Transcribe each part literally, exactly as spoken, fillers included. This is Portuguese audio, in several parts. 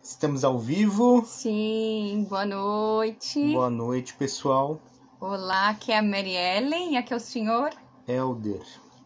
Estamos ao vivo. Sim, boa noite. Boa noite, pessoal. Olá, aqui é a Mary Ellen e aqui é o senhor Helder.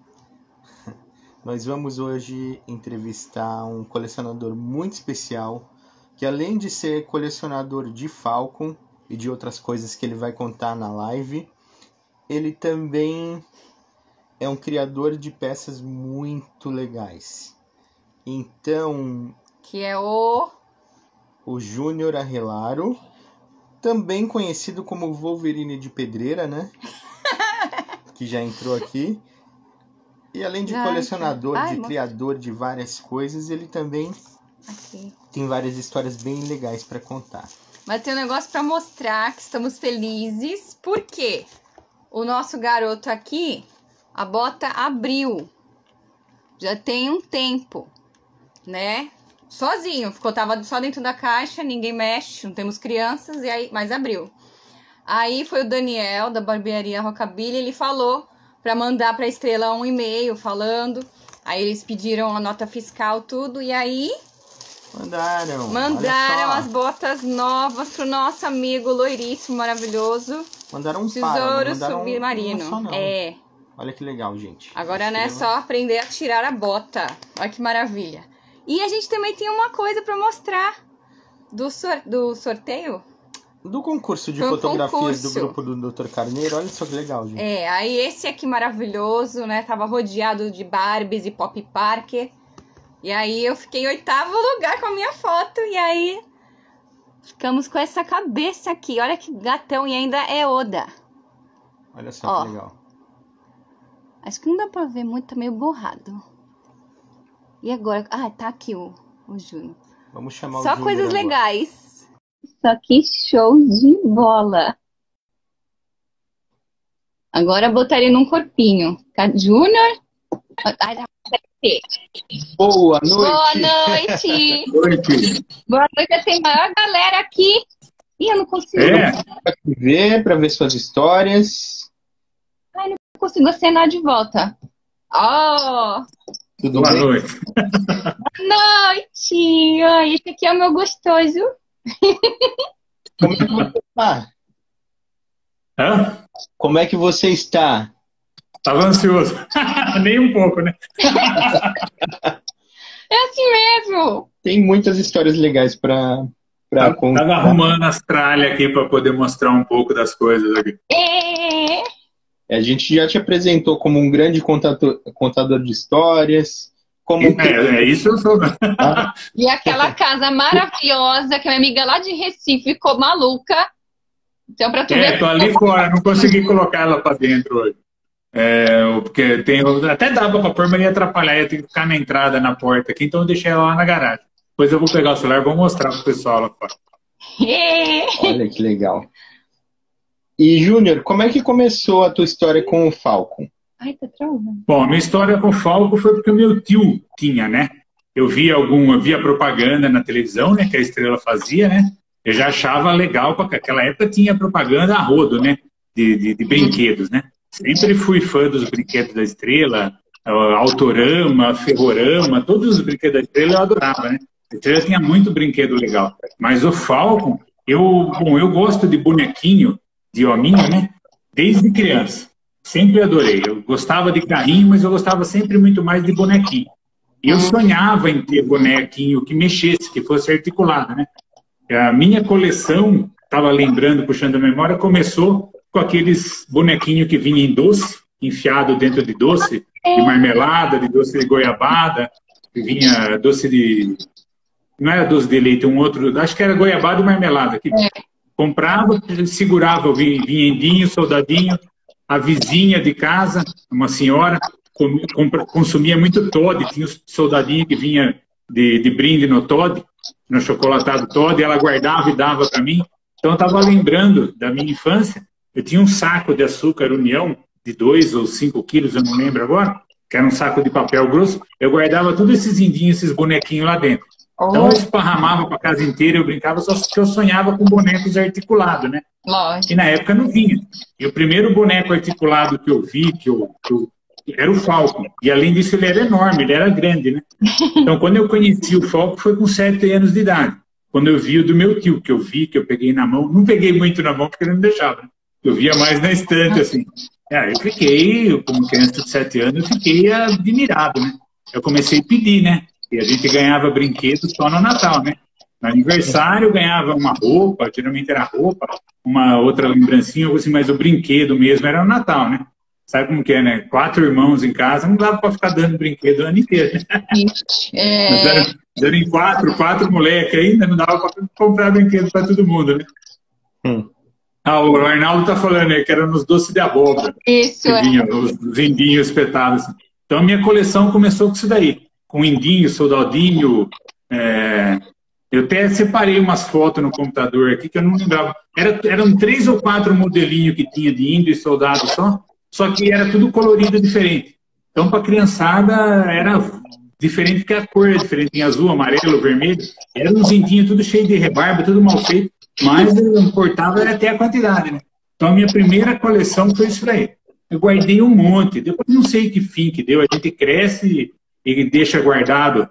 Nós vamos hoje entrevistar um colecionador muito especial, que além de ser colecionador de Falcon e de outras coisas que ele vai contar na live, ele também é um criador de peças muito legais. Então, que é o o Júnior Arrelaro, também conhecido como Wolverine de Pedreira, né? Que já entrou aqui. E além de Ai, colecionador, ai, de moça. criador de várias coisas, ele também aqui. tem várias histórias bem legais para contar. Mas tem um negócio para mostrar que estamos felizes, porque o nosso garoto aqui, a bota abriu. Já tem um tempo, né? Sozinho, ficou, tava só dentro da caixa, ninguém mexe, não temos crianças, e aí, mas abriu. Aí foi o Daniel, da barbearia Rockabilly, ele falou para mandar para a Estrela um e-mail falando. Aí eles pediram a nota fiscal, tudo, e aí Mandaram. mandaram as botas novas pro nosso amigo loiríssimo, maravilhoso, Mandaram um Tesouro par, não mandaram Submarino. uma só, não. É. Olha que legal, gente. Agora, né, Estrela. só aprender a tirar a bota. Olha que maravilha. E a gente também tem uma coisa para mostrar do, sor do sorteio. Do concurso de Foi um fotografias concurso. do grupo do doutor Carneiro. Olha só que legal, gente. É, aí esse aqui maravilhoso, né? Tava rodeado de Barbies e Pop Parker. E aí eu fiquei em oitavo lugar com a minha foto. E aí ficamos com essa cabeça aqui. Olha que gatão. E ainda é Oda. Olha só Ó. que legal. Acho que não dá pra ver muito, tá meio borrado. E agora? Ah, tá aqui o, o Júnior. Vamos chamar o Só Júnior coisas agora. legais. Só que show de bola. Agora botaria num corpinho. Ca- Júnior? Ai, dá pra ter. Boa noite. Boa noite. Noite. Boa noite. Tem maior galera aqui. Ih, eu não consigo. É, Pra te ver, para ver suas histórias. Não consigo acenar de volta. Ó. Tudo boa bem? noite. Boa noite. Ai, esse aqui é o meu gostoso. Como é que você está? Hã? Como é que você está? Tava ansioso. Nem um pouco, né? É assim mesmo. Tem muitas histórias legais para para Tava, contar. tava arrumando as tralhas aqui para poder mostrar um pouco das coisas aqui. É. A gente já te apresentou como um grande contador, contador de histórias, como um É, é isso eu sou. E aquela casa maravilhosa que a minha amiga lá de Recife ficou maluca. Então, pra tu É, ver. tô ali fora, não consegui colocar ela para dentro hoje. É, porque tem, até dava para pôr, mas ia atrapalhar, ia ter que ficar na entrada, na porta aqui, então eu deixei ela lá na garagem. Depois eu vou pegar o celular e vou mostrar pro pessoal lá fora. Olha que legal. E, Júnior, como é que começou a tua história com o Falcon? Ai, tá travando. Bom, a minha história com o Falco foi porque o meu tio tinha, né? Eu via algum, eu via propaganda na televisão, né? Que a Estrela fazia, né? Eu já achava legal, porque naquela época tinha propaganda a rodo, né? De, de, de brinquedos, né? Sempre fui fã dos brinquedos da Estrela, Autorama, Ferrorama, todos os brinquedos da Estrela eu adorava, né? A Estrela tinha muito brinquedo legal. Mas o Falcon, eu, bom, eu gosto de bonequinho, de hominho, né? Desde criança. Sempre adorei. Eu gostava de carrinho, mas eu gostava sempre muito mais de bonequinho. E eu sonhava em ter bonequinho que mexesse, que fosse articulado, né? A minha coleção, estava lembrando, puxando a memória, começou com aqueles bonequinhos que vinham em doce, enfiado dentro de doce, de marmelada, de doce de goiabada, que vinha doce de... Não era doce de leite, um outro... Acho que era goiabada e marmelada. Que comprava, segurava, vinha vinhendinho, soldadinho, a vizinha de casa, uma senhora, com, com, consumia muito Toddy, tinha os soldadinhos que vinha de, de brinde no Toddy, no chocolatado Toddy, ela guardava e dava para mim. Então eu estava lembrando da minha infância, eu tinha um saco de açúcar União, de dois ou cinco quilos, eu não lembro agora, que era um saco de papel grosso, eu guardava todos esses indinhos, esses bonequinhos lá dentro. Então eu esparramava para a casa inteira, eu brincava, só que eu sonhava com bonecos articulados, né? Lógico. E na época não vinha. E o primeiro boneco articulado que eu vi, que eu, que eu era o Falcon. E além disso ele era enorme, ele era grande, né? Então quando eu conheci o Falcon foi com sete anos de idade. quando eu vi o do meu tio, que eu vi, que eu peguei na mão. Não peguei muito na mão porque ele não deixava, né? Eu via mais na estante, assim. É, eu fiquei, como criança de sete anos, eu fiquei admirado, né? Eu comecei a pedir, né? E a gente ganhava brinquedos só no Natal, né? No aniversário ganhava uma roupa, geralmente era roupa, uma outra lembrancinha, assim, mas o brinquedo mesmo era no Natal, né? Sabe como que é, né? Quatro irmãos em casa, não dava para ficar dando brinquedo o ano inteiro. É... Mas eram, eram em quatro, quatro moleques ainda, não dava para comprar brinquedo para todo mundo, né? Hum. Ah, o Arnaldo tá falando aí que era nos doces de abóbora. Isso, é. Vinha, os indinhos espetados. Assim. Então a minha coleção começou com isso daí. Com indinho, soldadinho. É... Eu até separei umas fotos no computador aqui que eu não lembrava. Era, eram três ou quatro modelinhos que tinha de índio e soldado só. Só que era tudo colorido diferente. Então, para a criançada, era diferente, porque a cor é diferente. Em azul, amarelo, vermelho. Era uns indinhos tudo cheio de rebarba, tudo mal feito. Mas não importava era até a quantidade, né? Então, a minha primeira coleção foi isso aí. Eu guardei um monte. Depois, não sei que fim que deu. A gente cresce e deixa guardado,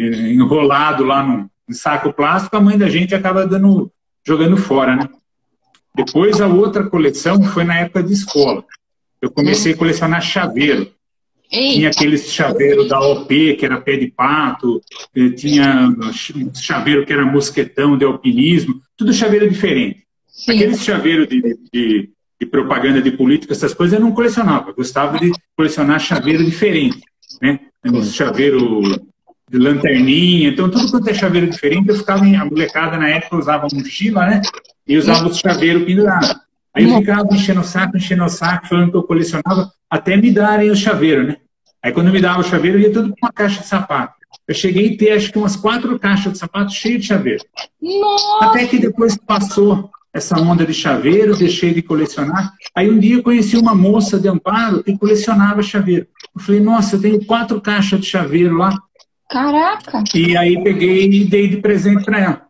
enrolado lá num saco plástico. A mãe da gente acaba dando, jogando fora, né? Depois, a outra coleção foi na época de escola. Eu comecei a colecionar chaveiro. Ei. Tinha aqueles chaveiro da O P, que era pé de pato, tinha chaveiro que era mosquetão de alpinismo, tudo chaveiro diferente. Sim. Aqueles chaveiros de, de, de propaganda de política, essas coisas, eu não colecionava. Eu gostava de colecionar chaveiro diferente, né? Chaveiro de lanterninha, então tudo quanto é chaveiro diferente, eu ficava em... A molecada na época usava mochila, né? E usava os chaveiros pendurados. Aí eu ficava enchendo o saco, enchendo o saco, falando que eu colecionava, até me darem o chaveiro, né? Aí quando me dava o chaveiro, eu ia tudo com uma caixa de sapato. Eu cheguei a ter, acho que umas quatro caixas de sapato cheias de chaveiro. Nossa. Até que depois passou essa onda de chaveiro, deixei de colecionar. Aí um dia eu conheci uma moça de Amparo que colecionava chaveiro. Eu falei, nossa, eu tenho quatro caixas de chaveiro lá. Caraca! E aí peguei e dei de presente para ela.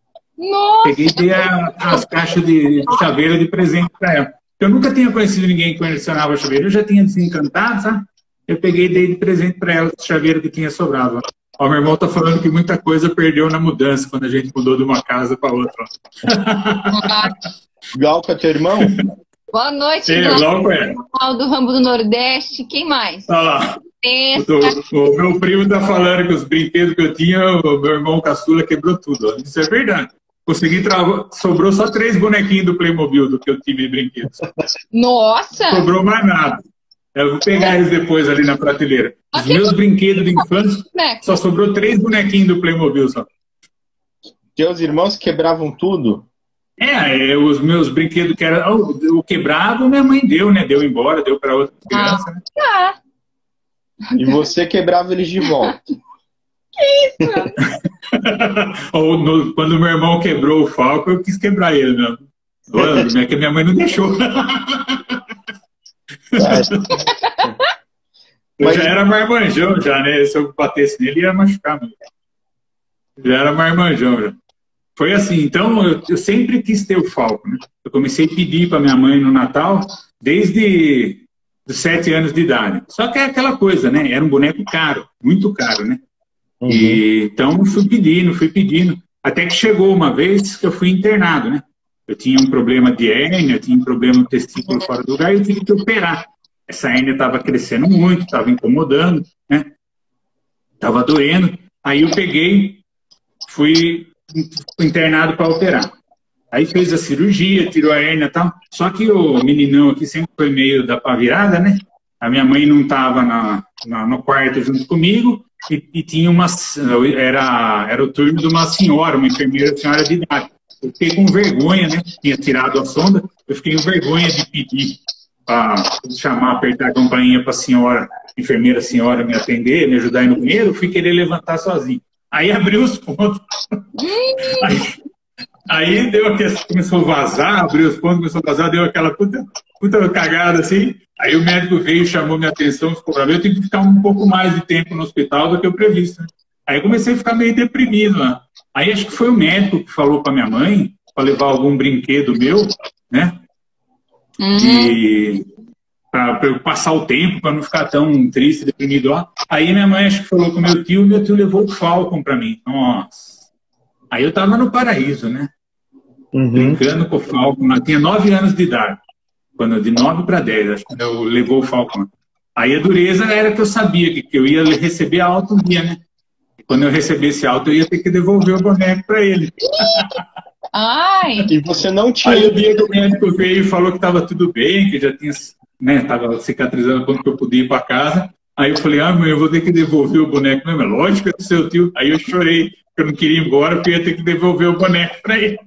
Nossa. Peguei e dei a, as caixas de chaveiro de presente para ela. Eu nunca tinha conhecido ninguém que colecionava chaveiro. Eu já tinha desencantado, sabe? Eu peguei e dei de presente para ela o chaveiro que tinha sobrado. Ó, meu irmão tá falando que muita coisa perdeu na mudança quando a gente mudou de uma casa para outra. Galca, teu irmão? Boa noite, é, Glauco é. do Rambo do Nordeste. Quem mais? Olha lá. O, o meu primo tá falando que os brinquedos que eu tinha, o meu irmão caçula quebrou tudo. Ó. Isso é verdade. Consegui travar, sobrou só três bonequinhos do Playmobil do que eu tive de brinquedos. Nossa! Sobrou mais nada. Eu vou pegar eles depois ali na prateleira. Os okay. meus brinquedos de infância, só sobrou três bonequinhos do Playmobil só. Teus irmãos quebravam tudo? É, os meus brinquedos que era o quebrado, minha mãe deu, né? Deu embora, deu para outra criança. Ah, né? Tá. E você quebrava eles de volta. Que isso? Ou no, quando meu irmão quebrou o Falco, eu quis quebrar ele, né? É que minha mãe não deixou. Eu já era marmanjão, já, né? Se eu batesse nele, ia machucar. Mano. Já era marmanjão, já. Foi assim, então, eu, eu sempre quis ter o Falco, né? Eu comecei a pedir para minha mãe no Natal, desde os sete anos de idade. Só que é aquela coisa, né? Era um boneco caro, muito caro, né? Uhum. E, então, fui pedindo, fui pedindo. Até que chegou uma vez que eu fui internado, né? Eu tinha um problema de hérnia, eu tinha um problema no testículo fora do lugar e eu tive que operar. Essa hérnia estava crescendo muito, estava incomodando, né? Estava doendo. Aí eu peguei, fui internado para operar. Aí fez a cirurgia, tirou a hérnia e tal. Só que o meninão aqui sempre foi meio da pá virada, né? A minha mãe não estava na, na, no quarto junto comigo e, e tinha uma... Era, era o turno de uma senhora, uma enfermeira, senhora de idade. Eu fiquei com vergonha, né? Tinha tirado a sonda, eu fiquei com vergonha de pedir para chamar, apertar a campainha para a senhora, enfermeira senhora, me atender, me ajudar a ir no banheiro, eu fui querer levantar sozinho. Aí abriu os pontos. Aí, aí deu aquele, começou a vazar, abriu os pontos, começou a vazar, deu aquela puta, puta cagada assim. Aí o médico veio, chamou minha atenção, ficou pra mim, eu tive que ficar um pouco mais de tempo no hospital do que o previsto. Né? Aí eu comecei a ficar meio deprimido lá. Aí acho que foi o médico que falou para minha mãe para levar algum brinquedo meu, né? Uhum. E para eu passar o tempo, para não ficar tão triste, deprimido lá. Aí minha mãe acho que falou com meu tio, e meu tio levou o Falcon para mim. Nossa. Aí eu tava no paraíso, né? Uhum. Brincando com o Falcon. Eu tinha nove anos de idade. Quando, de nove para dez, acho que eu levou o Falcon. Aí a dureza era que eu sabia que, que eu ia receber alto um dia, né? E quando eu recebesse alto, eu ia ter que devolver o boneco para ele. Ai! E você não tinha. Aí o dia que o médico veio e falou que estava tudo bem, que já tinha, né, tava cicatrizando quando que eu podia ir para casa. Aí eu falei, ah, mãe, eu vou ter que devolver o boneco mesmo. Lógico, é do seu tio. Aí eu chorei, porque eu não queria ir embora, porque eu ia ter que devolver o boneco para ele.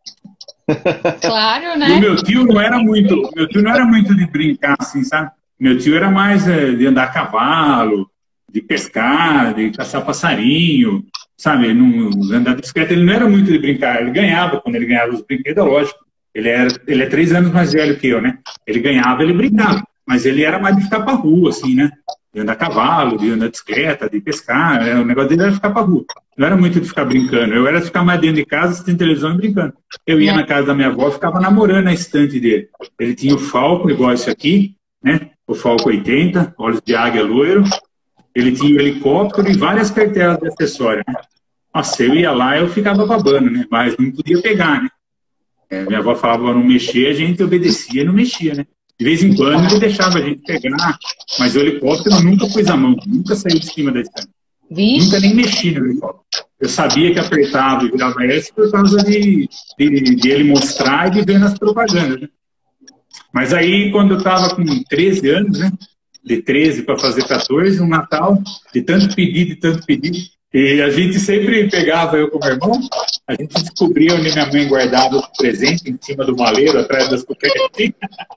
Claro, E né? o meu tio não era muito, meu tio não era muito de brincar, assim, sabe? Meu tio era mais é, de andar a cavalo, de pescar, de caçar passarinho, sabe? Não, andar de bicicleta, ele não era muito de brincar. Ele ganhava, quando ele ganhava os brinquedos, é lógico. Ele, era, ele é três anos mais velho que eu, né? Ele ganhava, ele brincava. Mas ele era mais de ficar pra rua, assim, né? De andar a cavalo, de andar de bicicleta, de pescar. É, o negócio dele era ficar pra rua. Não era muito de ficar brincando. Eu era de ficar mais dentro de casa, assistindo televisão e brincando. Eu ia É. na casa da minha avó e ficava namorando a estante dele. Ele tinha o Falcon, igual esse aqui, né? O Falcon oitenta, olhos de águia loiro. Ele tinha o helicóptero e várias cartelas de acessório, né? Nossa, eu ia lá e eu ficava babando, né? Mas não podia pegar, né? É, minha avó falava para não mexer, a gente obedecia e não mexia, né? De vez em quando ele deixava a gente pegar, mas o helicóptero eu nunca pus a mão, nunca saiu de cima da estante. Vixe. Nunca nem mexi no helicóptero. Eu sabia que apertava e virava S por causa de, de, de ele mostrar e de ver nas propagandas, né? Mas aí, quando eu estava com treze anos, né? De treze para fazer quatorze, um Natal, de tanto pedido, de tanto pedido, e a gente sempre pegava, eu com meu irmão, a gente descobria onde minha mãe guardava o presente, em cima do maleiro, atrás das coquetinhas.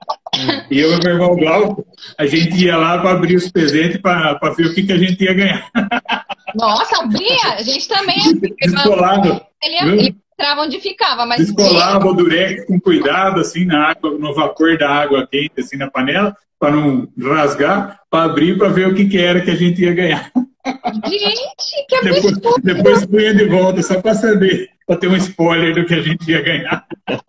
E eu e meu irmão Glauco, a gente ia lá para abrir os presentes para ver o que, que a gente ia ganhar. Nossa, abria! A gente também. Descolado. Ele, ele mostrava onde ficava, mas. Descolava o durex com cuidado, assim, na água, no vapor da água quente, assim, na panela, para não rasgar, para abrir, para ver o que, que era que a gente ia ganhar. Gente, que Depois, absurdo! depois punha de volta, só para saber, para ter um spoiler do que a gente ia ganhar.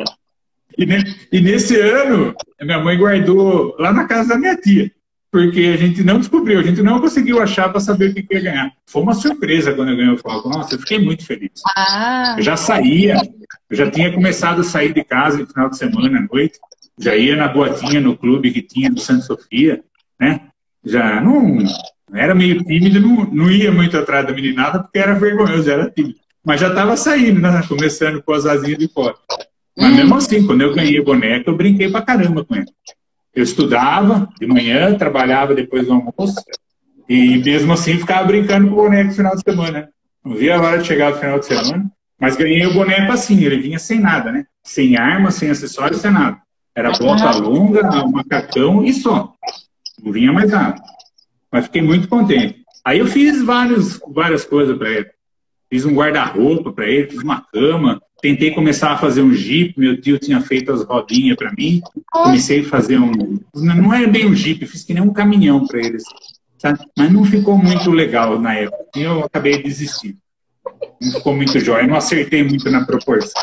E, ne, e nesse ano, a minha mãe guardou lá na casa da minha tia, porque a gente não descobriu, a gente não conseguiu achar para saber o que, que ia ganhar. Foi uma surpresa quando eu ganhei o Falcon. Nossa, eu fiquei muito feliz. Ah. Eu já saía, eu já tinha começado a sair de casa no final de semana, à noite, já ia na boatinha, no clube que tinha no Santa Sofia, né? Já não... Era meio tímido, não, não ia muito atrás da meninada, porque era vergonhoso, era tímido. Mas já estava saindo, né? Começando com as asinhas de fora. Mas mesmo assim, quando eu ganhei boneca, eu brinquei pra caramba com ela. Eu estudava de manhã, trabalhava depois do almoço, e mesmo assim ficava brincando com o boneco no final de semana. Não via a hora de chegar no final de semana, mas ganhei o boneco assim, ele vinha sem nada, né? Sem arma, sem acessório, sem nada. Era bota longa, um macacão e só. Não vinha mais nada. Mas fiquei muito contente. Aí eu fiz vários, várias coisas para ele. Fiz um guarda-roupa para ele, fiz uma cama. Tentei começar a fazer um Jeep. Meu tio tinha feito as rodinhas para mim. Comecei a fazer um... Não era bem um Jeep, fiz que nem um caminhão para eles. Sabe? Mas não ficou muito legal na época. Eu acabei desistindo. Não ficou muito jóia. Não acertei muito na proporção.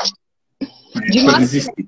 Eu desisti.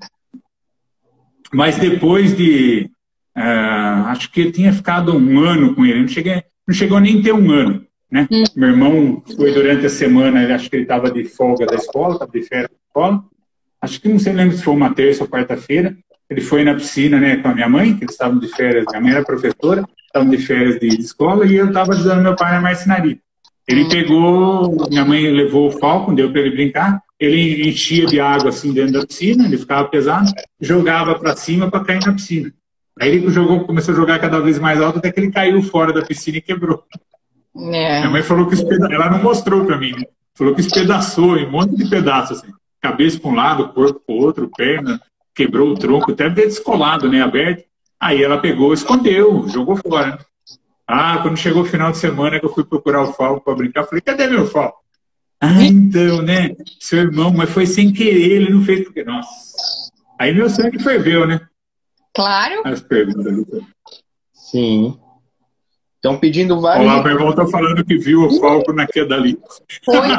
Mas depois de... Uh, acho que eu tinha ficado um ano com ele, não, cheguei, não chegou nem a ter um ano, né? Hum. Meu irmão foi durante a semana, acho que ele estava de folga da escola, estava de férias da escola, acho que não sei, lembro se foi uma terça ou quarta-feira, ele foi na piscina, né, com a minha mãe, que eles estavam de férias, minha mãe era professora, estavam de férias de, de escola, e eu estava ajudando meu pai na marcenaria. Ele hum. pegou, minha mãe levou o Falcon, deu para ele brincar, ele enchia de água assim dentro da piscina, ele ficava pesado, jogava para cima para cair na piscina. Aí ele jogou, começou a jogar cada vez mais alto até que ele caiu fora da piscina e quebrou. É. Minha mãe falou que espeda... ela não mostrou para mim, né? Falou que espedaçou em um monte de pedaços, assim. Cabeça para um lado, corpo para o outro, perna, quebrou o tronco, até descolado, né, aberto. Aí ela pegou, escondeu, jogou fora. Né? Ah, quando chegou o final de semana que eu fui procurar o Falcon para brincar, eu falei, cadê meu Falcon? Ah, então, né, seu irmão, mas foi sem querer, ele não fez porque... Nossa. Aí meu sangue ferveu, né? Claro. As perguntas. Sim. Estão pedindo vários... Olá, meu irmão está falando que viu o Falcon na queda ali. Foi.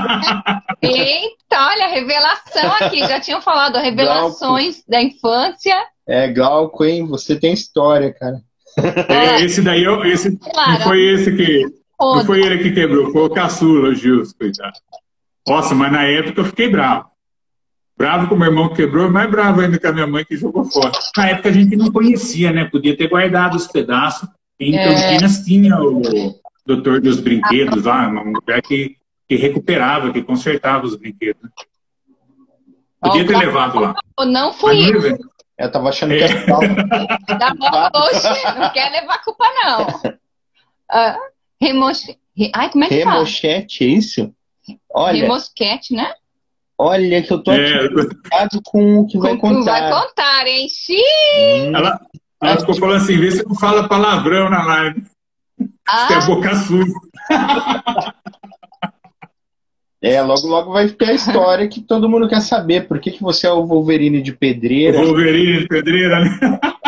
Eita, olha, revelação aqui. Já tinham falado, revelações Glauco. Da infância. É, Glauco, hein? Você tem história, cara. É, esse daí, eu, esse, claro. Não foi esse que... Não foi ele que quebrou, foi o caçula, o Gilson, coitado. Nossa, mas na época eu fiquei bravo. Bravo com o meu irmão que quebrou, mais bravo ainda com a minha mãe que jogou fora. Na época a gente não conhecia, né? Podia ter guardado os pedaços. Em É. Campinas tinha o doutor dos brinquedos lá, uma mulher que, que recuperava, que consertava os brinquedos. Podia ter levado lá. Não fui Mas não eu. levei. Eu tava achando que era falco. Tá bom, oxe, não quer levar culpa, não. Ah, remoche... re- Ai, como é que fala? Remochete, é isso? Olha, Remosquete, né? olha que eu tô aqui É, preocupado com o que vai Com- Vai contar. contar, hein? Xiii! Hum, ela, ela ficou falando assim, vê se não fala palavrão na live. Que é Ah, boca suja. É, logo logo vai ter a história que todo mundo quer saber. Por que, que você é o Wolverine de pedreira? Wolverine, pedreira, né?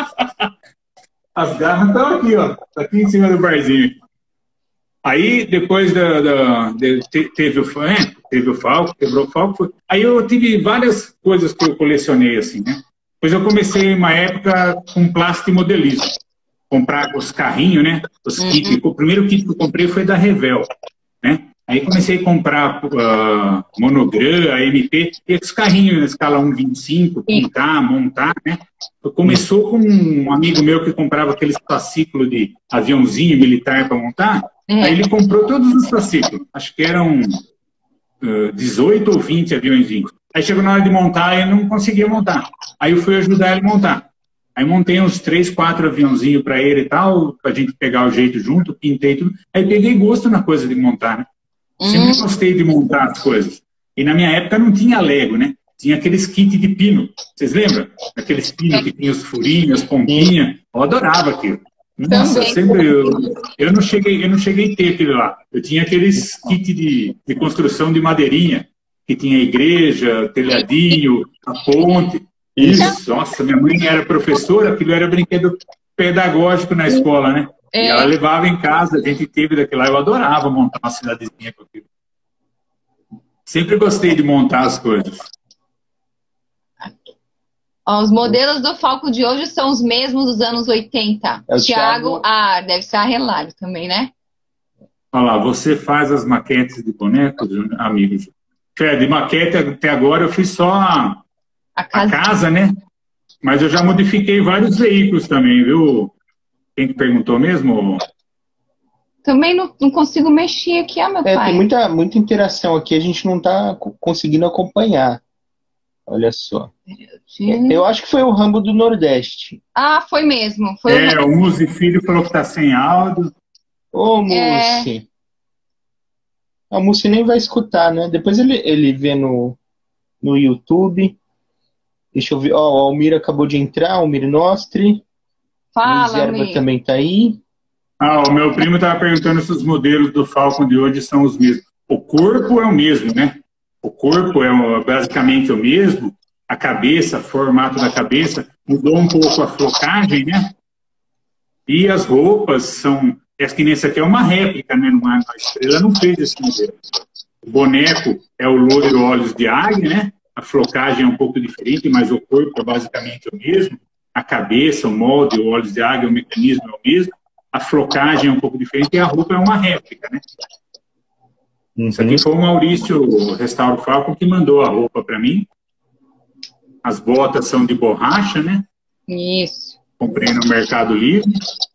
As garras estão aqui, ó. Tá aqui em cima do barzinho. Aí, depois da, da- de- te- teve, o, fa- é, teve o Falco, quebrou o Falco. foi- Aí eu tive várias coisas que eu colecionei, assim, né? Depois eu comecei, uma época, com plástico e modelismo. Comprar os carrinhos, né? Os kits. O primeiro kit que eu comprei foi da Revel, né? Aí comecei a comprar uh, Monogram, A M P, e os carrinhos na escala um vinte e cinco, pintar, montar, né? Começou com um amigo meu que comprava aqueles fascículos de aviãozinho militar para montar. é. Aí ele comprou todos os fascículos. Acho que eram uh, dezoito ou vinte aviãozinhos. Aí chegou na hora de montar e eu não conseguia montar. Aí eu fui ajudar ele a montar. Aí montei uns três, quatro aviãozinhos para ele e tal, para a gente pegar o jeito junto, pintei tudo. Aí peguei gosto na coisa de montar, né? Sempre Hum, gostei de montar as coisas. E na minha época não tinha Lego, né? Tinha aqueles kits de pino. Vocês lembram? Aqueles pinos que tinham os furinhos, as pontinhas. Eu adorava aquilo. Nossa, Também. sempre eu, eu não cheguei, eu não cheguei a ter aquilo lá. Eu tinha aqueles kits de, de construção de madeirinha, que tinha a igreja, telhadinho, a ponte. Isso, nossa, minha mãe era professora, aquilo era brinquedo pedagógico na escola, né? É. E ela levava em casa, a gente teve daquilo lá, eu adorava montar uma cidadezinha com aquilo. Sempre gostei de montar as coisas. ó, os modelos do Falco de hoje são os mesmos dos anos oitenta. É o Thiago, Thiago- ah, deve ser arrelado também, né? Olha lá, você faz as maquetes de bonecos, amigos? É, de maquete até agora eu fiz só a, A a casa. casa, né? Mas eu já modifiquei vários veículos também, viu? Quem que perguntou mesmo? Também não, não consigo mexer aqui, ó, meu É, pai. tem muita, muita interação aqui, a gente não está conseguindo acompanhar. Olha só. Gente. Eu acho que foi o Rambo do Nordeste. Ah, foi mesmo. Foi É, o... o Muzi Filho falou que tá sem áudio. Ô, É. Mussi. A Mussi nem vai escutar, né? Depois ele, ele vê no, no YouTube. Deixa eu ver. Ó, o Almir acabou de entrar, Almir Nostri. Luiz Fala, Erba amigo. também tá aí. Ah, o meu primo estava perguntando se os modelos do Falcon de hoje são os mesmos. O corpo é o mesmo, né? O corpo é o- basicamente o mesmo. A cabeça, o formato da cabeça, mudou um pouco a flocagem, né? E as roupas são... Essa que nesse aqui é uma réplica, né? Não é- A Estrela não fez esse modelo. O boneco é o loiro olhos de águia, né? A flocagem é um pouco diferente, mas o corpo é basicamente o mesmo. A cabeça, o molde, o olhos de águia, o mecanismo é o mesmo. A flocagem é um pouco diferente e a roupa é uma réplica, né? Isso aqui foi o Maurício, o Restauro Falcon, que mandou a roupa para mim. As botas são de borracha, né? Isso. Comprei no Mercado Livre.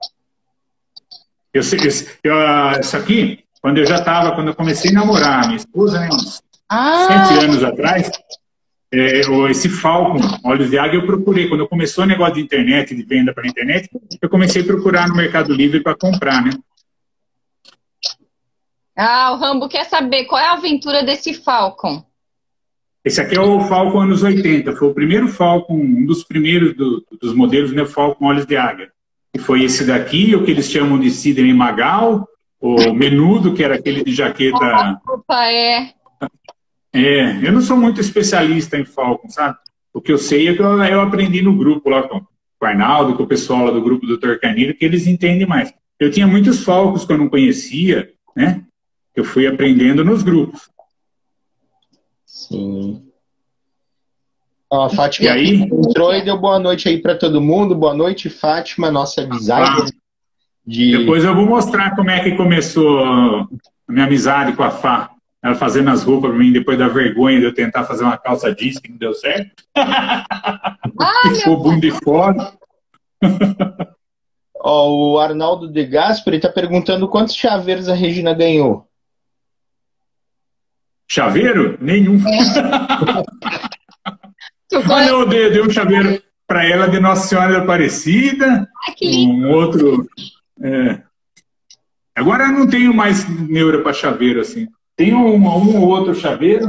Eu sei, esse, eu, ah, isso aqui, quando eu já estava, quando eu comecei a namorar a minha esposa, né, uns Ah, sete anos atrás, é, o- esse Falcon, olhos de águia, eu procurei. Quando começou o negócio de internet, de venda pela internet, eu comecei a procurar no Mercado Livre para comprar, né? ah, o Rambo quer saber qual é a aventura desse Falcon. Esse aqui é o Falcon anos oitenta. Foi o primeiro Falcon, um dos primeiros do- dos modelos, né? Falcon olhos de águia. E foi esse daqui, o que eles chamam de Sidney Magal, o menudo, que era aquele de jaqueta. Opa, é. É, eu não sou muito especialista em Falcon, sabe? O que eu sei é que eu, eu aprendi no grupo lá com o Arnaldo, com o pessoal lá do grupo do doutor Carneiro, que eles entendem mais. Eu tinha muitos Falcons que eu não conhecia, né? Que eu fui aprendendo nos grupos. Sim. Ó, a Fátima E aí? entrou e deu boa noite aí para todo mundo. Boa noite, Fátima, nossa designer de... Depois eu vou mostrar como é que começou a minha amizade com a Fá. ela fazendo as roupas para mim, depois da vergonha de eu tentar fazer uma calça jeans que não deu certo. Ah, ficou bunda de fora. Ó, o Arnaldo De Gasperi está perguntando quantos chaveiros a Regina ganhou. Chaveiro? Nenhum. Tu Mas eu dei, dei um chaveiro para ela de Nossa Senhora da Aparecida. Ai, que lindo. Um outro. É. Agora eu não tenho mais neura para chaveiro assim. Tenho um, um ou outro chaveiro.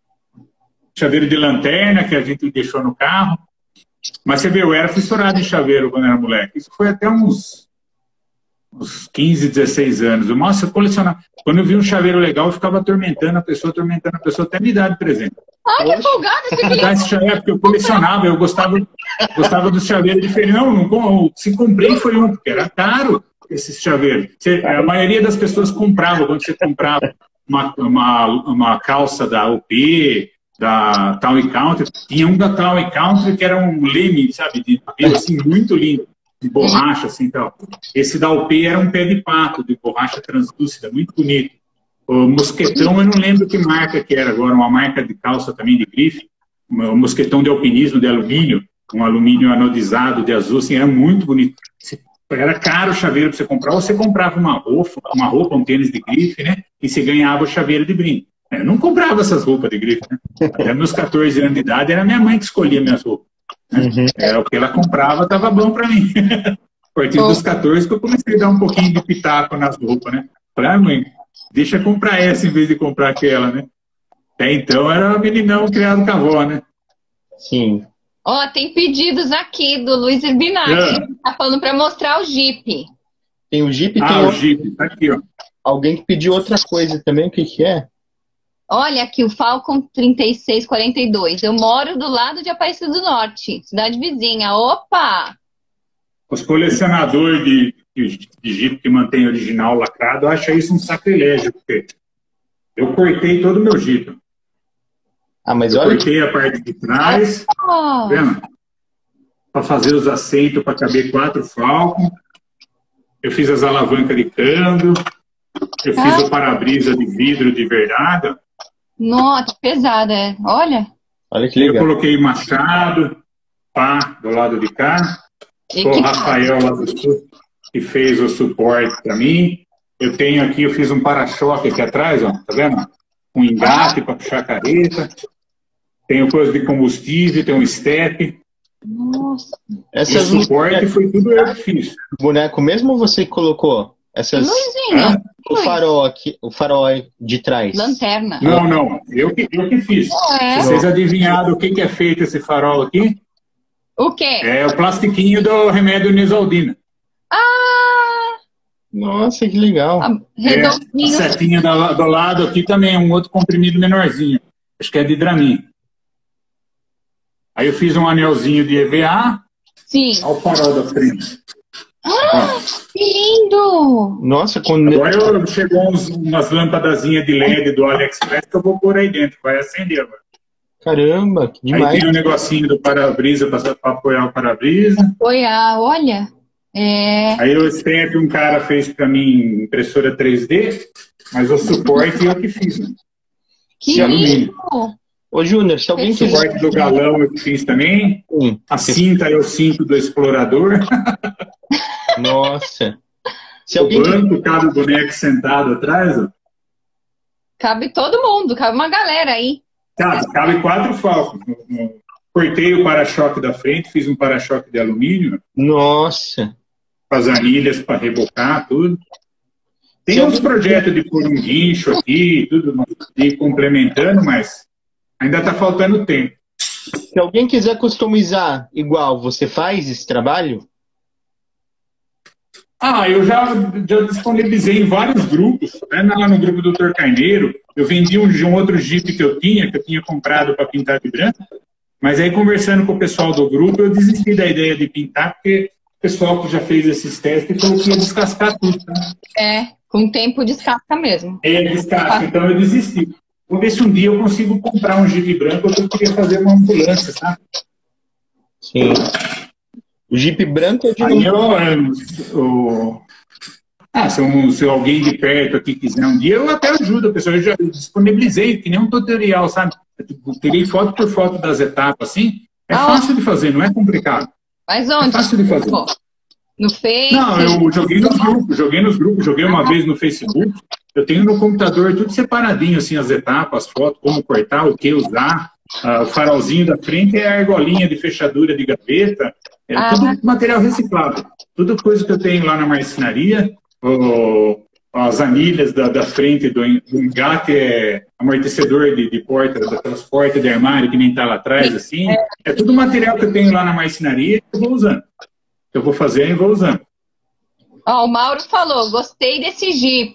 Chaveiro de lanterna que a gente deixou no carro. Mas você vê, eu era fissurado em chaveiro quando era moleque. Isso foi até uns, uns quinze, dezesseis anos. Nossa, eu colecionava. Quando eu vi um chaveiro legal, eu ficava atormentando a pessoa, atormentando a pessoa, até me dar de presente. Ai, que folgada, você queria... Esse chaveiro, porque eu colecionava, eu gostava, gostava dos chaveiros diferentes. Não, não, se comprei foi um, porque era caro esses chaveiros. Você, a maioria das pessoas comprava, quando você comprava uma, uma, uma calça da O P, da Town Country, tinha um da Town Country que era um leme, sabe, de papel assim, muito lindo, de borracha, assim, tal. Esse da O P era um pé de pato, de borracha translúcida, muito bonito. O mosquetão, eu não lembro que marca que era agora, uma marca de calça também de grife, um mosquetão de alpinismo de alumínio, um alumínio anodizado de azul, assim, era muito bonito. Era caro o chaveiro para você comprar, ou você comprava uma roupa, uma roupa, um tênis de grife, né, e você ganhava o chaveiro de brinde. Eu não comprava essas roupas de grife, né? Até meus quatorze anos de idade, era minha mãe que escolhia minhas roupas. Né? Uhum. Era o que ela comprava, estava bom para mim. A partir dos quatorze que eu comecei a dar um pouquinho de pitaco nas roupas, né? Falei, ah, mãe, deixa eu comprar essa em vez de comprar aquela, né? Até então era meninão criado com a avó, né? Sim. Ó, oh, tem pedidos aqui do Luiz Urbinati. É. Tá falando para mostrar o Jeep. Tem o Jeep, ah, tem o outro... Jeep, tá aqui, ó. Alguém que pediu outra coisa também, o que que é? Olha aqui, o Falcon trinta e seis quarenta e dois. Eu moro do lado de Aparecida do Norte, cidade vizinha. Opa! Os colecionadores de, de, de Jeep que mantém original lacrado acham isso um sacrilégio, porque eu cortei todo o meu Jeep. Ah, mas eu olha cortei que... a parte de trás, oh. Tá vendo? Para fazer os aceitos para caber quatro Falcon. Eu fiz as alavancas de câmbio. Eu ah. fiz o para-brisa de vidro de verdade. Nossa, pesada, é. Olha. Olha que legal. Eu coloquei machado, pá, do lado de cá. E o Rafael lá do sul, que fez o suporte para mim. Eu tenho aqui, eu fiz um para-choque aqui atrás, ó, tá vendo? Um engate ah. para puxar a careta. Tenho coisa de combustível, tem um step. Nossa. Esse suporte foi tudo eu que fiz. Boneco mesmo ou você colocou? Essas... Luizinho. O farol aqui, o farol de trás. Lanterna. Não, não. Eu que, eu que fiz. É. Vocês adivinharam o que, que é feito esse farol aqui? O quê? É o plastiquinho do remédio Nisaldina. Ah! Nossa, que legal. A, redondinho. É, a setinha do, do lado aqui também é um outro comprimido menorzinho. Acho que é de Dramin. Aí eu fiz um anelzinho de E V A. Sim. Olha o farol da frente. Ah, que lindo! Nossa, quando... Agora eu, chegou uns, umas lâmpadazinhas de L E D do AliExpress que eu vou pôr aí dentro, vai acender agora. Caramba, que demais. Aí tem um negocinho do para-brisa para apoiar o para-brisa. Apoiar, olha. É... Aí o stamp um cara fez para mim impressora três D, mas o suporte eu que fiz. Né? Que de lindo! Ô, Júnior, se alguém quiser... O suporte do galão eu fiz também. Sim. A cinta eu cinto do explorador. Nossa. Se o alguém banco, quiser... cabe o boneco sentado atrás. Ó. Cabe todo mundo, cabe uma galera aí. Cabe, cabe quatro Falcons. Cortei o para-choque da frente, fiz um para-choque de alumínio. Nossa. Com as anilhas para rebocar, tudo. Tem Se uns alguém... projetos de pôr um guincho aqui, tudo, de complementando, mas... ainda está faltando tempo. Se alguém quiser customizar igual, você faz esse trabalho? Ah, eu já, já disponibilizei em vários grupos. Né? Lá no grupo do doutor Carneiro, eu vendi um, um outro Jeep que eu tinha, que eu tinha comprado para pintar de branco. Mas aí, conversando com o pessoal do grupo, eu desisti da ideia de pintar, porque o pessoal que já fez esses testes falou que ia descascar tudo. Né? É, com o tempo descasca mesmo. É, descasca. Então eu desisti. Vamos ver se um dia eu consigo comprar um Jeep branco, ou eu queria fazer uma ambulância, sabe? Sim. O Jeep branco é de... Aí eu, eu, Ah, se, um, se alguém de perto aqui quiser um dia, eu até ajudo a pessoa. Eu já disponibilizei, que nem um tutorial, sabe? Eu tirei foto por foto das etapas, assim. É Ah, fácil de fazer, não é complicado. Mas É onde? fácil de fazer. No Face? Não, eu joguei nos grupos, joguei nos grupos, joguei uma vez no Facebook. Eu tenho no computador tudo separadinho, assim, as etapas, as fotos, como cortar, o que usar. Uh, o farolzinho da frente é a argolinha de fechadura de gaveta. É Ah. tudo material reciclado. Tudo coisa que eu tenho lá na marcenaria. O, as anilhas da, da frente do, do engate é amortecedor de, de porta, daquelas portas de armário que nem está lá atrás, assim. É tudo material que eu tenho lá na marcenaria e eu vou usando. Eu vou fazendo e vou usando. Ó, o Mauro falou, gostei desse Jeep.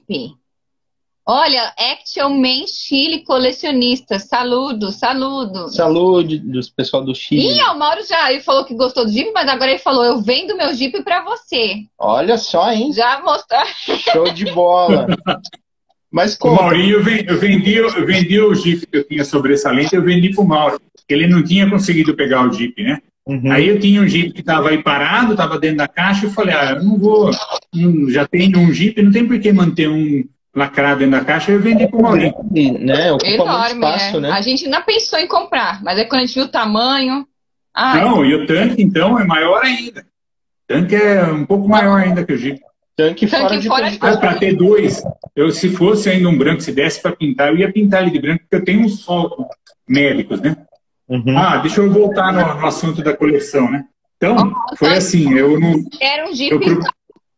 Olha, Action Man Chile colecionista. Saludo, saludo. Saúde dos pessoal do Chile. Ih, ó, o Mauro já ele falou que gostou do Jeep, mas agora ele falou, eu vendo meu Jeep pra você. Olha só, hein? Já mostrou. Show de bola. Mas O como? Maurinho, eu ven- eu vendi, eu vendi o Jeep que eu tinha sobressalente, eu vendi pro Mauro. Porque ele não tinha conseguido pegar o Jeep, né? Uhum. Aí eu tinha um Jeep que estava aí parado, estava dentro da caixa, eu falei, ah, eu não vou, não- já tenho um Jeep, não tem por que manter um lacrado dentro da caixa, eu vendi pro Maurinho. Né? Ocupa muito Enorme, espaço, né? né? A gente ainda pensou em comprar, mas aí quando a gente viu o tamanho... Ai, Não, e o tanque, então, é maior ainda. O tanque é um pouco maior ainda que o Jeep. Tanque, Tanque fora de fora cogitação. Ah, para ter dois, eu, se fosse ainda um branco, se desse para pintar, eu ia pintar ele de branco, porque eu tenho uns focos médicos, né? Uhum. Ah, deixa eu voltar no, no assunto da coleção, né? Então, foi assim, eu não... era um Jeep... Eu pro...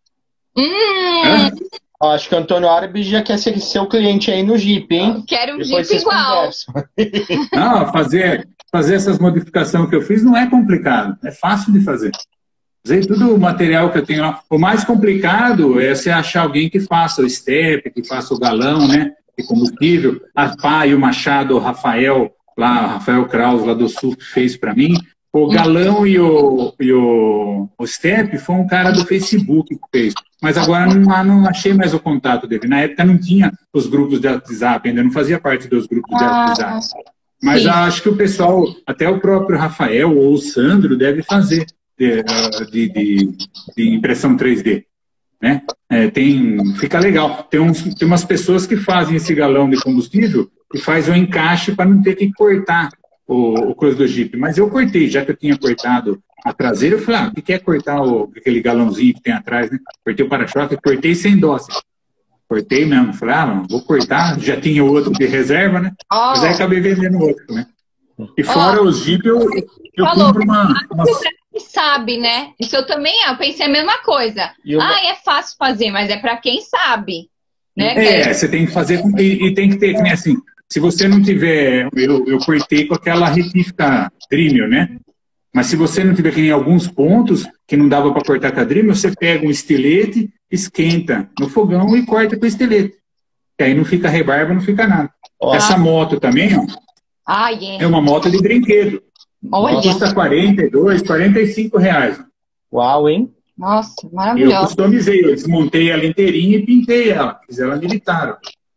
Hum, Hã? Ó, acho que o Antônio Árabe já quer ser seu cliente aí no Jeep, hein? quero um Depois Jeep vocês igual. conversam. Não, fazer, fazer essas modificações que eu fiz não é complicado, é fácil de fazer. Usei tudo o material que eu tenho lá. O mais complicado é você achar alguém que faça o step, que faça o galão, né, de combustível. A pá e o Machado, o Rafael, lá, o Rafael Kraus, lá do Sul, fez para mim. O galão e o, e o, o step foi um cara do Facebook que fez. Mas agora não, não achei mais o contato dele. Na época não tinha os grupos de WhatsApp, ainda não fazia parte dos grupos de Ah, WhatsApp. Mas sim. acho que o pessoal, até o próprio Rafael ou o Sandro, deve fazer de, de, de, de impressão três D. Né? É, tem, fica legal. Tem, uns, tem umas pessoas que fazem esse galão de combustível e faz o encaixe para não ter que cortar o, o coisa do Jeep. Mas eu cortei, já que eu tinha cortado a traseira, eu falei, ah, o que é cortar o, aquele galãozinho que tem atrás, né? Cortei o para-choque, cortei sem dó. Assim. Cortei mesmo. Falei, ah, vou cortar, já tinha outro de reserva, né? Ó, Mas aí acabei vendendo outro, né? E fora Ó, os Jeep, eu, eu falou, compro uma... uma... quem sabe, né? Isso eu também, eu pensei a mesma coisa. E uma- Ah, é fácil fazer, mas é pra quem sabe. Né? É, você tem que fazer com- e, e tem que ter, que nem assim, se você não tiver, eu, eu cortei com aquela retífica Dremel, né? Mas se você não tiver que nem alguns pontos que não dava para cortar com a Dremel, você pega um estilete, esquenta no fogão e corta com o estilete. Que aí não fica rebarba, não fica nada. Ó, Essa moto também, ó, Ai, é. é uma moto de brinquedo. Olha, Custa quarenta e dois, quarenta e cinco reais. uau, hein? nossa, Eu maravilhoso. customizei, eu desmontei ela inteirinha e pintei ela. Fiz ela militar.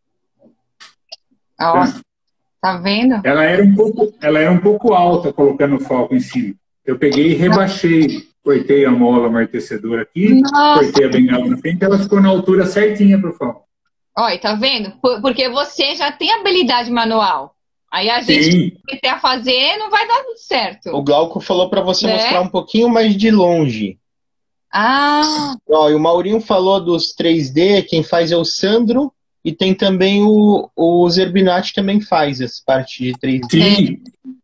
Ó. Ó, tá vendo? Ela era um pouco, ela era um pouco alta, colocando o foco em cima. Eu peguei e rebaixei, cortei a mola amortecedora aqui, Nossa. cortei a bengala na frente, ela ficou na altura certinha pro foco. Olha, tá vendo? Por- Porque você já tem habilidade manual. Aí a gente Sim, meter a fazer não vai dar tudo certo. O Glauco falou para você Né? mostrar um pouquinho mais de longe. Ah, Ó, e o Maurinho falou dos três D, quem faz é o Sandro, e tem também o, o Zerbinati também faz essa parte de três D. sim.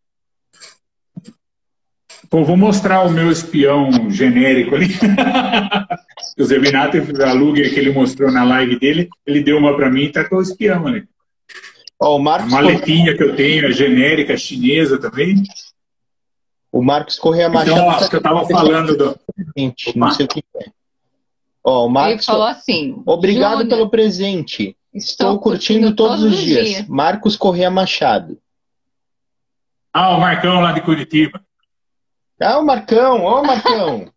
Pô, vou mostrar o meu espião genérico ali. O Zerbinato, a Lug que ele mostrou na live dele, ele deu uma para mim e tá com o espião ali. Ó, o A Marcos, maletinha que eu tenho, a genérica chinesa também. o Marcos Correia Então, Machado ó, que eu tava falando do... presente, Opa. não sei o que é. Ó, o ele Marcos, falou assim. obrigado Júnior, pelo presente. estou Estou curtindo todos os dias. Marcos Correia Machado. Ah, o Marcão lá de Curitiba. Ah, o Marcão, ó o Marcão.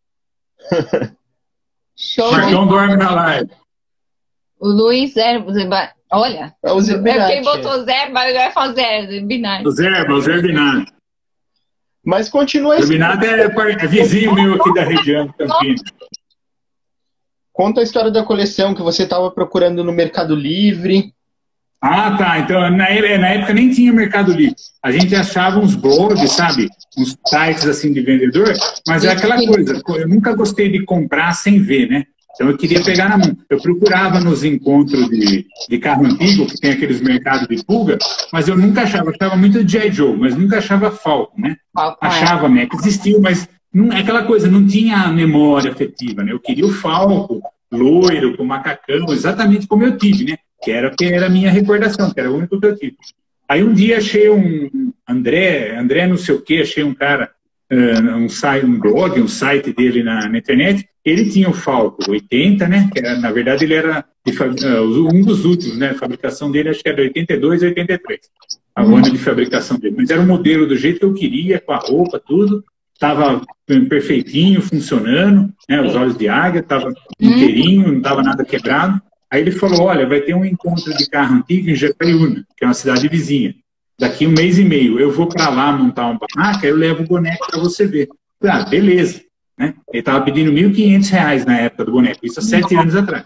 Show. O Marcão dorme na live. O Luiz é. Olha, É o é Zerbinati. quem botou zero, mas vai fazer zero, binário. O Zerba, o Zerbinato. Mas continua O esse... Zerbinato é, par- é vizinho meu aqui da região de Campinas. conta a história da coleção que você estava procurando no Mercado Livre. Ah, tá. Então, na, na época nem tinha Mercado Livre. A gente achava uns blogs, sabe? Uns sites assim de vendedor, mas é aquela coisa, eu nunca gostei de comprar sem ver, né? Então eu queria pegar na mão. Eu procurava nos encontros de, de carro antigo, que tem aqueles mercados de pulga, mas eu nunca achava, eu achava muito de G I. Joe, mas nunca achava Falcon, né? Achava Mac, existia, mas não, é aquela coisa, não tinha memória afetiva, né? Eu queria o Falcon, loiro, com macacão, exatamente como eu tive, né? Que era, que era a minha recordação, que era o único que eu tive. Aí um dia achei um André, André não sei o que, achei um cara, uh, um, site, um blog, um site dele na, na internet, ele tinha o Falcon oitenta, né? Que era, na verdade ele era de, uh, um dos últimos, né? A fabricação dele acho que era de oitenta e dois, oitenta e três, a uhum. ano de fabricação dele. Mas era um modelo do jeito que eu queria, com a roupa, tudo. Estava perfeitinho, funcionando, né? Os olhos de águia, estava inteirinho, não estava nada quebrado. Aí ele falou, olha, vai ter um encontro de carro antigo em Jacareúna, que é uma cidade vizinha. Daqui um mês e meio, eu vou para lá montar uma barraca, eu levo o boneco para você ver. Ah, beleza. Né? Ele estava pedindo mil e quinhentos reais na época do boneco, isso há sete anos atrás.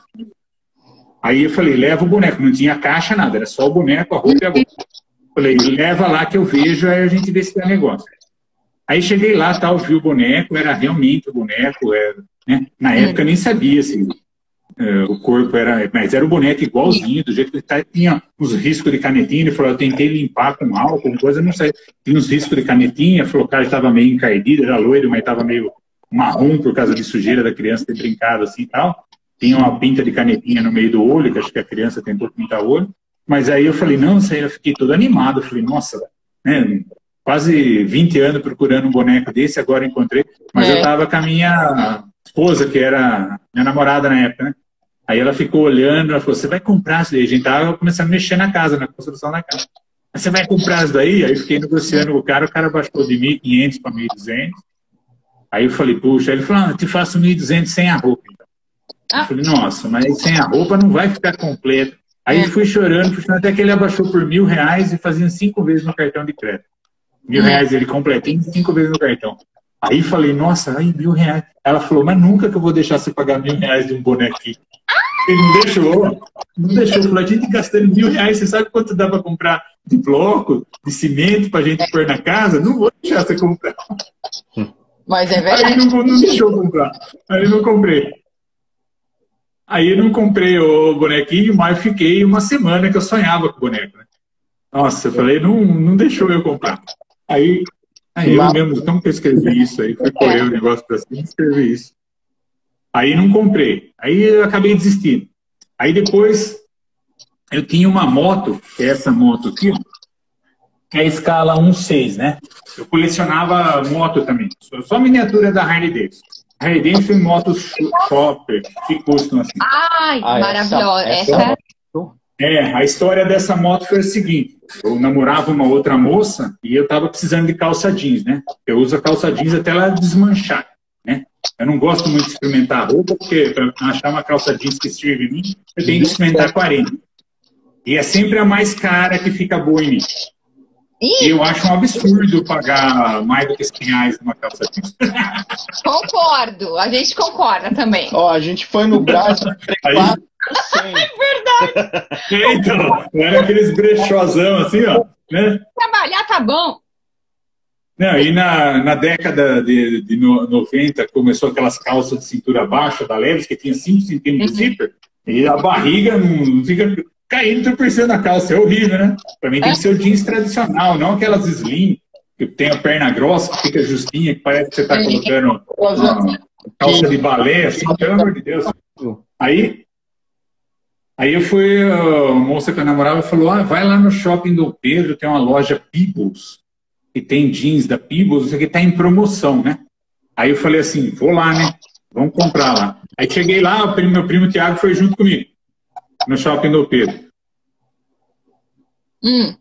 Aí eu falei, leva o boneco, não tinha caixa, nada, era só o boneco, a roupa e a bolsa. Falei, leva lá que eu vejo, aí a gente vê se tem negócio. Aí cheguei lá, tal, vi o boneco, era realmente o boneco, era, né? Na época eu nem sabia se uh, o corpo era, mas era o boneco igualzinho, do jeito que ele tá, tinha uns riscos de canetinha, ele falou, eu tentei limpar com álcool, coisa, não sei, tinha uns riscos de canetinha, falou, o cara estava meio encardido, era loiro, mas estava meio marrom por causa de sujeira da criança ter brincado assim e tal, tinha uma pinta de canetinha no meio do olho, que acho que a criança tentou pintar o olho, mas aí eu falei, não, eu fiquei todo animado, eu falei, nossa, né, quase vinte anos procurando um boneco desse, agora encontrei. Mas é. eu tava com a minha esposa, que era minha namorada na época, né? Aí ela ficou olhando, ela falou, você vai comprar isso daí? A gente tava começando a mexer na casa, na construção da casa. Você vai comprar isso daí? Aí eu fiquei negociando com o cara, o cara baixou de mil e quinhentos para mil e duzentos. Aí eu falei, puxa, aí ele falou, ah, eu te faço mil e duzentos sem a roupa. Então. Ah. Eu falei, nossa, mas sem a roupa não vai ficar completo. Aí é. fui chorando, fui chorando, até que ele abaixou por mil reais e fazia cinco vezes no cartão de crédito. Mil reais ele completou cinco vezes no cartão. Aí falei, nossa, aí mil reais. Ela falou, mas nunca que eu vou deixar você pagar mil reais de um bonequinho. Ele não deixou. Não deixou. Falou, a gente gastando mil reais, você sabe quanto dá para comprar de bloco, de cimento pra gente pôr na casa? Não vou deixar você comprar. Mas é verdade. Aí não, não deixou comprar. Aí eu não comprei. Aí eu não comprei o bonequinho, mas fiquei uma semana que eu sonhava com o boneco. Né? Nossa, eu falei, não, não deixou eu comprar. Aí, aí eu mesmo, como que eu escrevi isso? Aí foi correr o negócio para cima e escrevi isso. Aí não comprei. Aí eu acabei desistindo. Aí depois, eu tinha uma moto, que é essa moto aqui, que é a escala um seis, né? Eu colecionava moto também. Só miniatura da Harley Davidson. A Harley Davidson em motos shopper, que custam assim. Ai, ah, maravilhosa. Essa... essa... É, a história dessa moto foi a seguinte. Eu namorava uma outra moça e eu tava precisando de calça jeans, né? Eu uso a calça jeans até ela desmanchar, né? Eu não gosto muito de experimentar roupa, porque para achar uma calça jeans que sirva em mim, eu tenho que experimentar quarenta. E é sempre a mais cara que fica boa em mim. E eu acho um absurdo pagar mais do que cem reais numa calça jeans. Concordo, a gente concorda também. Ó, a gente foi no Brasil. É verdade. É, então, era aqueles brechózão assim, ó. Né? Trabalhar tá bom. Não, e na, na década de, de noventa começou aquelas calças de cintura baixa da Levi's, que tinha cinco centímetros de zíper, e a barriga não fica caindo por cima da calça. É horrível, né? Pra mim tem que ser o jeans tradicional, não aquelas slim, que tem a perna grossa, que fica justinha, que parece que você tá colocando uma calça de balé, assim, pelo amor de Deus. Aí... Aí eu fui, a moça que eu namorava falou, ah, vai lá no shopping do Pedro, tem uma loja Peebles, que tem jeans da Peebles, isso aqui tá em promoção, né? Aí eu falei assim, vou lá, né? Vamos comprar lá. Aí cheguei lá, o meu primo Tiago foi junto comigo, no shopping do Pedro. Hum.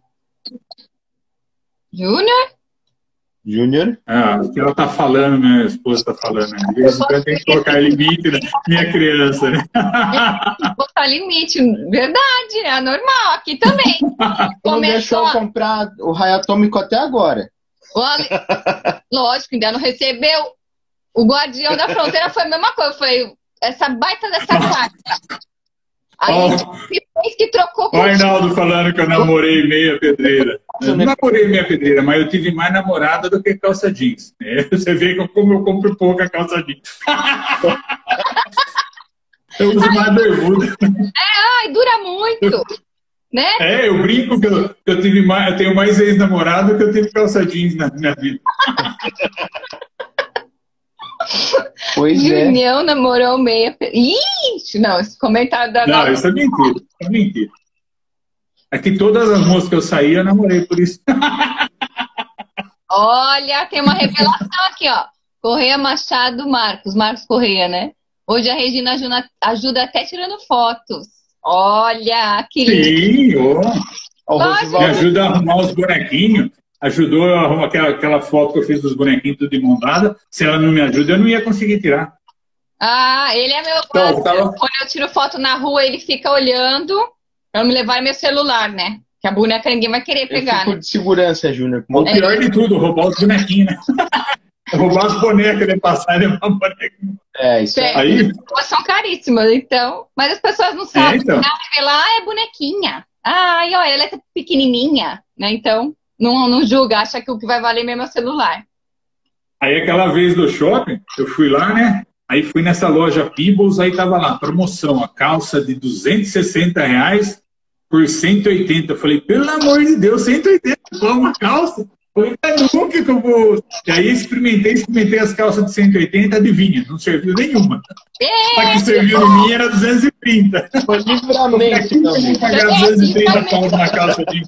Júnior? Júnior? Ah, o que ela tá falando, minha esposa tá falando. De vez em quando tem que colocar limite na minha criança, né? Botar limite, verdade, é normal, aqui também. Não deixou eu comprar o raio atômico até agora. Lógico, ainda não recebeu. O guardião da fronteira foi a mesma coisa. Eu falei, essa baita dessa carta. Aí, Ó. depois que trocou com O Arnaldo falando que eu namorei meia pedreira. Eu não namorei meia pedreira, mas eu tive mais namorada do que calça jeans. É, você vê que eu, como eu compro pouca calça jeans. Eu uso mais bermuda. É, ai, dura muito, né? É, eu brinco que eu, que eu, tive mais, eu tenho mais ex-namorado que eu tive calça jeans na minha vida. Pois é. Junião namorou meia... Ixi, não, esse comentário da... Não, isso é mentira. Isso é mentira. Aqui todas as moças que eu saí, eu namorei por isso. Olha, tem uma revelação aqui, ó. Correia Machado Marcos, Marcos Correia, né? Hoje a Regina ajuda, ajuda até tirando fotos. Olha, que lindo. Sim, ó. Lógico. Me ajuda a arrumar os bonequinhos. Ajudou a arrumar aquela, aquela foto que eu fiz dos bonequinhos tudo de mão dada. Se ela não me ajuda, eu não ia conseguir tirar. Ah, ele é meu Então, quadro. tava- Quando eu tiro foto na rua, ele fica olhando pra me levar meu celular, né? Que a boneca ninguém vai querer Eu pegar, fico né? de segurança, Júnior. O pior de tudo, roubar os bonequinhos, né? Roubar as bonecas, de passar e levar a boneca. É, isso é. É, Aí, elas são caríssimas, então. Mas as pessoas não sabem. então. Ah, revela, ah, é bonequinha. Ai, olha, ela é pequenininha, né? Então, não, não julga, acha que o que vai valer mesmo é o celular. aí aquela vez do shopping, eu fui lá, né? Aí fui nessa loja Peebles, aí tava lá, promoção, a calça de duzentos e sessenta reais por cento e oitenta. Eu falei, pelo amor de Deus, cento e oitenta, só uma calça? Eu falei, mas nunca que eu vou... E aí experimentei, experimentei as calças de cento e oitenta, adivinha, não serviu nenhuma. A que serviu no mim era duzentos e trinta. Foi livramento, meu Eu vou amigo. pagar duzentos e trinta pontos na calça de...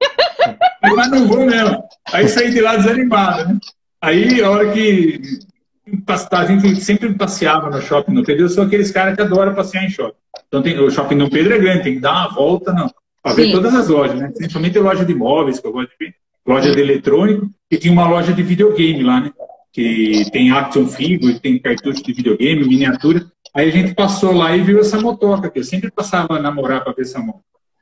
Mas não vou mesmo. Aí saí de lá desanimado, né? Aí, a hora que a gente sempre passeava no shopping no Pedro, eu sou aqueles caras que adoram passear em shopping. Então, tem, o shopping no Pedro é grande, tem que dar uma volta não, para ver Sim. todas as lojas, né? Principalmente a loja de imóveis, que eu gosto de ver, loja de eletrônico, e tinha uma loja de videogame lá, né? Que tem action figure, tem cartucho de videogame, miniatura. Aí a gente passou lá e viu essa motoca, que eu sempre passava a namorar para ver essa moto.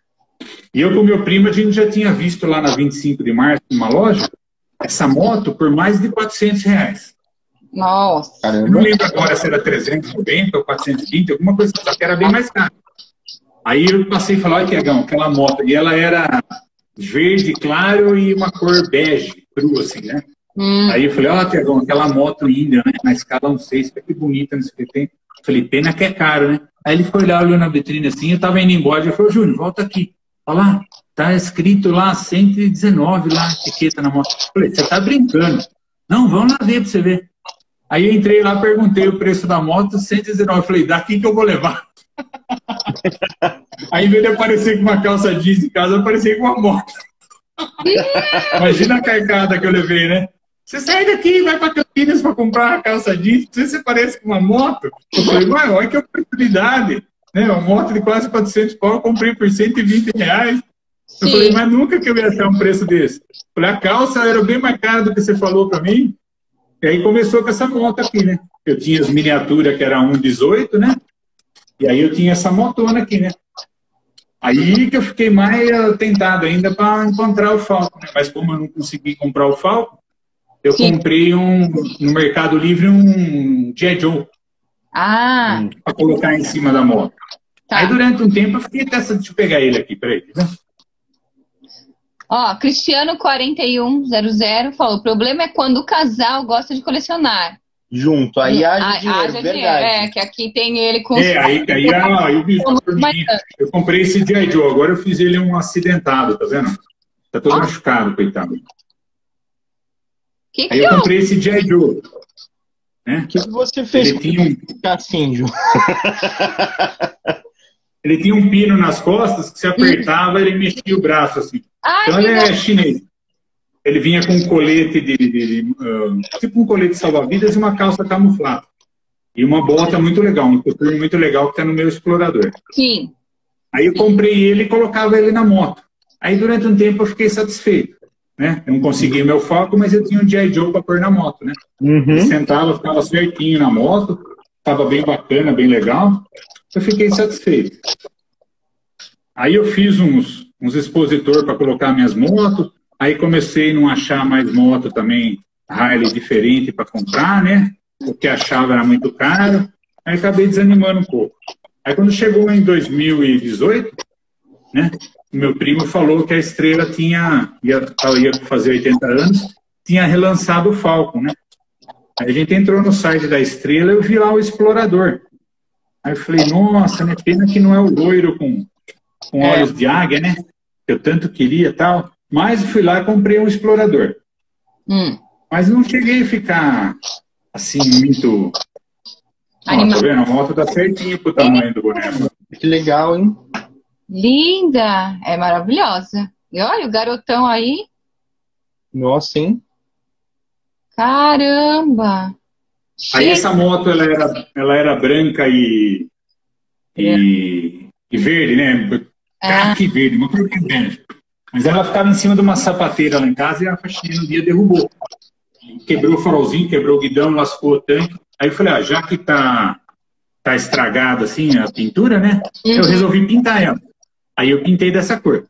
E eu com meu primo, a gente já tinha visto lá na vinte e cinco de março, numa loja, essa moto por mais de quatrocentos reais. Nossa. Eu não Caramba. lembro agora se era trezentos e noventa ou quatrocentos e vinte, alguma coisa, só que era bem mais caro. Aí eu passei e falei, olha, Tiagão, aquela moto, e ela era verde claro e uma cor bege, cru assim, né? Hum. Aí eu falei, ó, Tiagão, aquela moto linda, né? Na escala um seis, que bonita, não sei o que tem. Eu falei, pena que é caro, né? Aí ele foi lá, olhou na vitrine assim, eu tava indo embora, eu falei, Júnior, volta aqui. Olha lá, tá escrito lá cento e dezenove, lá, etiqueta na moto. Eu falei, você tá brincando. Não, vamos lá ver pra você ver. Aí eu entrei lá, perguntei o preço da moto, cento e dezenove. Eu falei, daqui que eu vou levar. Aí, em vez de aparecer com uma calça jeans em casa, eu apareci com uma moto. Imagina a carcada que eu levei, né? Você sai daqui, vai pra Campinas pra comprar uma calça jeans, você parece com uma moto. Eu falei, ué, olha que oportunidade. Né? Uma moto de quase quatrocentos pau, eu comprei por cento e vinte reais. Eu Sim. falei, mas nunca que eu ia achar um preço desse. Eu falei, a calça era bem mais cara do que você falou pra mim. E aí começou com essa moto aqui, né? Eu tinha as miniaturas que era um dezoito, né? E aí eu tinha essa motona aqui, né? Aí que eu fiquei mais uh, tentado ainda para encontrar o Falcon, né? Mas como eu não consegui comprar o Falcon, eu Sim. comprei um, no Mercado Livre um G I. Joe Ah, para colocar em cima da moto. tá. Aí durante um tempo eu fiquei testando, deixa eu pegar ele aqui, peraí. Né? Ó, Cristiano quarenta e um zero zero falou, o problema é quando o casal gosta de colecionar. Junto, aí haja Ah, dinheiro, haja verdade. dinheiro. É, que aqui tem ele com... É, aí, aí, ah, aí o bicho tá por mim. Eu comprei esse G I. Joe, agora eu fiz ele um acidentado, tá vendo? Tá todo Ah. machucado, coitado. Que Aí que eu houve? comprei esse G I. Joe. Né? O que que você fez Ele com tinha, um, ficar assim, Ju? ele tinha um pino nas costas que se apertava ele mexia o braço assim. Ai, Então ele que é bom. chinês. Ele vinha com um colete de, de, de, uh, tipo um colete salva-vidas e uma calça camuflada. E uma bota muito legal, um coturno muito legal que está no meu explorador. Sim. Aí eu comprei ele e colocava ele na moto. Aí durante um tempo eu fiquei satisfeito. Né? Eu não consegui meu foco, mas eu tinha um G I. Joe para pôr na moto. Né? Uhum. Ele sentava, ficava certinho na moto, estava bem bacana, bem legal. Eu fiquei satisfeito. Aí eu fiz uns, uns expositores para colocar minhas motos. Aí comecei a não achar mais moto também, Harley diferente para comprar, né? O que achava era muito caro. Aí acabei desanimando um pouco. Aí quando chegou em dois mil e dezoito, né, meu primo falou que a Estrela tinha, ia, ia fazer oitenta anos, tinha relançado o Falcon, né? Aí a gente entrou no site da Estrela e eu vi lá o Explorador. Aí eu falei, nossa, né, pena que não é o loiro com, com olhos é. de águia, né? Que eu tanto queria e tal. Mas fui lá e comprei um Explorador. Hum. Mas não cheguei a ficar, assim, muito... Ó, tá vendo? A moto dá certinho pro tamanho do boneco. Que legal, hein? Linda! É maravilhosa. E olha o garotão aí. Nossa, hein? Caramba! Aí essa moto, ela era, ela era branca e, e, e verde, né? É. Que verde, uma cor verde. Mas ela ficava em cima de uma sapateira lá em casa e a faxineira no dia derrubou. Quebrou o farolzinho, quebrou o guidão, lascou o tanque. Aí eu falei, ah, já que tá, tá estragada assim a pintura, né? Uhum. Eu resolvi pintar ela. Aí eu pintei dessa cor.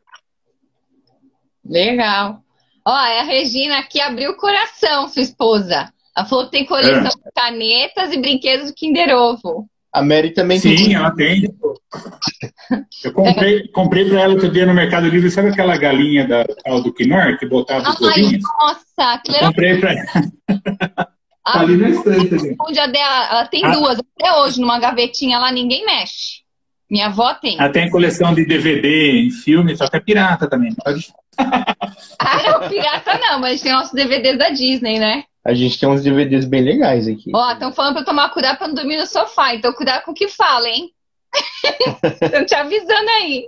Legal. Ó, a Regina aqui abriu o coração, sua esposa. Ela falou que tem coleção é. de canetas e brinquedos do Kinder Ovo. A Mary também Sim, tem. Sim, ela tem. Eu comprei, é. comprei para ela outro dia no Mercado Livre, sabe aquela galinha da, do Knorr que botava os ovinhos? Nossa, que legal. Comprei para ela. Tá ali na estante. Ali. Dela, ela tem ah. duas até hoje, numa gavetinha lá, ninguém mexe. Minha avó tem. Ela tem coleção de D V D, filme, só que é pirata também. Pode... Ah, não, pirata não, mas tem nossos D V Ds da Disney, né? A gente tem uns D V Ds bem legais aqui. Ó, estão falando pra eu tomar cuidado pra não dormir no sofá, então cuidado com o que fala, hein? Estão te avisando aí.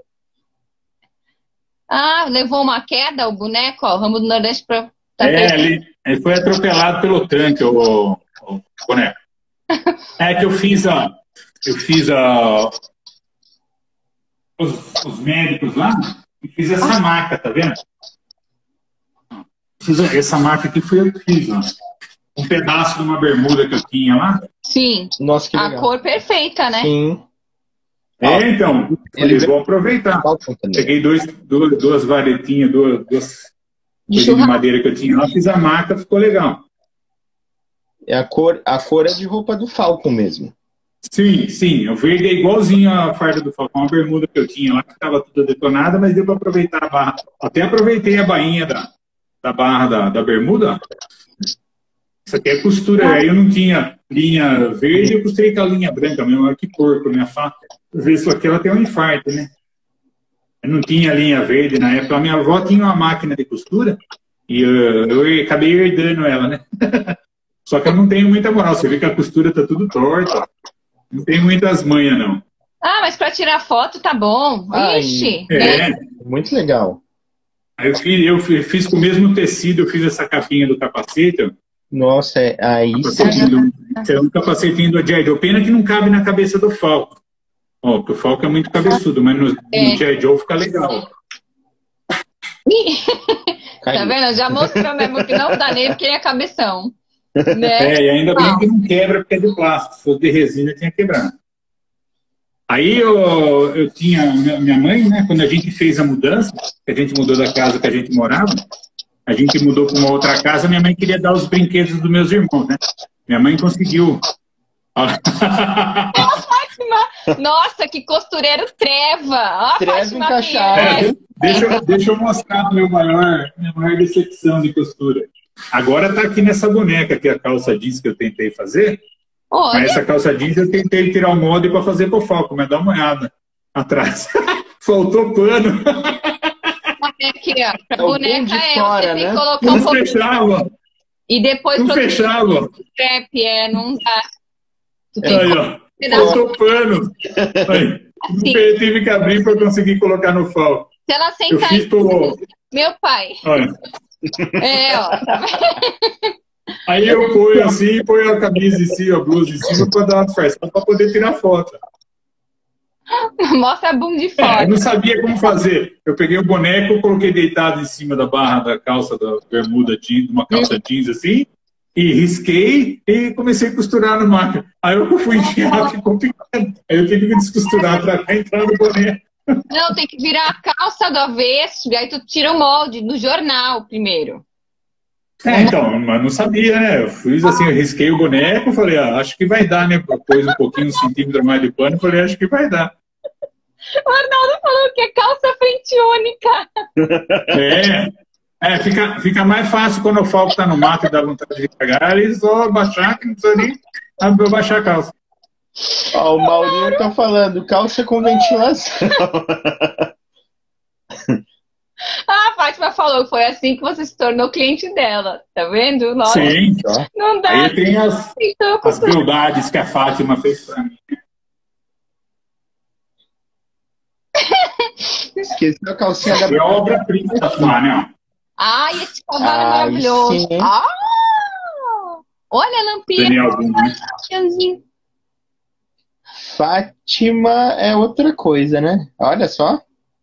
Ah, levou uma queda o boneco, ó, o Ramo do Nordeste pra... Tá é, ele, ele foi atropelado pelo tanque, o, o boneco. É que eu fiz a... Eu fiz a... Os, os médicos lá, e fiz essa marca, tá vendo? Fiz essa marca aqui, foi eu que fiz, ó. Um pedaço de uma bermuda que eu tinha lá. Sim. Nossa, que a legal. Cor perfeita, né? Sim. É, então, eles vão aproveitar. Peguei dois, duas, duas varetinhas, duas, duas de, de madeira que eu tinha lá, fiz a marca, ficou legal. É a cor, a cor é de roupa do Falcon mesmo. Sim, sim. O verde é igualzinho a farda do Falcão, a bermuda que eu tinha lá, que estava toda detonada, mas deu para aproveitar a barra. Até aproveitei a bainha da, da barra da, da bermuda. Isso aqui é costura. Aí eu não tinha linha verde, eu costurei com a linha branca mesmo. Olha que porco, minha faca. Isso aqui ela tem um infarto, né? Eu não tinha linha verde na época. A minha avó tinha uma máquina de costura e eu, eu acabei herdando ela, né? Só que eu não tenho muita moral. Você vê que a costura tá tudo torta. Não tem muitas manhas, não. Ah, mas para tirar foto tá bom. Ai, Ixi. É. Né? Muito legal. Aí eu fiz, eu fiz com o mesmo tecido, eu fiz essa capinha do capacete. Nossa, é, aí sim. É um capacetinho do G I. Joe. Pena que não cabe na cabeça do Falco. Ó, porque o Falco é muito cabeçudo, mas no, é. no G I. Joe fica legal. Tá vendo? Eu já mostrou mesmo que não dá nele porque ele é cabeção. Né? É, e ainda bem que não quebra porque é de plástico. Se fosse de resina, tinha quebrado. Aí eu, eu tinha minha mãe, né? Quando a gente fez a mudança, que a gente mudou da casa que a gente morava, a gente mudou para uma outra casa, minha mãe queria dar os brinquedos dos meus irmãos, né? Minha mãe conseguiu. Nossa, que costureiro treva! Ó, treva encaixado. É, deixa, eu, deixa eu mostrar a meu maior, minha maior decepção de costura. Agora tá aqui nessa boneca, que é a calça jeans que eu tentei fazer. Olha. Mas essa calça jeans eu tentei tirar o molde para fazer pro Falco, mas dá uma olhada atrás. Faltou pano. Aqui, ó, pra boneca é, fora, você né? tem que colocar não um pouco. Fechava. E depois não fechava. Strap, é, não dá. Tu tem aí, ó. Faltou pano. Aí, assim. Eu tive que abrir para conseguir colocar no Falco. Se ela sentar eu fiz pro... Meu pai. Olha. É, ó. Aí eu ponho assim, ponho a camisa em cima, a blusa em cima para dar uma disfarçada para poder tirar foto. Mostra a bunda de fora. É, eu não sabia como fazer. Eu peguei o boneco, coloquei deitado em cima da barra da calça da bermuda jeans, uma calça jeans assim, e risquei e comecei a costurar no máquina. Aí eu fui enfiar, ficou picando. Aí eu tive que descosturar para entrar no boneco. Não, tem que virar a calça do avesso, e aí tu tira o molde no jornal primeiro. É, então, mas não sabia, né? Eu fiz assim, eu risquei o boneco, falei, ah, acho que vai dar, né? Pôs um pouquinho, um centímetro mais de pano, falei, acho que vai dar. O Arnaldo falou que é calça frente única. É, é fica, fica mais fácil quando o Falco tá no mato e dá vontade de cagar, ele só baixar, que não precisa nem baixar a calça. Ó, o Maurinho tá falando, calça com ventilação. Ah, a Fátima falou que foi assim que você se tornou cliente dela. Tá vendo? Nossa, Sim, não dá. aí tem as, Então, as beldades que a Fátima fez pra mim. Esqueceu a calcinha da... É obra-prima da Fá, né? ai, esse cavalo é Ai, maravilhoso. sim. Ah, olha a lampinha. Daniel Bum. Fátima é outra coisa, né? Olha só.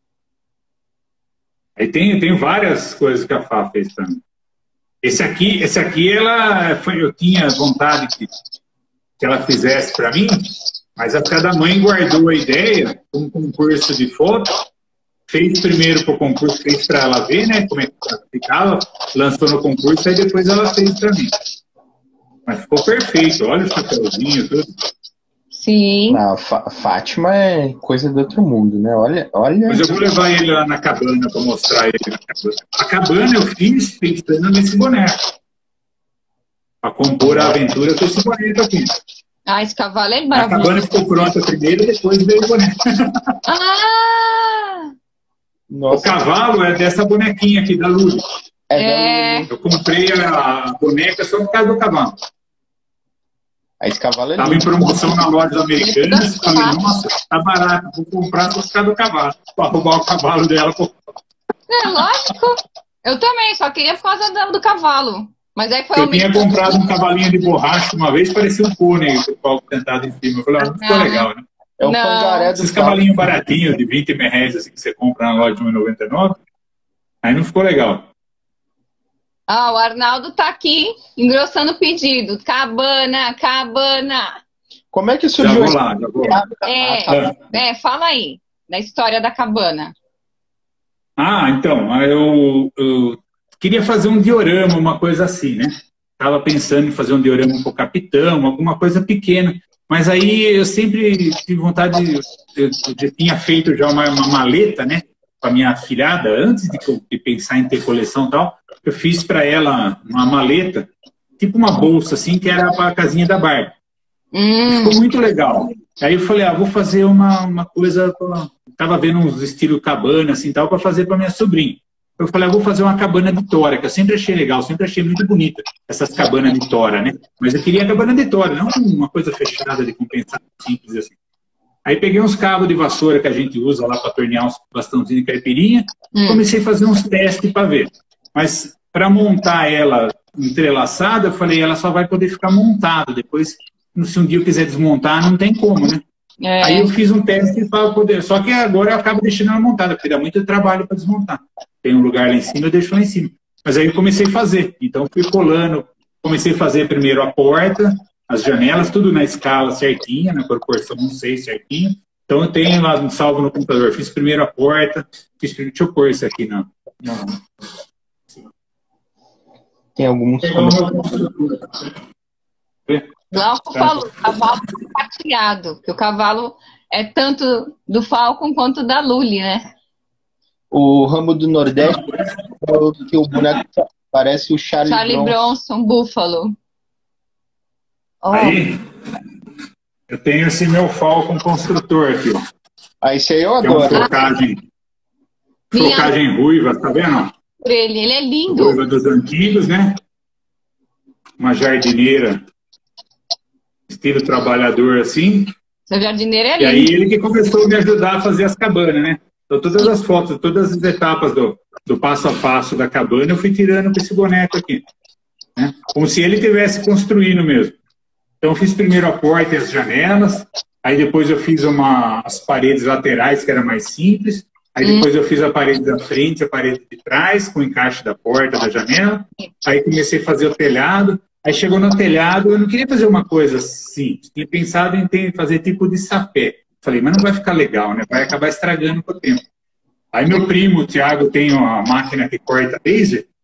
Aí tem, tem várias coisas que a Fá fez pra mim. Esse aqui, esse aqui ela foi, eu tinha vontade que, que ela fizesse para mim, mas a cada mãe guardou a ideia, um concurso de foto, fez primeiro para o concurso, fez para ela ver, né, como é que ficava, lançou no concurso, aí depois ela fez para mim. Mas ficou perfeito, olha o chapéuzinho, tudo. Sim. Não, Fá- Fátima é coisa do outro mundo, né? Olha, olha. Mas eu vou levar ele lá na cabana para mostrar ele na cabana. A cabana eu fiz pensando nesse boneco. Para compor a aventura com esse boneco aqui. Ah, esse cavalo é A maravilhoso. cabana ficou pronta primeiro e depois veio o boneco. Ah! O Nossa, cavalo é dessa bonequinha aqui, da Luli. é, É. da- Eu comprei a boneca só por causa do cavalo. Ah, esse cavalo é Estava em lindo. promoção na loja americana. Falei, nossa, tá barato, vou comprar só por causa do cavalo. Para roubar o cavalo dela. Pô. É lógico. Eu também, só queria por causa do, do cavalo. Mas aí foi Eu o tinha mesmo. comprado um cavalinho de borracha uma vez, parecia um pônei, o palco sentado em cima. Eu falei, ah, não ficou Ah. legal, né? É o Não. pangaré do Esses cavalo. cavalinhos baratinhos, de vinte reais, assim, que você compra na loja de um real e noventa e nove, aí não ficou legal. Ah, o Arnaldo tá aqui engrossando o pedido. Cabana, cabana. Como é que Já surgiu vou esse... lá, já vou lá. É, é, fala aí da história da cabana. Ah, então, aí eu, eu queria fazer um diorama, uma coisa assim, né? Estava pensando em fazer um diorama para o capitão, alguma coisa pequena. Mas aí eu sempre tive vontade, de, eu, eu tinha feito já uma, uma maleta, né? Com a minha afilhada, antes de, de pensar em ter coleção e tal, eu fiz para ela uma maleta, tipo uma bolsa assim, que era para a casinha da Barbie. Hum, Ficou muito legal. Aí eu falei, ah, vou fazer uma, uma coisa, pra... tava vendo uns estilo cabana, assim, tal, para fazer para minha sobrinha. Eu falei, ah, vou fazer uma cabana de tora, que eu sempre achei legal, sempre achei muito bonita, essas cabanas de tora, né? Mas eu queria cabana de tora, não uma coisa fechada de compensar, simples assim. Aí peguei uns cabos de vassoura que a gente usa lá para tornear uns bastãozinhos de caipirinha, hum. comecei a fazer uns testes para ver. Mas para montar ela entrelaçada, eu falei, ela só vai poder ficar montada, depois, se um dia eu quiser desmontar, não tem como, né? É. Aí eu fiz um teste para poder. Só que agora eu acabo deixando ela montada, porque dá muito trabalho para desmontar. Tem um lugar lá em cima, eu deixo lá em cima. Mas aí eu comecei a fazer. Então fui colando, comecei a fazer primeiro a porta, as janelas, tudo na escala certinha, na proporção, não sei certinho. Então eu tenho lá um salvo no computador. Fiz primeiro a porta, fiz, deixa eu pôr isso aqui, não. não. Tem alguns... Glauco falou, cavalo compartilhado, que o cavalo é tanto do Falcon quanto da Luli, né? O ramo do Nordeste falou que o boneco parece o Charlie, Charlie Bronson. Bronson, Búfalo. Oh, Aí eu tenho esse meu Falcon construtor aqui, ó. Ah, esse aí eu Que é uma adoro. trocagem, Minha- trocagem ruiva, tá vendo? por ele, ele é lindo. Ruiva dos antigos, né? Uma jardineira, estilo trabalhador assim. Seu jardineiro é E aí lindo. ele que começou a me ajudar a fazer as cabanas, né? Então todas as fotos, todas as etapas do, do passo a passo da cabana eu fui tirando com esse boneco aqui. Né? Como se ele tivesse construindo mesmo. Então eu fiz primeiro a porta e as janelas, aí depois eu fiz uma, as paredes laterais, que era mais simples, aí depois eu fiz a parede da frente, a parede de trás, com o encaixe da porta, da janela, aí comecei a fazer o telhado, aí chegou no telhado, eu não queria fazer uma coisa simples, tinha pensado em ter, fazer tipo de sapé. Falei, mas não vai ficar legal, né? Vai acabar estragando com o tempo. Aí meu primo, o Thiago, tem uma máquina que corta laser,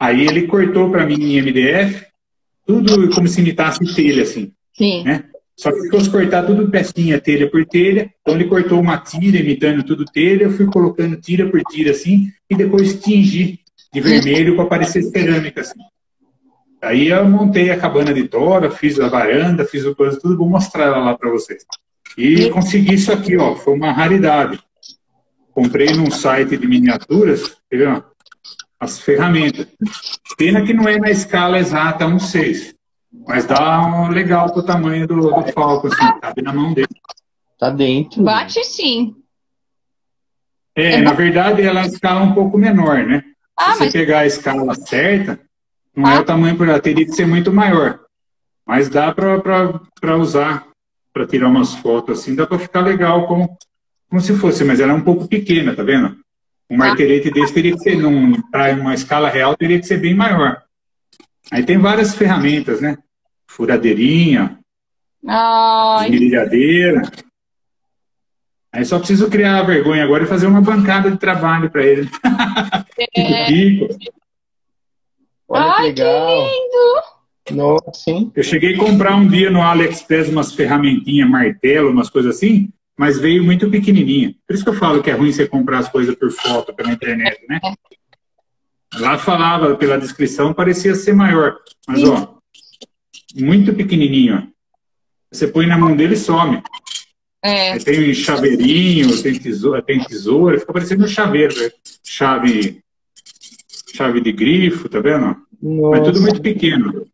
Aí ele cortou para mim em M D F, tudo como se imitasse telha, assim. Sim. Né? Só que fosse cortar tudo pecinha, telha por telha. Então ele cortou uma tira imitando tudo telha, eu fui colocando tira por tira assim, e depois tingi de vermelho para parecer cerâmica assim. Aí eu montei a cabana de tora, fiz a varanda, fiz o coisa, tudo, vou mostrar ela lá para vocês. E consegui isso aqui, ó, foi uma raridade. Comprei num site de miniaturas, entendeu? As ferramentas. Pena que não é na escala exata um seis. Mas dá um legal pro tamanho do, do Falcon, assim, cabe na mão dele. Tá dentro. Bate sim. É, na verdade, ela é a escala um pouco menor, né? Ah, Se você mas... pegar a escala certa, não Ah. é o tamanho por ela, teria que ser muito maior. Mas dá para usar, para tirar umas fotos assim, dá para ficar legal como, como se fosse, mas ela é um pouco pequena, tá vendo? Um martelete desse teria que ser, para uma escala real, teria que ser bem maior. Aí tem várias ferramentas, né? Furadeirinha, Ai, esmerilhadeira. Aí só preciso criar a vergonha agora e fazer uma bancada de trabalho para ele. é... Pico. Olha Ai, que legal. que lindo! Nossa, hein? Eu cheguei a comprar um dia no AliExpress umas ferramentinhas, martelo, umas coisas assim, mas veio muito pequenininha. Por isso que eu falo que é ruim você comprar as coisas por foto pela internet, né? Lá falava, pela descrição, parecia ser maior. Mas, ó, muito pequenininho, ó. Você põe na mão dele e some. É. Aí tem chaveirinho, tem tesoura, tem tesoura, fica parecendo um chaveiro, né? Chave, chave de grifo, tá vendo? Nossa. Mas tudo muito pequeno.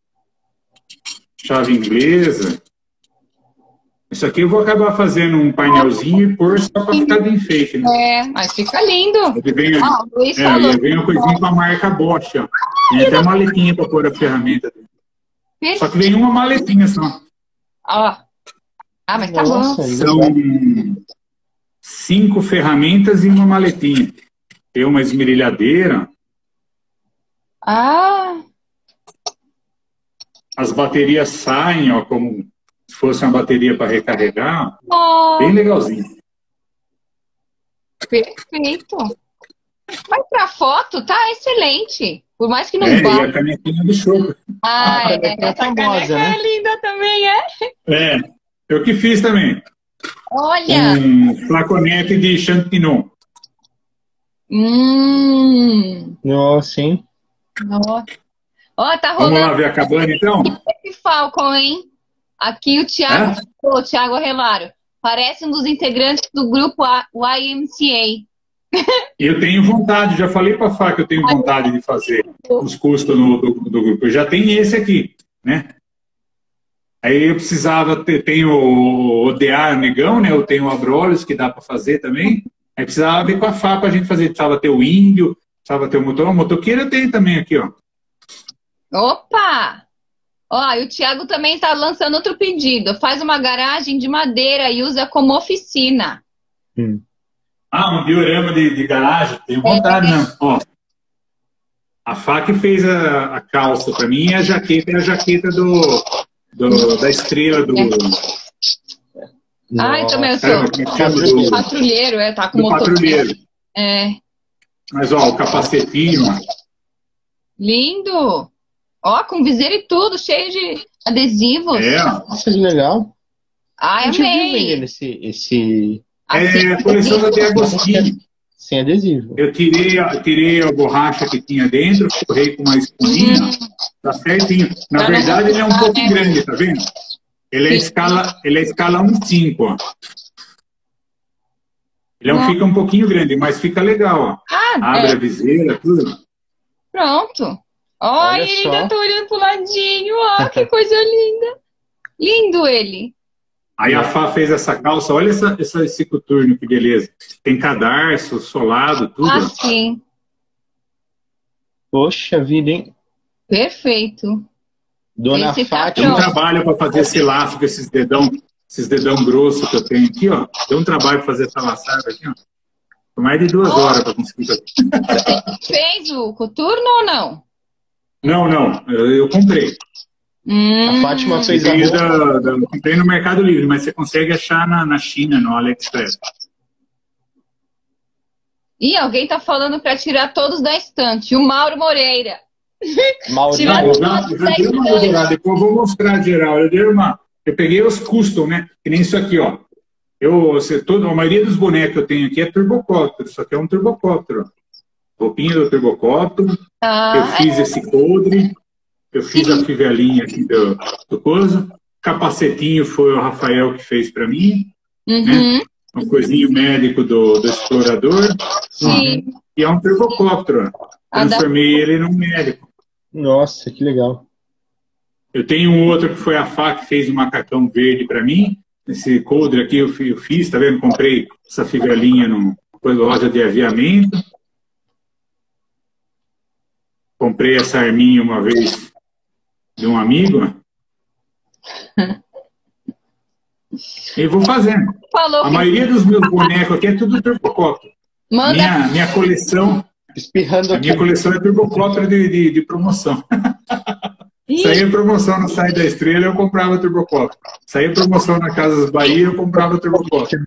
Chave inglesa. Isso aqui eu vou acabar fazendo um painelzinho e pôr só para ficar de enfeite, né? É, mas fica lindo. Ele vem, Ah, o Luiz é, falou. ele vem uma coisinha com a marca Bosch, ó. Tem até maletinha para pôr a ferramenta. Só que vem uma maletinha só. Ó. Ah, mas tá Nossa, bom. São cinco ferramentas e uma maletinha. Tem uma esmerilhadeira. Ah, As baterias saem, ó, como se fosse uma bateria para recarregar. ó, Bem legalzinho. perfeito. Mas pra foto tá excelente. Por mais que não É, e vá. a canequinha do chopp. Ah, A é. caneca é Essa famosa, caneca né? é linda também, é? É, eu que fiz também. Olha. Um flaconete de Chantinon. Hum. Nossa, hein? Ó, ó, tá Vamos lá rolando ver a cabana, então? esse Falcon, hein? Aqui o Thiago, o Thiago Arrelário. Parece um dos integrantes do grupo Y M C A. Eu tenho vontade, já falei para a Fá que eu tenho vontade de fazer os custos no, do, do grupo. Eu já tenho esse aqui, né? Aí eu precisava ter, tem o Odear Negão, né? Eu tenho o Abrolhos, que dá para fazer também. Aí precisava ver com a Fá para a gente fazer. Precisava ter o Índio, precisava ter o motor. O motoqueiro eu tenho também aqui, ó. Opa! Ó, e o Thiago também tá lançando outro pedido. Faz uma garagem de madeira e usa como oficina. Hum. Ah, um diorama de, de garagem. Tenho vontade, não. Ó, a Fá que fez a, a calça para mim e a jaqueta é a jaqueta do, do, da estrela do... Ai, também eu Caramba, sou como é que chama? Do, patrulheiro, é, tá com do motor. patrulheiro. É. Mas, ó, o capacetinho, ó. Lindo! Ó, com viseira e tudo, cheio de adesivos. É, ó. Nossa, que legal. Ai, A gente viu amei! vendendo esse, esse Assim, É a coleção da Tia Agostinho. sem adesivo. Eu tirei, a- tirei a borracha que tinha dentro, forrei com uma espuminha, tá certinho. Na Pra não verdade, ele é um machucar, pouco né? grande, tá vendo? Ele é Sim. escala, ele é escala um ponto cinco, ó. Ele é um, Não. fica um pouquinho grande, mas fica legal, ó. Ah, Abre é, a viseira, tudo. pronto. Ó, Olha ele só. ainda tô olhando pro ladinho. Ó, que coisa linda. Lindo ele. Aí a Fá fez essa calça, olha essa, essa, esse coturno, que beleza. Tem cadarço, solado, tudo. ó. Assim, Poxa vida, hein? perfeito. Dona Esse tá Deu um pronto. trabalho para fazer esse laço com esses dedão, esses dedão grossos que eu tenho aqui, ó. Deu um trabalho para fazer essa laçada aqui, ó. Foi mais de duas horas para conseguir fazer. Fez o coturno ou não? Não, não, eu, eu comprei. Hum, A Fátima fez a Comprei, roupa. da, da, eu comprei no Mercado Livre, mas você consegue achar na, na China, no AliExpress. Ih, alguém tá falando pra tirar todos da estante. O Mauro Moreira. Maurício. Não, eu já, eu já dei uma melhorada, depois eu vou mostrar geral. Eu dei uma. Eu peguei os custom, né? Que nem isso aqui, ó. Eu, você, toda, a maioria dos bonecos que eu tenho aqui é turbocóptero. Isso aqui é um turbocóptero. Roupinha do turbocóptero. Ah, eu fiz esse coldre. Eu fiz a fivelinha aqui do, do coisa. Capacetinho foi o Rafael que fez para mim. uhum. Né? Um coisinho médico do, do explorador. Sim. E é um turbocóptero. Transformei ele num médico. Nossa, que legal. Eu tenho um outro que foi a Fá que fez um macacão verde para mim. Esse coldre aqui eu fiz, tá vendo? Comprei essa fivelinha numa loja de aviamento. Comprei essa arminha uma vez de um amigo. E vou fazendo. Falou a que... maioria dos meus bonecos aqui é tudo turbocóptero. Manda... Minha, minha coleção... Espirrando a aqui. minha coleção é turbocóptero de, de, de promoção. Saía promoção no Sai da Estrela, eu comprava turbocóptero. Saía promoção na Casas Bahia, eu comprava turbocóptero.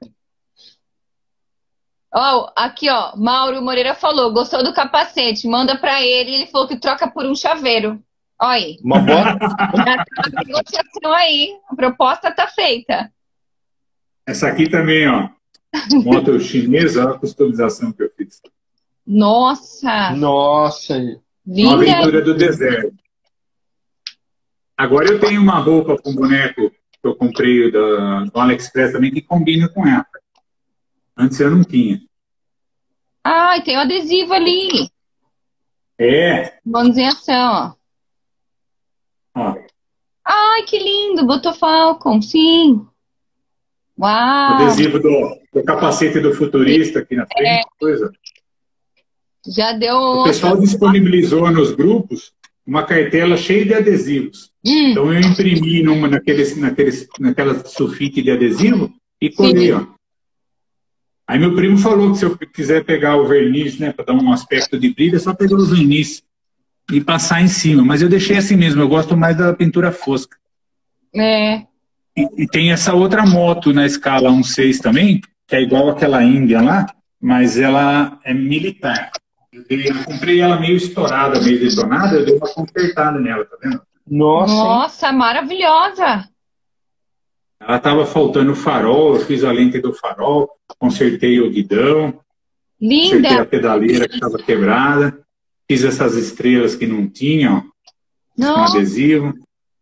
Ó, oh, aqui, ó, Mauro Moreira falou, gostou do capacete, manda pra ele, ele falou que troca por um chaveiro. Olha aí. Uma bota? Já tá uma negociação aí, a proposta tá feita. Essa aqui também, ó, moto chinesa, olha a customização que eu fiz. Nossa! Nossa! Linda! Uma aventura do deserto. Agora eu tenho uma roupa com um boneco que eu comprei do, do AliExpress também que combina com ela. Antes eu não tinha. Ai, tem um adesivo ali. É. Bonzinhação, ó. ó. Ai, que lindo. Botou Falcon, sim. Uau. O adesivo do, do capacete do futurista aqui na frente. É. Coisa. Já deu... O pessoal disponibilizou nos grupos uma cartela cheia de adesivos. Hum. Então eu imprimi numa, naqueles, naqueles, naquela sulfite de adesivo e colei, ó. Aí meu primo falou que se eu quiser pegar o verniz, né, para dar um aspecto de brilho, é só pegar os verniz e passar em cima. Mas eu deixei assim mesmo, eu gosto mais da pintura fosca. É. E, e tem essa outra moto na escala um seis também, que é igual aquela Índia lá, mas ela é militar. Eu, dei, eu comprei ela meio estourada, meio detonada, eu dei uma consertada nela, tá vendo? Nossa, Nossa, maravilhosa! Ela estava faltando o farol, eu fiz a lente do farol, consertei o guidão, linda. Consertei a pedaleira que estava quebrada, fiz essas estrelas que não tinham, com adesivo.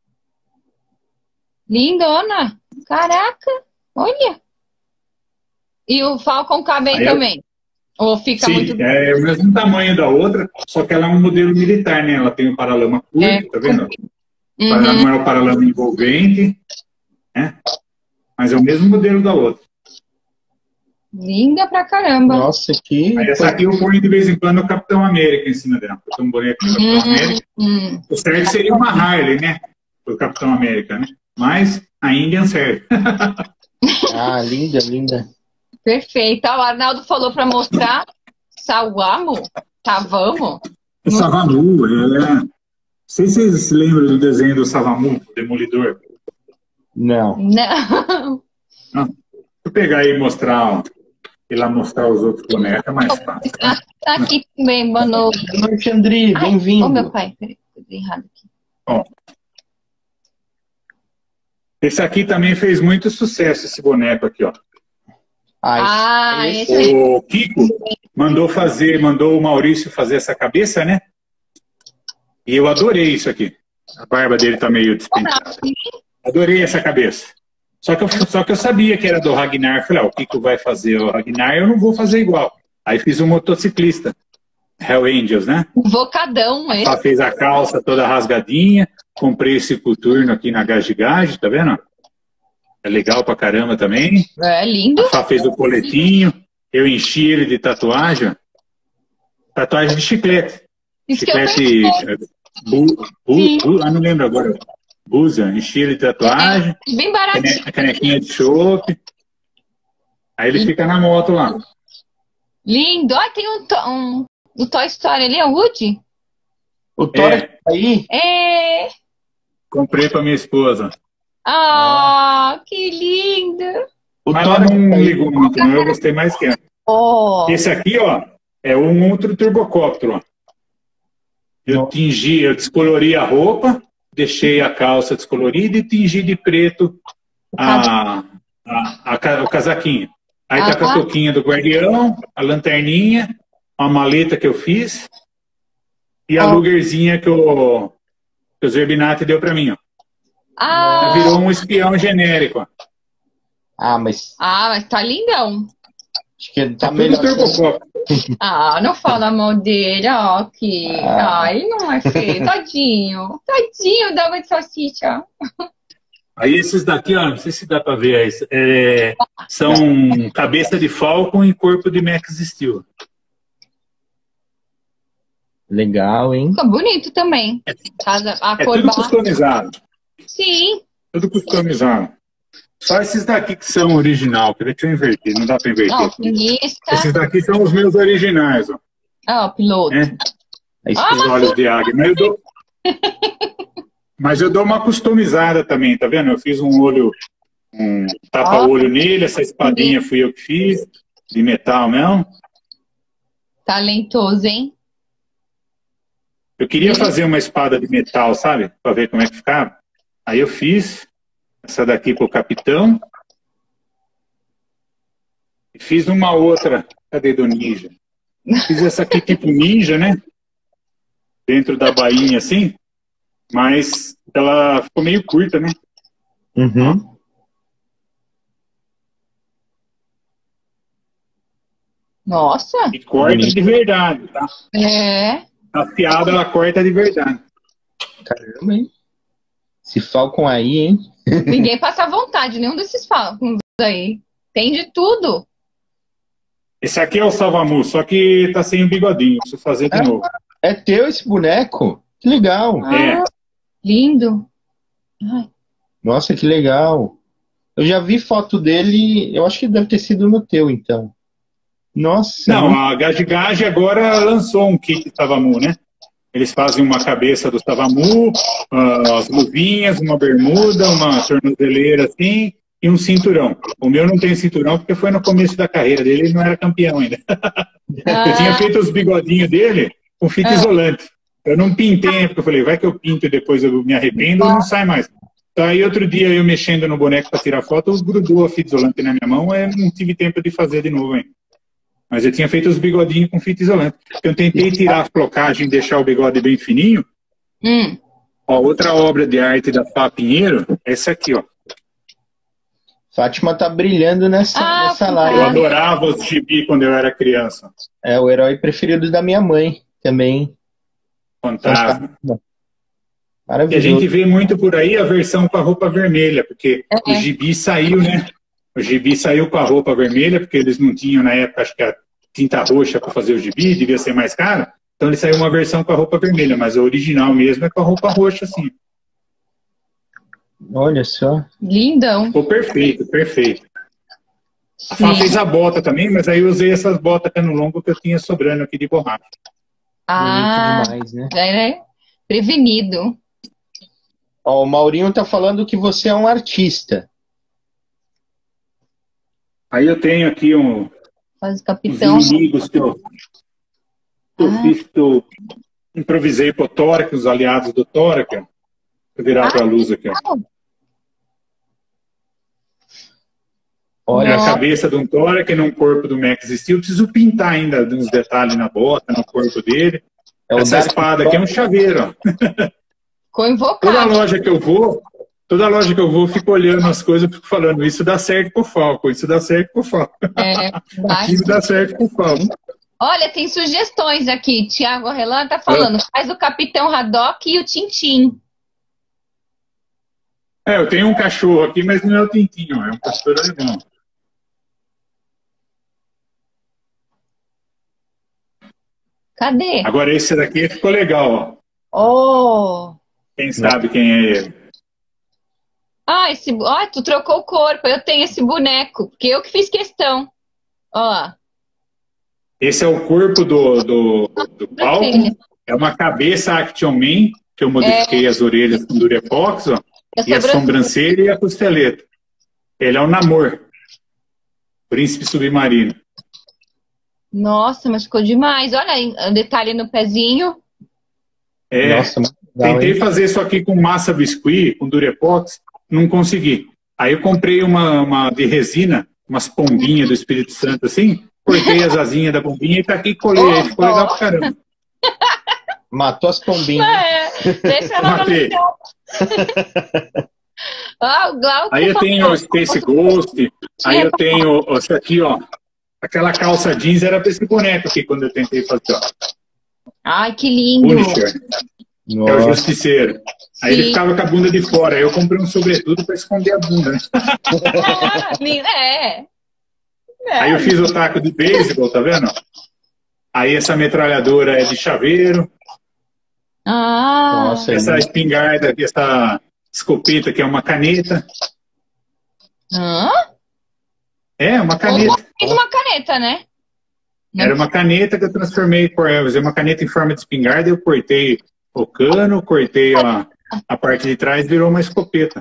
Lindona! Caraca! Olha! E o Falcon cabe aí também? Eu... Ou fica Sim, muito... é o mesmo tamanho da outra, só que ela é um modelo militar, né? Ela tem o paralama curto, é. Tá vendo? Uhum. Não é o paralama envolvente, né? Mas é o mesmo modelo da outra. Linda pra caramba. Nossa, que... Aí essa aqui eu ponho de vez em quando o Capitão América em cima dela. Eu tenho um boneco do Capitão uhum. América. Uhum. O certo seria uma Harley, né? O Capitão América, né? Mas a Indian serve. Ah, linda, linda. Perfeito. O Arnaldo falou para mostrar Sawamo, Savamu. O Savamu, é. Não sei se vocês se lembram do desenho do Savamu, o Demolidor. Não. Não. Não. Deixa eu pegar aí e mostrar, ó. E lá mostrar os outros bonecos é mais fácil. Tá, tá aqui também, boa noite. Boa noite, André. Bem-vindo. Ô, meu pai, peraí, errado aqui. Ó. Esse aqui também fez muito sucesso, esse boneco aqui, ó. Ah, ah esse aí. O Kiko mandou fazer, mandou o Maurício fazer essa cabeça, né? E eu adorei isso aqui. A barba dele tá meio despenteada. Adorei essa cabeça. Só que, eu, só que eu sabia que era do Ragnar. Falei, ah, o Kiko vai fazer o Ragnar, eu não vou fazer igual. Aí fiz um motociclista. Hell Angels, né? Invocadão, esse. Ela fez a calça toda rasgadinha. Comprei esse coturno aqui na Gagigage, tá vendo? É legal pra caramba também. É lindo. Ela fez o coletinho. Eu enchi ele de tatuagem. Tatuagem de chiclete. Isso chiclete. Bu, bu, bu, ah, não lembro agora. Busa, enchi ele de tatuagem. É, bem baratinho. Cane, canequinha de chope. Aí ele lindo. Fica na moto lá. Lindo. Ah, tem um, um, o Toy Story ali, é o Woody? O Toy é. Aí? É. Comprei pra minha esposa. Ah, que lindo! O Mas ela não ligou muito, não. Eu gostei mais que ela. Oh. Esse aqui, ó, é um outro turbocóptero, ó. Eu tingi, eu descolori a roupa, deixei a calça descolorida e tingi de preto a, a, a, o casaquinho. Aí tá com a touquinha do guardião, a lanterninha, a maleta que eu fiz e a oh. lugerzinha que o, que o Zerbinati deu pra mim, ó. Ah. Virou um espião genérico, ó. Ah, mas... Ah, mas tá lindão. Acho que tá, tá melhor. Ah, não fala mal dele, ó, que... Ah. ah, ele não é feio, tadinho. Tadinho da água de salsicha. Aí esses daqui, ó, não sei se dá pra ver aí, é, são cabeça de Falcon e corpo de Max Steel. Legal, hein? Ficou bonito também. A, a é cor tudo barra. customizado. Sim. Tudo customizado. Só esses daqui que são original. Deixa eu inverter, não dá pra inverter. Não, pinista. Esses daqui são os meus originais, ó. Ah, o piloto. É. Ah, os olhos de águia. Mas eu dou... Mas eu dou uma customizada também, tá vendo? Eu fiz um olho, um tapa-olho oh. nele, essa espadinha fui eu que fiz, de metal mesmo. Talentoso, hein? Eu queria fazer uma espada de metal, sabe? Pra ver como é que ficava. Aí eu fiz essa daqui pro capitão. E fiz uma outra, cadê do ninja? Fiz essa aqui tipo ninja, né? Dentro da bainha assim. Mas ela ficou meio curta, né? Uhum. Nossa! E corta de verdade, tá? É. Afiada, ela corta de verdade. Caramba, hein? Esse Falcon aí, hein? Ninguém passa vontade, nenhum desses Falcons aí. Tem de tudo. Esse aqui é o Savamu, só que tá sem o bigodinho. Preciso fazer de é, novo. É teu esse boneco? Que legal. Ah. É. Lindo. Ai. Nossa, que legal. Eu já vi foto dele, eu acho que deve ter sido no teu, então. Nossa. Não, a Gage agora lançou um kit Savamu, né? Eles fazem uma cabeça do Savamu, uh, as luvinhas, uma bermuda, uma tornozeleira assim e um cinturão. O meu não tem cinturão porque foi no começo da carreira dele, ele não era campeão ainda. Ah. Eu tinha feito os bigodinhos dele com fita ah. isolante. Eu não pintei, porque eu falei, vai que eu pinto e depois eu me arrependo e não sai mais. Então aí outro dia eu mexendo no boneco para tirar foto, grudou a fita isolante na minha mão, eu não tive tempo de fazer de novo ainda. Mas eu tinha feito os bigodinhos com fita isolante. Eu tentei tirar a flocagem e deixar o bigode bem fininho. Hum. Ó, outra obra de arte da Fá Pinheiro, essa aqui, ó. Fátima tá brilhando nessa, ah, nessa live. Eu adorava os gibi quando eu era criança. É o herói preferido da minha mãe também. Fantástico. Maravilhoso. E a gente vê muito por aí a versão com a roupa vermelha, porque é. o gibi saiu, né? O gibi saiu com a roupa vermelha, porque eles não tinham na época, acho que a tinta roxa para fazer o gibi, devia ser mais caro. Então ele saiu uma versão com a roupa vermelha, mas o original mesmo é com a roupa roxa, assim. Olha só. Lindão. Ficou perfeito, perfeito. A Fá fez a bota também, mas aí eu usei essas botas cano longo que eu tinha sobrando aqui de borracha. Ah, demais, né? É prevenido. Ó, o Maurinho tá falando que você é um artista. Aí eu tenho aqui um, Faz o capitão. uns inimigos que eu, que eu ah. fiz, que eu improvisei pro Tórax, os aliados do Tórax. Vou virar ah, pra luz aqui, ó. Olha a cabeça de um Tórax num corpo do Max Steel. Preciso pintar ainda uns detalhes na bota, no corpo dele. É Essa espada aqui é um chaveiro, ó. Ficou invocado. Toda loja que eu vou, toda loja que eu vou, eu fico olhando as coisas, eu fico falando, isso dá certo pro Falco, isso dá certo pro Falco. É, aquilo dá certo pro Falco. Olha, tem sugestões aqui. Tiago Arrelan tá falando, é. faz o Capitão Haddock e o Tintim. É, eu tenho um cachorro aqui, mas não é o Tintinho, é um cachorro alemão. Cadê? Agora esse daqui ficou legal, ó. Oh. Quem sabe quem é ele? Ah, esse... oh, tu trocou o corpo. Eu tenho esse boneco, porque eu que fiz questão. Ó. Esse é o corpo do, do, do palco. É uma cabeça Action Man, que eu modifiquei é. as orelhas com Durepox, ó. E a sobrancelha e a costeleta. Ele é o Namor. Príncipe submarino. Nossa, mas ficou demais. Olha aí, o detalhe no pezinho. É, Nossa, muito legal, tentei hein? fazer isso aqui com massa biscuit, com Durepox, não consegui. Aí eu comprei uma, uma de resina, umas pombinhas do Espírito Santo assim, cortei as asinhas da pombinha e tá aqui e colei. Aí ficou legal pra caramba. Matou as pombinhas. É, deixa ela no Matei. chão. Ah, o Glauco Aí eu tenho falou. o Space Ghost, aí eu tenho isso aqui, ó. Aquela calça jeans era pra esse boneco aqui quando eu tentei fazer, ó. Ai, que lindo. Punisher, que é o Nossa. Justiceiro. Aí ele Sim. ficava com a bunda de fora. Aí eu comprei um sobretudo pra esconder a bunda, né? Ah, lindo. É. É. Aí eu fiz o taco de beisebol, tá vendo? Aí essa metralhadora é de chaveiro. Ah, Nossa, Essa espingarda, essa escopeta que é uma caneta. hã? É, uma Ou caneta. fiz uma caneta, né? Era uma caneta que eu transformei, por eu usei uma caneta em forma de espingarda, eu cortei o cano, cortei a, a parte de trás, virou uma escopeta. A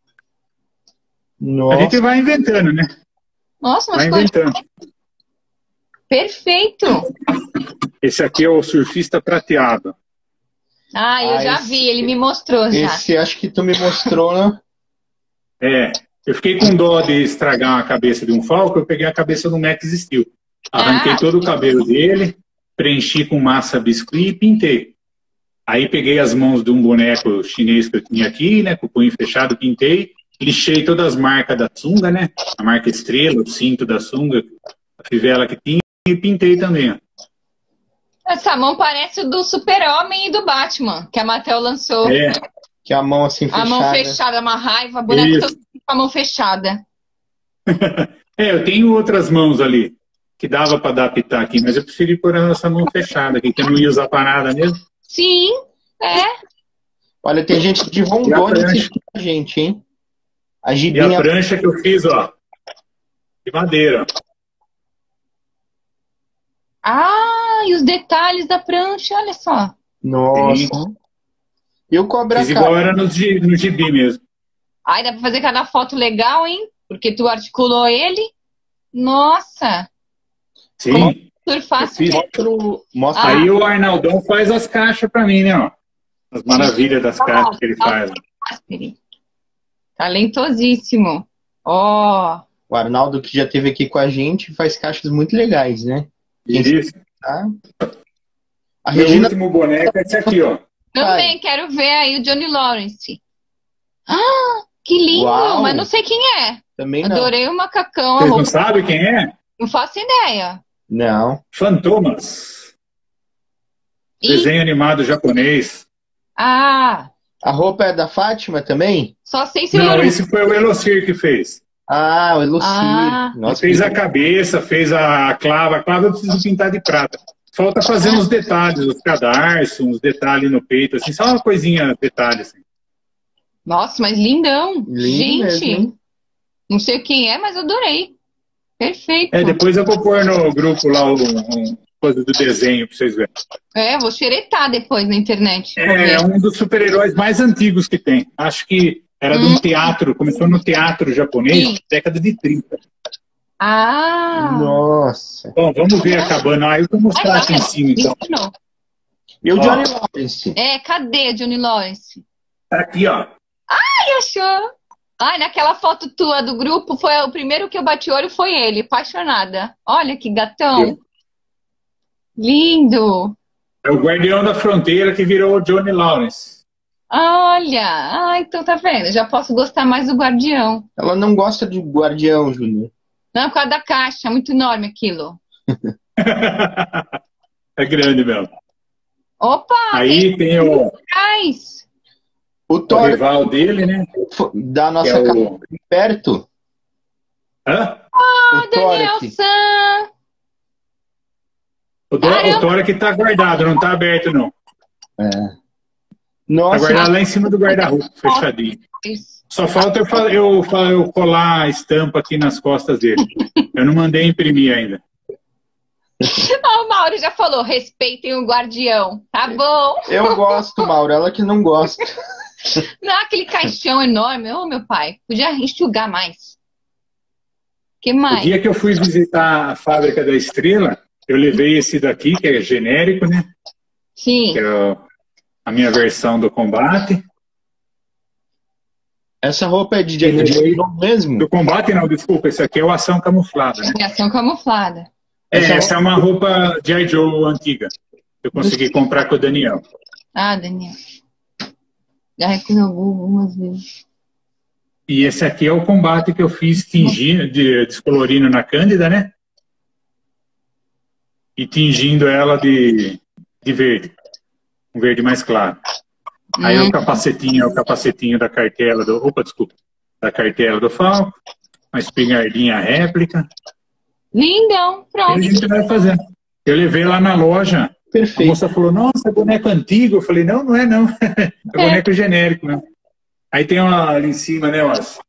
Nossa. gente vai inventando, né? Nossa, mas Vai ficou inventando. perfeito. Esse aqui é o surfista prateado. Ah, eu Ah, já esse- vi, ele me mostrou já. Esse acho que tu me mostrou, né? É, eu fiquei com dó de estragar a cabeça de um falco, eu peguei a cabeça do Max Steel. Arranquei Ah. todo o cabelo dele, preenchi com massa biscuit e pintei. Aí peguei as mãos de um boneco chinês que eu tinha aqui, né, com o punho fechado, pintei, lixei todas as marcas da sunga, né, a marca estrela, o cinto da sunga, a fivela que tinha, e pintei também, ó. Essa mão parece o do Super-Homem e do Batman, que a Mattel lançou. É, Que a mão assim A fechada. mão fechada, uma raiva, boneco Isso. todo com a mão fechada. é, eu tenho outras mãos ali, que dava para adaptar aqui, mas eu preferi pôr essa mão fechada aqui, que eu não ia usar para nada mesmo. Sim, é. Olha, tem gente de E a Rondônia prancha? assistindo a gente, hein? A E a Gibinha. prancha que eu fiz, ó, de madeira, ó. Ah, e os detalhes da prancha, olha só. Nossa. E o Cobra Fiz igual Kai? era no, gi- no gibi mesmo. Ai, dá pra fazer cada foto legal, hein? Porque tu articulou ele. Nossa, Sim. surfar Eu fiz. Mostra o- Mostra Ah. Aí o Arnaldão faz as caixas pra mim, né, ó. As maravilhas das caixas que ele faz. Aspiri. Talentosíssimo. Ó, o Arnaldo, que já esteve aqui com a gente, faz caixas muito legais, né? Isso. Tá? A Meu Regina último boneco é esse aqui, ó. também quero ver aí o Johnny Lawrence. Ah, que lindo, Uau. mas não sei quem é. também não. Adorei o macacão, a Vocês não roupa. sabem quem é? Não faço ideia. Não. Fantomas. Ih, Desenho animado japonês. ah, A roupa é da Fátima também? só sei se Não, eu... esse foi o Elocir que fez. Ah, o Elucir. Ah. Ele Nossa, fez que- a cabeça, fez a clava. A clava eu preciso pintar de prata. Falta fazer uns detalhes, os cadarços, uns detalhes no peito, assim, só uma coisinha, detalhe, assim. Nossa, mas lindão. Lindo Gente, mesmo, hein? não sei quem é, mas adorei. Perfeito. É, depois eu vou pôr no grupo lá o, o coisa do desenho pra vocês verem. É, vou xeretar depois na internet. Vou É, ver. um dos super-heróis mais antigos que tem. Acho que era de um Hum. teatro, começou no teatro japonês, Sim. década de trinta. Ah, Nossa. Bom, vamos ver acabando. Ah, eu vou mostrar aqui em cima, então. Não. E o Ó. Johnny Lawrence? É, cadê Johnny Lawrence? Tá aqui, ó. Ai, achou? Ai, naquela foto tua do grupo, foi o primeiro que eu bati olho foi ele, apaixonada. Olha que gatão. Eu. Lindo. É o Guardião da Fronteira que virou o Johnny Lawrence. Olha. Ah, então tá vendo? Já posso gostar mais do Guardião. Ela não gosta de Guardião, Júnior. Não, por causa da caixa, é muito enorme aquilo. É grande mesmo. Opa, Aí tem o, atrás. O o Thor rival dele, né? da Que nossa é casa o... perto. Hã? o Daniel Thor San. O, do... Caramba. o Thor aqui tá guardado, não tá aberto, não. Tá Nossa, guardado lá em cima do guarda-roupa, fechadinho. Só falta eu, fa- eu, fa- eu colar a estampa aqui nas costas dele. Eu não mandei imprimir ainda. Ah, o Mauro já falou, respeitem o Guardião. Tá bom. eu gosto, Mauro. Ela que não gosta. Não, aquele caixão enorme. Ô, meu pai, podia enxugar mais. Que O mais? dia que eu fui visitar a fábrica da Estrela, eu levei esse daqui, que é genérico, né? Sim. Que é o- a minha versão do combate. Essa roupa é de G I. Joe mesmo? Do combate não, desculpa, esse aqui é o ação camuflada, né? É ação camuflada. É, essa é uma roupa G I. Joe antiga. Eu consegui comprar com o Daniel. Ah, Daniel. Já recorreu algumas vezes. E esse aqui é o combate que eu fiz tingindo, de, descolorindo na Cândida, né? E tingindo ela de, de verde. Um verde mais claro. Aí hum. o capacetinho é o capacetinho da cartela do... Opa, desculpa. Da cartela do Falco. Uma espingardinha réplica. Lindão, pronto. E a gente vai fazer. Eu levei lá na loja. Perfeito. A moça falou, nossa, é boneco antigo. Eu falei, não, não é não. É boneco genérico, né? Aí tem uma, ali em cima, né, as,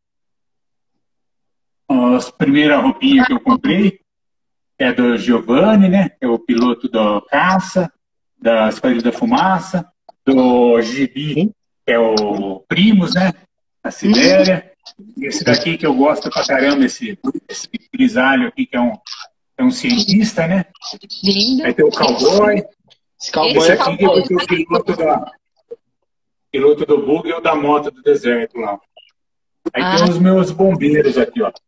as primeiras roupinhas que eu comprei. É do Giovanni, né? É o piloto da caça, da Esquadrilha da Fumaça, do Gibi, que é o Primus, né? A Sibéria. Esse daqui que eu gosto pra caramba, esse, esse grisalho aqui, que é um, é um cientista, né? Lindo. Aí tem o Cowboy. Esse cowboy Esse é aqui que é o piloto, da, piloto do bug e o da moto do deserto lá. Aí Ah. tem os meus bombeiros aqui, ó.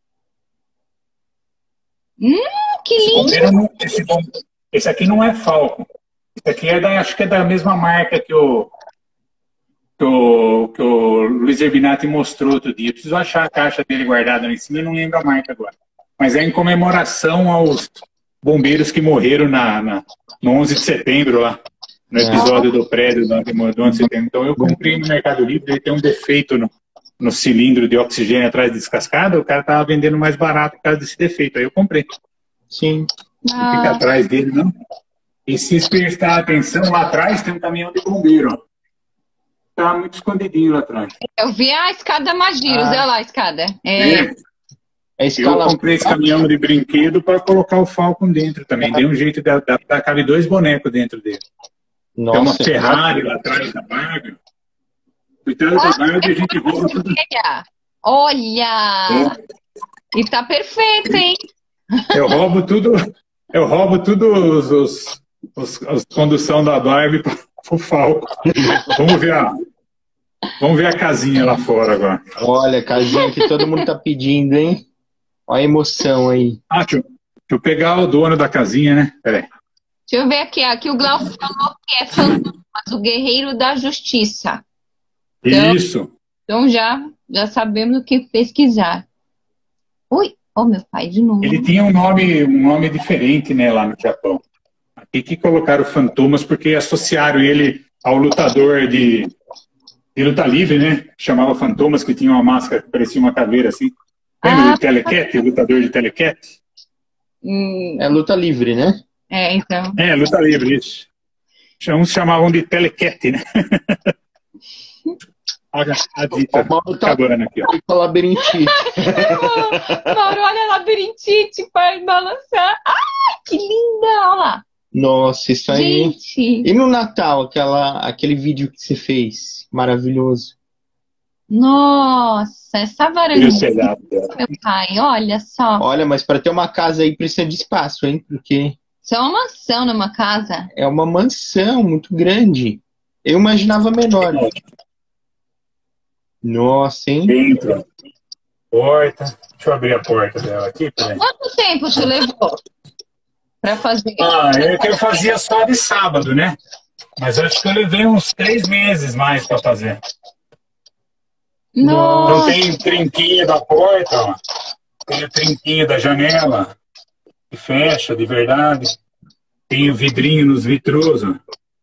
Hum, que Esse, lindo. bombeiro não- esse, bom- esse aqui não é Falcon. Esse aqui é da, acho que é da mesma marca que o, que o, que o Luiz Herbinati mostrou outro dia. Eu preciso achar a caixa dele guardada lá em cima, eu não lembro a marca agora. Mas é em comemoração aos bombeiros que morreram na, na, no onze de setembro lá, no episódio do prédio do, do onze de setembro. Então eu comprei no Mercado Livre, ele tem um defeito no, no cilindro de oxigênio atrás descascado, o cara estava vendendo mais barato por causa desse defeito. Aí eu comprei. Sim. Não fica Ah, atrás dele, não. E se prestar atenção, lá atrás tem um caminhão de bombeiro, ó. Tá muito escondidinho lá atrás. eu vi a escada Magiros, Ah. olha lá a escada. É. É, É eu escala. comprei esse caminhão de brinquedo para colocar o Falcon dentro também. Dei um jeito de adaptar, cabe dois bonecos dentro dele. Tem uma Nossa, Ferrari lá atrás da Barbie. Cuidado da Barbie, a gente rouba tudo. Olha! Olha! E tá perfeito, hein? Eu roubo tudo, eu roubo tudo os, os, os, os condução da Barbie pro Falcon. Vamos ver a, vamos ver a casinha lá fora agora. olha, casinha que todo mundo tá pedindo, hein? Olha a emoção aí. Ah, deixa eu, deixa eu pegar o dono da casinha, né? Peraí. Deixa eu ver aqui. Aqui o Glauco falou que é Fantomas, o guerreiro da justiça. Então- Isso. Então já, já sabemos o que pesquisar. Ui, oh meu pai, de novo. Ele tinha um nome, um nome diferente, né, lá no Japão. Aqui que colocaram Fantomas porque associaram ele ao lutador de, de luta livre, né? Chamava Fantomas, que tinha uma máscara que parecia uma caveira assim. Lembra Ah. do Telecat, lutador de Telecat? Hum, É luta livre, né? é, então. É, luta livre, isso. Uns chamavam de Telecat, né? Olha a dita O Mauro tá acabando aqui, ó. com labirintite. Mauro, olha a labirintite para balançar. Ai, que linda! Olha lá. Nossa, isso aí. Gente. E no Natal, aquela, aquele vídeo que você fez? Maravilhoso. Nossa, essa E o varandinha, telhado dela. meu pai, olha só. Olha, mas para ter uma casa aí precisa de espaço, hein? Porque Isso é uma mansão numa casa. é uma mansão muito grande. Eu imaginava menor. Nossa, hein? Dentro. Porta. Deixa eu abrir a porta dela aqui, peraí. Quanto tempo tu levou pra fazer? Ah, é que eu fazia só de sábado, né? Mas eu acho que eu levei uns três meses mais para fazer. Então Nossa, tem o trinquinho da porta, ó. Tem o trinquinho da janela, que fecha de verdade. Tem o vidrinho nos vitros, ó.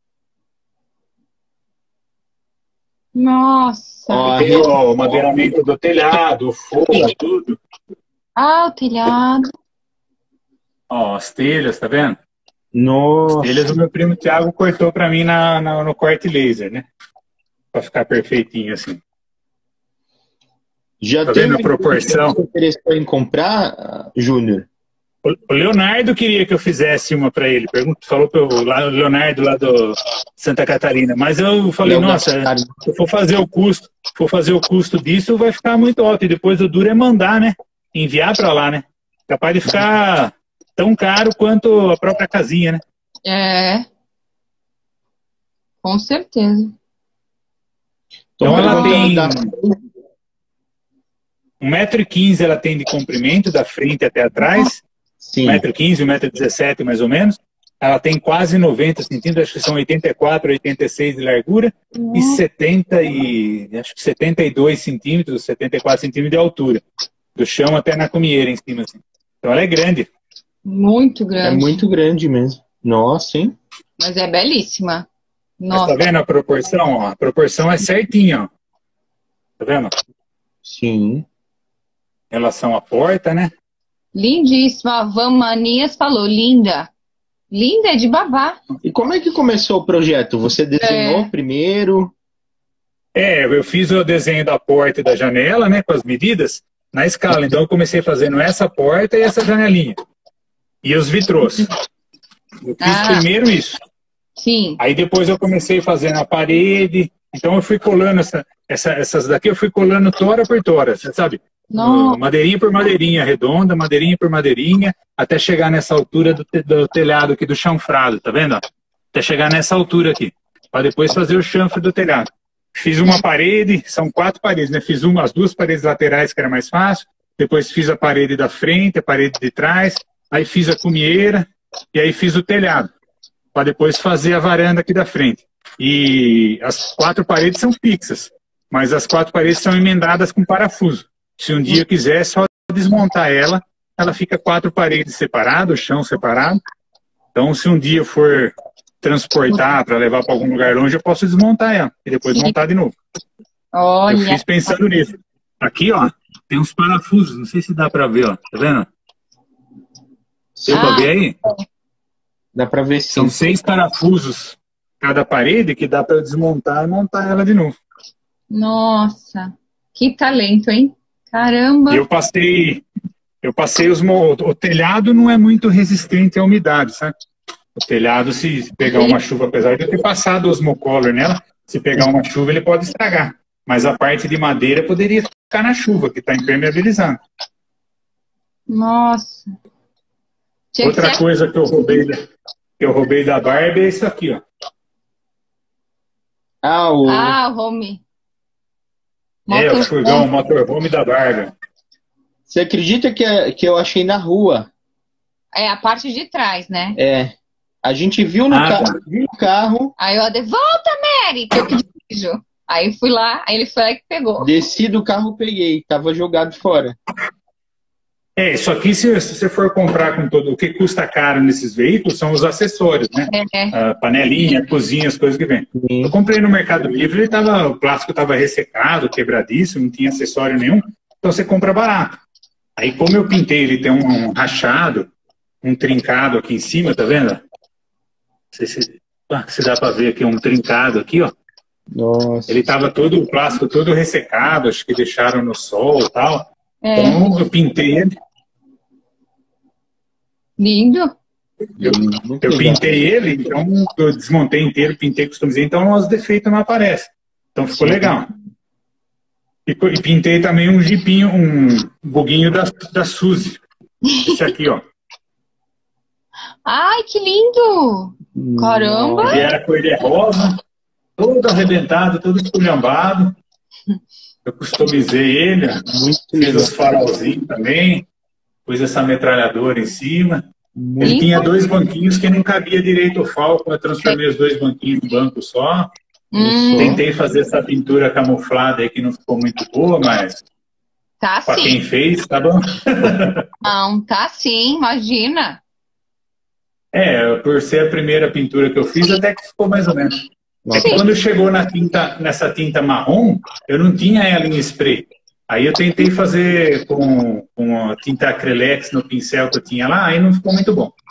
nossa. Ó, Tem o madeiramento do telhado, o fogo, tudo. Ah, o telhado. Ó, as telhas, tá vendo? As nossa. telhas o meu primo Thiago cortou para mim na, na- no corte laser, né? Pra ficar perfeitinho assim. Já Tá teve vendo a proporção? gente que se interessou em comprar, Júnior? O o Leonardo queria que eu fizesse uma para ele. Pergunta, falou para o Leonardo lá do Santa Catarina. Mas eu falei, Léo nossa, Gaspar. se eu for fazer o custo, se for fazer o custo disso, vai ficar muito alto. E depois o duro é mandar, né? Enviar para lá, né? Capaz de ficar tão caro quanto a própria casinha, né? É. Com certeza. Então ela tem Da- um metro e quinze ela tem de comprimento, da frente até atrás. Sim. um metro e quinze, um metro e dezessete mais ou menos. Ela tem quase noventa centímetros, acho que são oitenta e quatro, oitenta e seis de largura e setenta e acho que setenta e dois centímetros, setenta e quatro centímetros de altura, do chão até na comieira em cima. Assim. Então ela é grande. Muito É grande. muito grande mesmo. Nossa, hein? Mas é belíssima. Mas Nossa. tá vendo a proporção? Ó? A proporção é certinha. Ó. Tá vendo? Sim. Em relação à porta, né? Lindíssima. A Van Manias falou, linda. Linda, é de babar. E como é que começou o projeto? Você desenhou É. primeiro? É, eu fiz o desenho da porta e da janela, né? Com as medidas, na escala. Então eu comecei fazendo essa porta e essa janelinha. E os vitrôs. Eu fiz Ah. primeiro isso. Sim. Aí depois eu comecei fazendo a parede. Então eu fui colando essa, essa, essas daqui, eu fui colando tora por tora, você sabe? Nossa. Madeirinha por madeirinha, redonda, madeirinha por madeirinha, até chegar nessa altura do, te, do telhado aqui, do chanfrado, tá vendo? Até chegar nessa altura aqui, para depois fazer o chanfre do telhado. Fiz uma parede, são quatro paredes, né? Fiz uma, as duas paredes laterais, que era mais fácil, depois fiz a parede da frente, a parede de trás, aí fiz a cumieira, e aí fiz o telhado, para depois fazer a varanda aqui da frente. E as quatro paredes são fixas, mas as quatro paredes são emendadas com parafuso. Se um dia eu quiser, é só desmontar ela, ela fica quatro paredes separadas, o chão separado. Então, se um dia eu for transportar para levar para algum lugar longe, eu posso desmontar ela e depois Sim. montar de novo. Olha. Eu fiz pensando nisso. Aqui, ó, tem uns parafusos, não sei se dá para ver, ó, tá vendo? Deu Ah. para ver aí? Dá pra ver sim. São seis parafusos cada parede que dá para eu desmontar e montar ela de novo. Nossa. Que talento, hein? Caramba. E eu passei, eu passei os mo- o telhado não é muito resistente à umidade, sabe? O telhado, se pegar uma chuva, apesar de eu ter passado o osmocolor nela, se pegar uma chuva ele pode estragar. Mas a parte de madeira poderia ficar na chuva, que está impermeabilizando. Nossa. Tinha que Outra ser- coisa que eu roubei da, que eu roubei da Barbie é isso aqui, ó. Ah, o... Ah, o home. É, o Motor- furgão, o motorhome da Barbie. Você acredita que, é- que eu achei na rua? É a parte de trás, né? É. A gente viu no, Ah, ca... tá. viu no carro, Aí eu adei, volta, Mary, que eu que dirijo. Aí fui lá, aí ele foi lá que pegou. desci do carro, peguei. Tava jogado fora. É, isso aqui, se, se você for comprar com todo o que custa caro nesses veículos, são os acessórios, né? É, A panelinha, cozinha, as coisas que vem. Eu comprei no Mercado Livre, ele tava, o plástico estava ressecado, quebradiço, não tinha acessório nenhum, então você compra barato. Aí, como eu pintei, ele tem um rachado, um trincado aqui em cima, tá vendo? Não sei se, ah, se dá para ver aqui, um trincado aqui, ó. Nossa. Ele tava todo, o plástico todo ressecado, acho que deixaram no sol e tal. é. Então, eu pintei ele. Lindo. Eu, Muito eu legal. pintei ele, então eu desmontei inteiro, pintei, customizei, então os defeitos não aparecem. Então ficou Sim. legal. E, co- e pintei também um jipinho, um buguinho da, da Suzy. Esse aqui, ó. Ai, que lindo. Caramba. Ele era cor de rosa, todo arrebentado, todo esculhambado. Eu customizei ele, ó. Muito Fiz legal. os farolzinhos também, pus essa metralhadora em cima. Ele Lindo. tinha dois banquinhos que não cabia direito o falco, eu transformei os dois banquinhos em banco só. Hum, Tentei fazer essa pintura camuflada aí que não ficou muito boa, mas tá para quem sim. fez, tá bom. Não, tá sim, imagina. É, por ser a primeira pintura que eu fiz, até que ficou mais ou menos. É que quando chegou na tinta, nessa tinta marrom, eu não tinha ela em spray. Aí eu tentei fazer com, com a tinta acrylex no pincel que eu tinha lá, aí não ficou muito bom.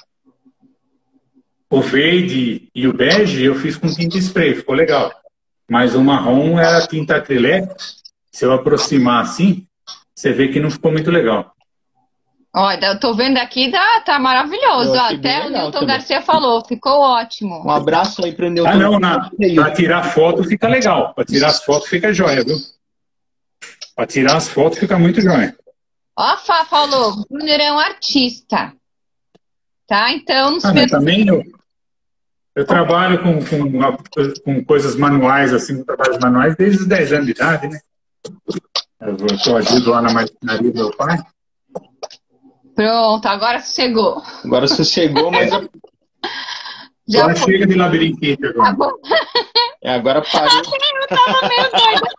O verde e o bege eu fiz com tinta spray, ficou legal. Mas o marrom era tinta acrylex. Se eu aproximar assim, você vê que não ficou muito legal. Olha, eu tô vendo aqui, tá, tá maravilhoso. Eu Ó, achei bem até o legal Newton também. Garcia falou, ficou ótimo. Um abraço aí pro Newton. Ah, não, para tirar foto fica legal. Para tirar as fotos fica jóia, viu? Para tirar as fotos fica muito jóia. Ó, a Fá falou, Brunner é um artista. Tá? Então, nos Ah, mas também eu, Eu trabalho com, com, com coisas manuais, assim, com trabalhos manuais, desde os dez anos de idade, né? Eu, eu ajudo lá na marcenaria do meu pai. Pronto, agora chegou. Agora sossegou, mas Já Agora foi. chega de labirintite Tá agora. bom. é, agora parou. Eu tava meio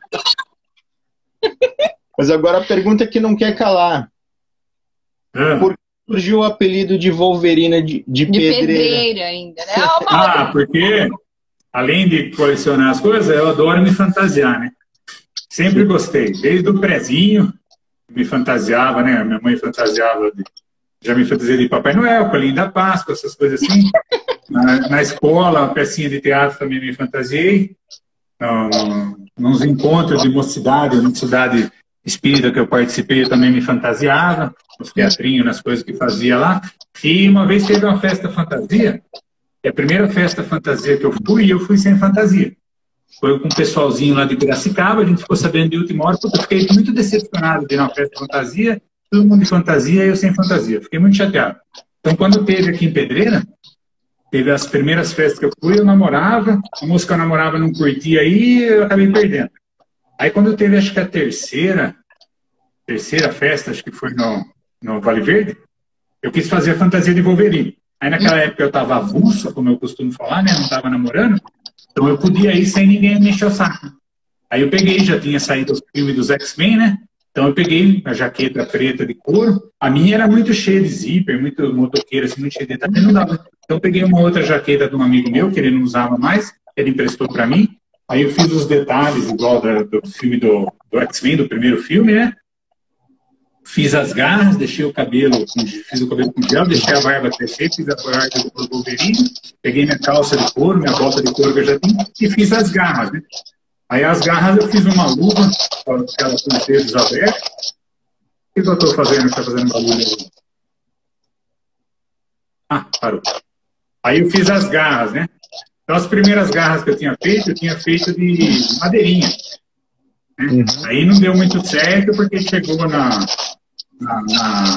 doida. Mas agora a pergunta que não quer calar. Ah. Por que surgiu o apelido de Wolverina de, de, De pedreira? pedreira ainda, né? Ó, Ah, porque além de colecionar as coisas, eu adoro me fantasiar, né? Sempre gostei. Desde o prezinho, me fantasiava, né? Minha mãe fantasiava, de, já me fantasiei de Papai Noel, Coelhinho da Páscoa, essas coisas assim. Na, na escola, a pecinha de teatro também me fantasiei. No, no, nos encontros de mocidade, na cidade espírita que eu participei, eu também me fantasiava, nos teatrinhos, nas coisas que fazia lá. E uma vez teve uma festa fantasia, e a primeira festa fantasia que eu fui, eu fui sem fantasia. Foi com um pessoalzinho lá de Piracicaba, a gente ficou sabendo de última hora, porque eu fiquei muito decepcionado de ir na festa fantasia, todo mundo de fantasia e eu sem fantasia. Fiquei muito chateado. Então, quando teve aqui em Pedreira, teve as primeiras festas que eu fui, eu namorava, a moça que eu namorava não curtia aí, eu acabei perdendo. Aí quando teve, acho que a terceira, terceira festa, acho que foi no, no Vale Verde, eu quis fazer a fantasia de Wolverine. Aí naquela época eu estava avulso, como eu costumo falar, né? Não estava namorando, então eu podia ir sem ninguém me encher o saco. Aí eu peguei, já tinha saído o filme dos X-Men, né? Então eu peguei a jaqueta preta de couro, a minha era muito cheia de zíper, muito motoqueira, assim, muito cheia de detalhe, não dava. Então eu peguei uma outra jaqueta de um amigo meu, que ele não usava mais, ele emprestou para mim, aí eu fiz os detalhes, igual do, do filme do, do X-Men, do primeiro filme, né? Fiz as garras, deixei o cabelo, fiz o cabelo com gel, deixei a barba crescer, fiz a barba do Wolverine, peguei minha calça de couro, minha bota de couro que eu já tinha, e fiz as garras, né? Aí as garras eu fiz uma luva, com aquela com os dedos abertos. O que eu estou fazendo? Está fazendo barulho aí? Ah, parou. Aí eu fiz as garras, né? Então as primeiras garras que eu tinha feito, eu tinha feito de madeirinha. Né? Uhum. Aí não deu muito certo, porque chegou na, na, na,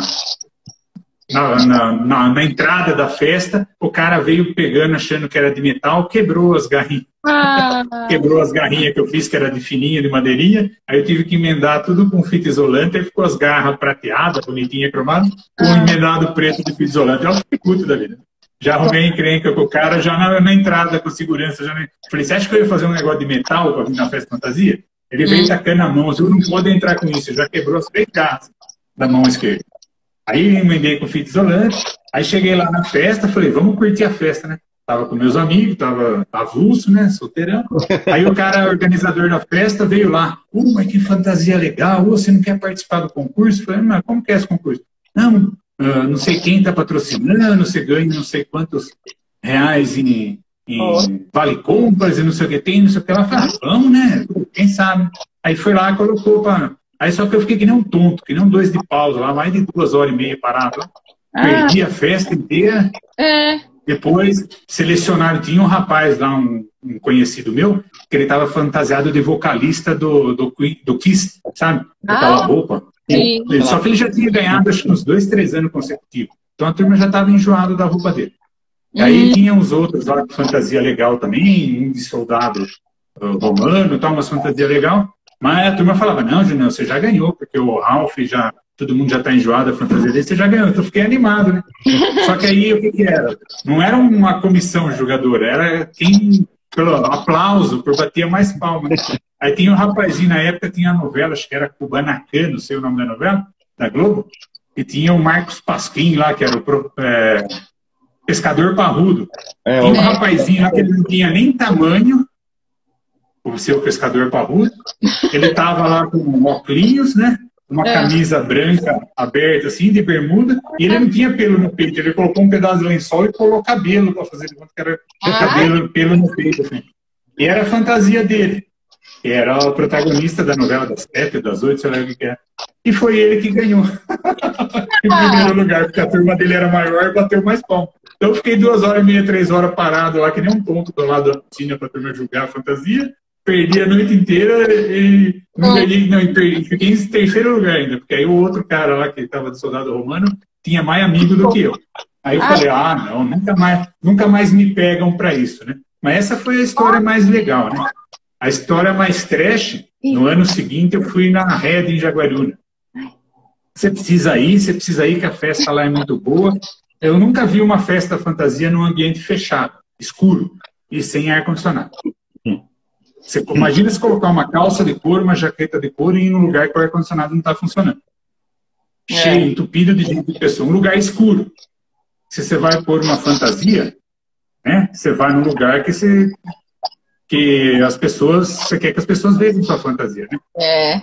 na, na, na, na entrada da festa, o cara veio pegando, achando que era de metal, quebrou as garrinhas. Ah. Quebrou as garrinhas que eu fiz, que era de fininha, de madeirinha. Aí eu tive que emendar tudo com fita isolante. Aí ficou as garras prateadas, bonitinha, cromada, com ah. emendado preto de fita isolante. Eu fiquei puto da vida. Já arrumei encrenca com o cara, já na, na entrada com segurança. Já na... Falei, você acha que eu ia fazer um negócio de metal para vir na festa fantasia? Ele veio hum. tacando a mão. Eu não pode entrar com isso. Eu já quebrou as três garras da mão esquerda. Aí emendei com fita isolante. Aí cheguei lá na festa, falei, vamos curtir a festa, né? Tava com meus amigos, tava avulso, né? Solteirão. Aí o cara, organizador da festa, veio lá. Uh, mas que fantasia legal. Uh, você não quer participar do concurso? Eu falei, mas como que é esse concurso? Não, uh, não sei quem tá patrocinando, você ganha não sei quantos reais em, em oh. vale compras e não sei o que tem, não sei o que. Ela falou, ah, vamos, né? Quem sabe? Aí foi lá, colocou pra... Aí só que eu fiquei que nem um tonto, que nem um dois de pausa lá, mais de duas horas e meia parado lá. Ah. Perdi a festa inteira. É. Depois selecionaram, tinha um rapaz lá, um, um conhecido meu, que ele estava fantasiado de vocalista do, do, do Kiss, sabe? Aquela ah, roupa. E, só que ele já tinha ganhado, acho que uns dois, três anos consecutivos. Então a turma já estava enjoada da roupa dele. E aí tinha uns outros lá de fantasia legal também, um de soldado uh, romano, tal, umas fantasia legal. Mas a turma falava, não, Junião, você já ganhou, porque o Ralph já... Todo mundo já está enjoado da fantasia dele, você já ganhou. Então eu fiquei animado, né? Só que aí o que, que era? Não era uma comissão jogadora, era quem, pelo aplauso, por bater mais palmas. Né? Aí tinha um rapazinho, na época tinha a novela, acho que era Kubanacan, não sei o nome da novela, da Globo, e tinha o Marcos Pasquim lá, que era o é, pescador parrudo. É, tinha um rapazinho lá que ele não tinha nem tamanho, o seu pescador parrudo, ele estava lá com óculos, né? Uma é. camisa branca aberta, assim, de bermuda, e ele não tinha pelo no peito, ele colocou um pedaço de lençol e colocou cabelo para fazer de conta que era ah. cabelo, pelo no peito, assim. E era a fantasia dele. Que era o protagonista da novela das sete, das oito, sei lá o que é. E foi ele que ganhou. Em primeiro lugar, porque a turma dele era maior e bateu mais pão. Então eu fiquei duas horas e meia, três horas parado lá, que nem um tonto do lado da piscina para a turma julgar a fantasia. Perdi a noite inteira e não ganhei, não, e fiquei em terceiro lugar ainda, porque aí o outro cara lá que estava de soldado romano tinha mais amigo do que eu. Aí eu ah. falei, ah, não, nunca mais, nunca mais me pegam para isso, né? Mas essa foi a história mais legal, né? A história mais trash, no ano seguinte eu fui na Red em Jaguariúna. Você precisa ir, você precisa ir, que a festa lá é muito boa. Eu nunca vi uma festa fantasia num ambiente fechado, escuro e sem ar-condicionado. Você imagina se colocar uma calça de couro, uma jaqueta de couro e ir num lugar que o ar-condicionado não está funcionando. É. Cheio, entupido de gente de pessoa. Um lugar escuro. Se você vai pôr uma fantasia, né, você vai num lugar que, você, que as pessoas, você quer que as pessoas vejam sua fantasia, né? É.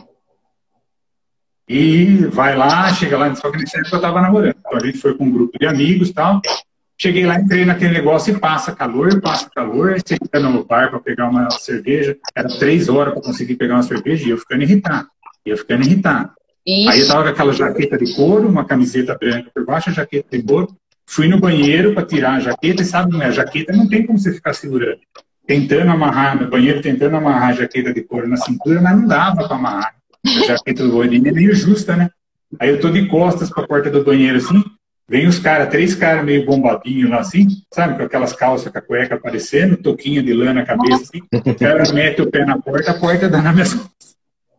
E vai lá, chega lá, só que nesse tempo eu estava namorando. Então a gente foi com um grupo de amigos e tal. Cheguei lá, entrei naquele negócio e passa calor, passa calor. Você fica no bar para pegar uma cerveja. Era três horas para conseguir pegar uma cerveja e eu ficando irritado. E eu ficando irritado. Ixi. Aí eu tava com aquela jaqueta de couro, uma camiseta branca por baixo, a jaqueta de couro. Fui no banheiro para tirar a jaqueta e sabe, a jaqueta não tem como você ficar segurando. Tentando amarrar no banheiro, tentando amarrar a jaqueta de couro na cintura, mas não dava para amarrar. A jaqueta do banheiro é meio justa, né? Aí eu tô de costas para a porta do banheiro assim. Vem os caras, três caras meio bombadinhos lá assim, sabe? Com aquelas calças com a cueca aparecendo, toquinha de lã na cabeça assim. O cara mete o pé na porta, a porta dá nas minhas costas.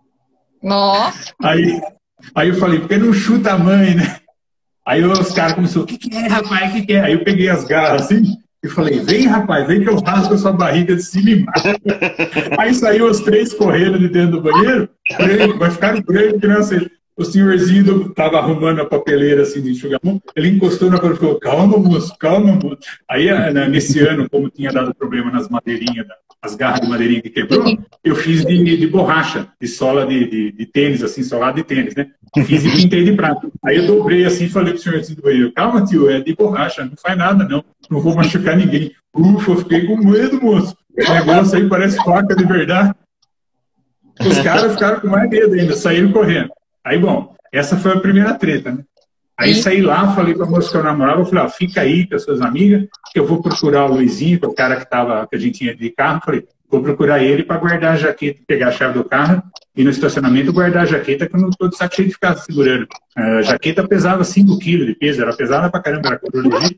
Nossa! Aí, aí eu falei, por que não chuta a mãe, né? Aí os caras começaram, o que que é, rapaz, o que que é? Aí eu peguei as garras assim e falei, vem, rapaz, vem que eu rasgo a sua barriga de cima e embaixo. Aí saiu os três correndo de dentro do banheiro, branco, vai ficar branco, que não seja. O senhorzinho estava arrumando a papeleira assim de enxugar a mão, ele encostou na porta e falou, calma, moço, calma, moço. Aí, nesse ano, como tinha dado problema nas madeirinhas, as garras de madeirinha que quebrou, eu fiz de, de borracha, de sola de, de, de tênis, assim, solado de tênis, né? Fiz e pintei de prata. Aí eu dobrei assim e falei pro senhorzinho do banheiro, calma, tio, é de borracha, não faz nada, não. Não vou machucar ninguém. Ufa, eu fiquei com medo, moço. O negócio aí parece faca de verdade. Os caras ficaram com mais medo ainda, saíram correndo. Aí, bom, essa foi a primeira treta, né? Aí saí lá, falei pra moça que eu namorava, eu falei, ó, fica aí com as suas amigas, que eu vou procurar o Luizinho, que é o cara que, tava, que a gente tinha de carro, falei, vou procurar ele para guardar a jaqueta, pegar a chave do carro, e no estacionamento guardar a jaqueta, que eu não tô de saco cheio de ficar segurando. A jaqueta pesava cinco quilos de peso, era pesada pra caramba, era cor de.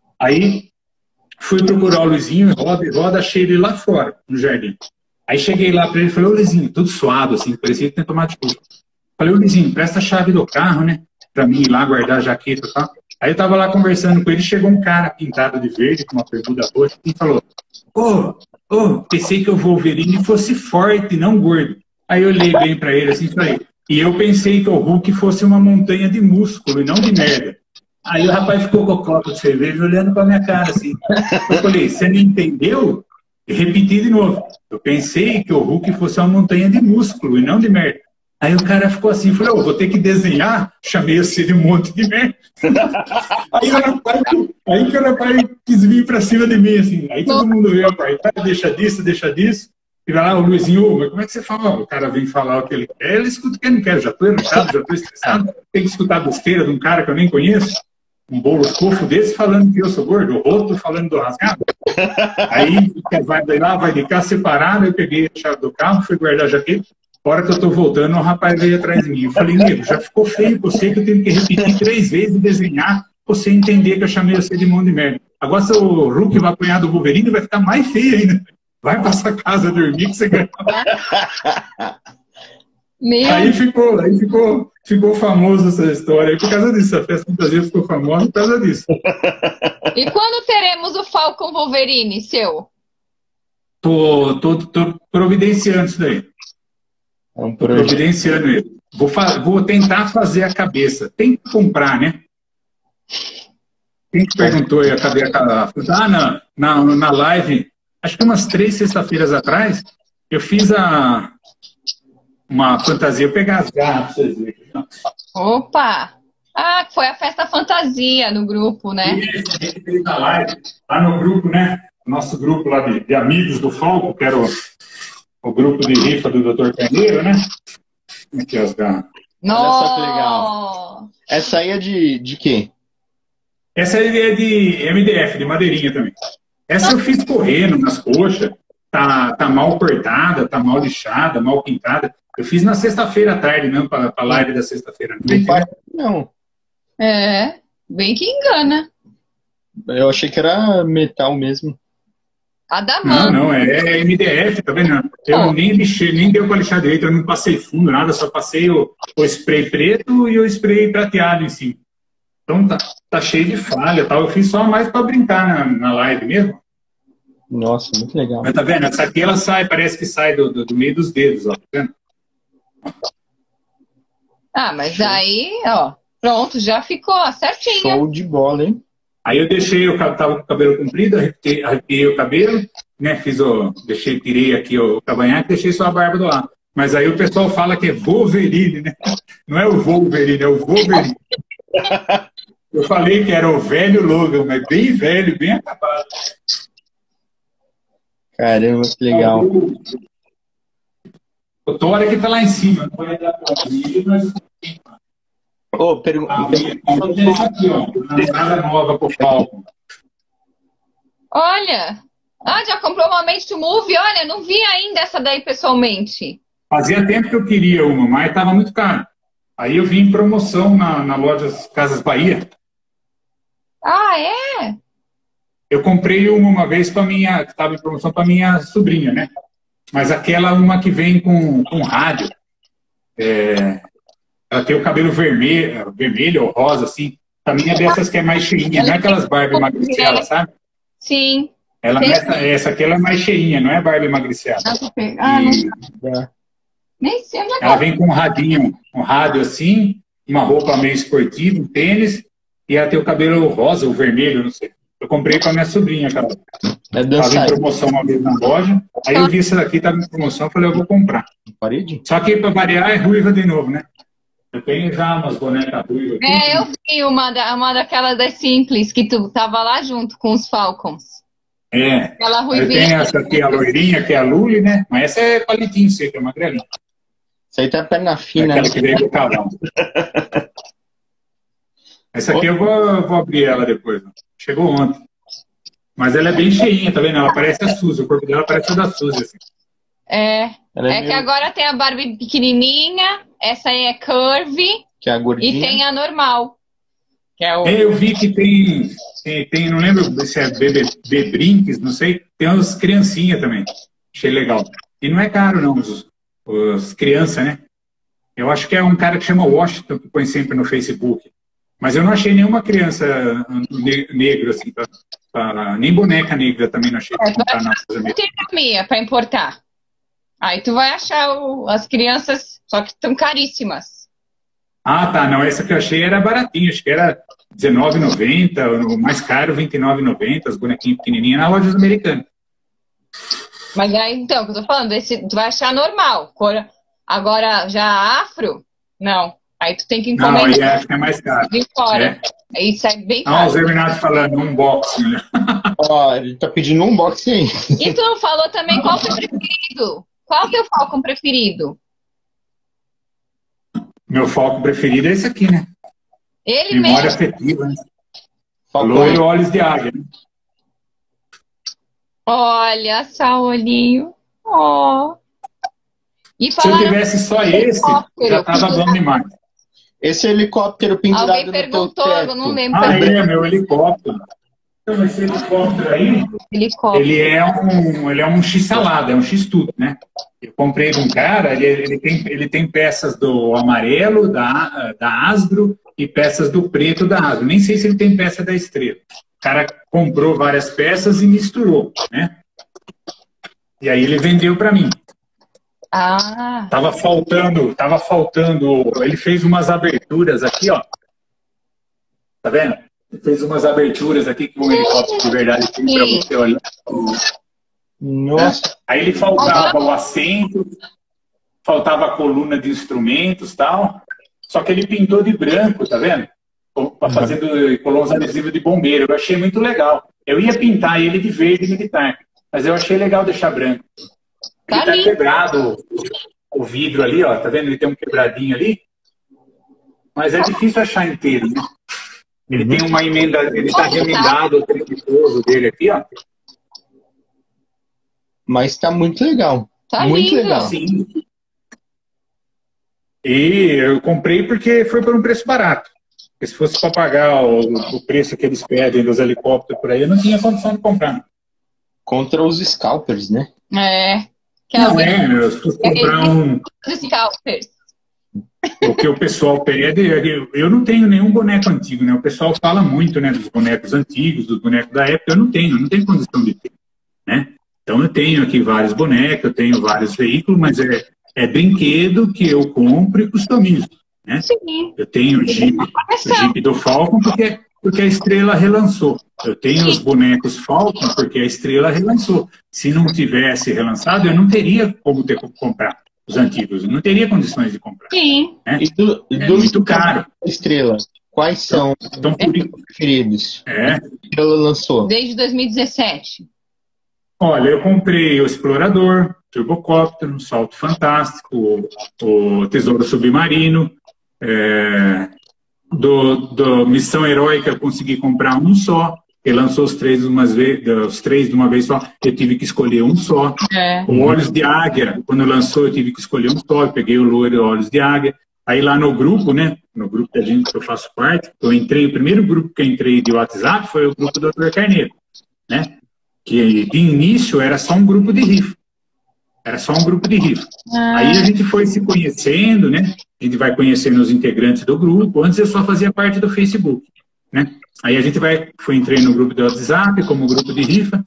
Aí fui procurar o Luizinho, roda e roda, achei ele lá fora, no jardim. Aí cheguei lá pra ele e falei, ô Luizinho, tudo suado, assim, parecia que tinha tomado de culpa. Falei, ô Luizinho, presta a chave do carro, né? Pra mim ir lá guardar a jaqueta e tal. Aí eu tava lá conversando com ele, chegou um cara pintado de verde, com uma bermuda roxa, e falou, ô, ô, pensei que o Wolverine fosse forte, não gordo. Aí eu olhei bem pra ele assim e falei, e eu pensei que o Hulk fosse uma montanha de músculo e não de merda. Aí o rapaz ficou com o copo de cerveja olhando pra minha cara assim. Eu falei, você não entendeu? E repeti de novo. Eu pensei que o Hulk fosse uma montanha de músculo e não de merda. Aí o cara ficou assim, falou, oh, vou ter que desenhar, chamei assim de um monte de merda. Aí o rapaz, aí que o rapaz quis vir pra cima de mim, assim. Aí todo mundo veio, rapaz, deixa disso, deixa disso. E vai lá, o Luizinho, oh, mas como é que você fala? O cara vem falar o que ele quer, ele escuta o que ele não quer. Já tô irritado, já tô estressado. Tem que escutar a besteira de um cara que eu nem conheço. Um bolo fofo desse falando que eu sou gordo, o outro falando do rasgado. Aí vai de lá, vai de cá separado, eu peguei a chave do carro, fui guardar a jaqueta. A hora que eu tô voltando, o rapaz veio atrás de mim. Eu falei, nego, já ficou feio você que eu tenho que repetir três vezes e desenhar pra você entender que eu chamei você de mão de merda. Agora se o Hulk vai apanhar do Wolverine, vai ficar mais feio ainda. Vai pra sua casa dormir que você ganha. Meu... Aí ficou, aí ficou, ficou famoso essa história. Aí por causa disso, a festa fantasia ficou famosa por causa disso. E quando teremos o Falcon Wolverine, seu? Tô, tô, tô providenciando isso daí. É um providenciando ele. Vou, vou tentar fazer a cabeça. Tem que comprar, né? Quem que perguntou aí? Cadê a cabeça? Ah, na, na, na live, acho que umas três sextas-feiras atrás, eu fiz a, uma fantasia. Eu pegar as garras pra vocês verem. Opa! Ah, foi a festa fantasia no grupo, né? Isso, a gente fez na live, lá no grupo, né? Nosso grupo lá de, de amigos do Falco, que era o, o grupo de rifa do doutor Carneiro, né? Aqui as garras. Nossa, olha só que legal. Essa aí é de, de quê? Essa aí é de M D F, de madeirinha também. Essa eu fiz correndo nas coxas. Tá, tá mal cortada, tá mal lixada, mal pintada. Eu fiz na sexta-feira à tarde mesmo, para a live da sexta-feira. Não, não. É, bem que engana. Eu achei que era metal mesmo. A da Não, mão. não, é M D F, tá vendo? Eu Pô. nem lixei, nem deu pra lixar direito, eu não passei fundo, nada, só passei o, o spray preto e o spray prateado em cima. Então tá, tá cheio de falha, tal. Eu fiz só mais pra brincar na, na live mesmo. Nossa, muito legal. Mas tá vendo? Essa aqui ela sai, parece que sai do, do, do meio dos dedos, ó, tá vendo? Ah, mas aí, ó, pronto, já ficou certinho. Show de bola, hein? Aí eu deixei, eu tava com o cabelo comprido, arrepiei, arrepiei o cabelo, né? Fiz o. Deixei, tirei aqui o cavanhaque, deixei só a barba do lado. Mas aí o pessoal fala que é Wolverine, né? Não é o Wolverine, é o Wolverine. Eu falei que era o velho Logan, mas bem velho, bem acabado. Caramba, que legal. O Thor é que tá lá em cima, não vai dar pra mim, mas. Ô, pergunta. Aqui, ó, nada nova pro Falcon. Olha, ah, já comprou uma Made to Move? Olha, não vi ainda essa daí pessoalmente. Fazia tempo que eu queria uma, mas estava muito caro. Aí eu vim em promoção na, na loja Casas Bahia. Ah, é? Eu comprei uma uma vez para minha, que estava em promoção para minha sobrinha, né? Mas aquela uma que vem com, com rádio. É, ela tem o cabelo vermelho, vermelho ou rosa, assim. A minha é dessas que é mais cheinha, não é aquelas Barbie magricela, sabe? Sim. Ela, essa, essa aqui ela é mais cheinha, não é Barbie magricela. Ah, não. E Nem sei onde ela é. vem com um radinho, um rádio assim, uma roupa meio esportiva, um tênis, e ela tem o cabelo rosa ou vermelho, não sei. Eu comprei para minha sobrinha, cara. É Estava em dançar. promoção uma vez na loja. Aí eu vi essa daqui, estava em promoção, eu falei, eu vou comprar. Parede? Só que para variar é ruiva de novo, né? Eu tenho já umas bonecas ruivas aqui. É, eu vi uma, da, uma daquelas das Simples, que tu tava lá junto com os Falcons. É. Aquela Eu ruivinha. tenho essa aqui, a loirinha, que é a Luli, né? Mas essa é palitinho seca, é magrelinha. Isso aí tá perna É fina. aquela né? que veio do cavalo. Essa aqui eu vou, eu vou abrir ela depois. Né? Chegou ontem. Mas ela é bem cheinha, tá vendo? Ela parece a Suzy. O corpo dela parece o da Suzy, assim. É, Ela é é que meio- agora tem a Barbie pequenininha, essa aí é curvy Que é a gordinha. e tem a normal. Que é o... É, eu vi que tem, tem, tem, não lembro se é bebê, bebrinques, não sei, tem umas criancinhas também. Achei legal. E não é caro, não, os, os crianças, né? Eu acho que é um cara que chama Washington, que põe sempre no Facebook. Mas eu não achei nenhuma criança ne negra, assim, pra, pra, nem boneca negra também não achei pra comprar na coisa mesmo. Tem a minha pra importar. Aí tu vai achar o- as crianças, só que estão caríssimas. Ah, tá, não, essa que eu achei era baratinha, acho que era dezenove reais e noventa centavos, o mais caro vinte e nove reais e noventa centavos, as bonequinhas pequenininhas, nas lojas americanas. Mas aí, então, o que eu tô falando, esse, tu vai achar normal. Cor- Agora, já afro, não. Aí tu tem que Não, encomendar aí acho que é mais caro. de fora. É. Aí sai bem Ah, o caro. Zé Bernardo falando, um box, né? Ó, ele tá pedindo um box aí. E tu não falou também qual o teu preferido? Qual o teu Falcon preferido? Meu foco preferido é esse aqui, né? Ele Memória mesmo. afetiva, né? Falcão. Loiro olhos de águia. Né? Olha só o olhinho. Ó. E Se eu falaram tivesse só esse, já tava bom demais. Esse helicóptero pendurado Alguém no teu perguntou, teto. eu não lembro. Ah, é, meu helicóptero. Então, esse helicóptero aí, Helicóptero. ele é um, ele é um X-salada, é um X-tudo, né? Eu comprei de um cara, ele, ele, tem, ele tem peças do amarelo, da, da Asbro, e peças do preto da Asbro. Nem sei se ele tem peça da Estrela. O cara comprou várias peças e misturou, né? E aí ele vendeu para mim. Ah, Tava faltando, tava faltando. Ele fez umas aberturas aqui, ó. Tá vendo? Ele fez umas aberturas aqui que o helicóptero de verdade tem para você olhar. Nossa, Aí ele faltava o assento, faltava a coluna de instrumentos, tal. Só que ele pintou de branco, tá vendo? Para fazer do, colou uns adesivos de bombeiro. Eu achei muito legal. Eu ia pintar ele de verde militar, mas eu achei legal deixar branco. Ele Tá tá lindo. quebrado o, o vidro ali, ó. Tá vendo? Ele tem um quebradinho ali. Mas é difícil achar inteiro, né? Ele tem uma emenda, ele tá remendado o tripitoso dele aqui, ó. mas tá muito legal. Tá muito lindo. legal. Sim. E eu comprei porque foi por um preço barato. Porque se fosse para pagar o, o preço que eles pedem dos helicópteros por aí, eu não tinha condição de comprar. Contra os scalpers, né? É. Que Não, alguém... é, eu se fosse comprar um... Scalpers. O que o pessoal pede, eu, eu não tenho nenhum boneco antigo, né? O pessoal fala muito, né, dos bonecos antigos, dos bonecos da época, eu não tenho, eu não tenho condição de ter, né? Então eu tenho aqui vários bonecos, eu tenho vários veículos, mas é, é brinquedo que eu compro e customizo, né? Sim. Eu tenho o Jeep, o Jeep do Falcon porque, porque a Estrela relançou. Eu tenho os bonecos Falcon porque a Estrela relançou. Se não tivesse relançado, eu não teria como ter como comprar os antigos. Eu não teria condições de comprar. Sim. Né? E do, é do muito caro. Estrela, quais são então, por... os preferidos? É. Que ela lançou? Desde dois mil e dezessete. Olha, eu comprei o Explorador, Turbocóptero, o Salto Fantástico, o, o Tesouro Submarino. É, do, do Missão Heróica eu consegui comprar um só. Ele lançou os três, umas vez, os três de uma vez só, eu tive que escolher um só. É. O Olhos de Águia, quando lançou, eu tive que escolher um só, eu peguei o loiro Olhos de Águia. Aí lá no grupo, né, no grupo da gente que eu faço parte, eu entrei, o primeiro grupo que eu entrei de WhatsApp foi o grupo do doutor Carneiro, né, que de início era só um grupo de rifa. Era só um grupo de rifa. Ah. Aí a gente foi se conhecendo, né, a gente vai conhecendo os integrantes do grupo, antes eu só fazia parte do Facebook, né. Aí a gente vai, foi entrei no grupo do WhatsApp, como grupo de rifa.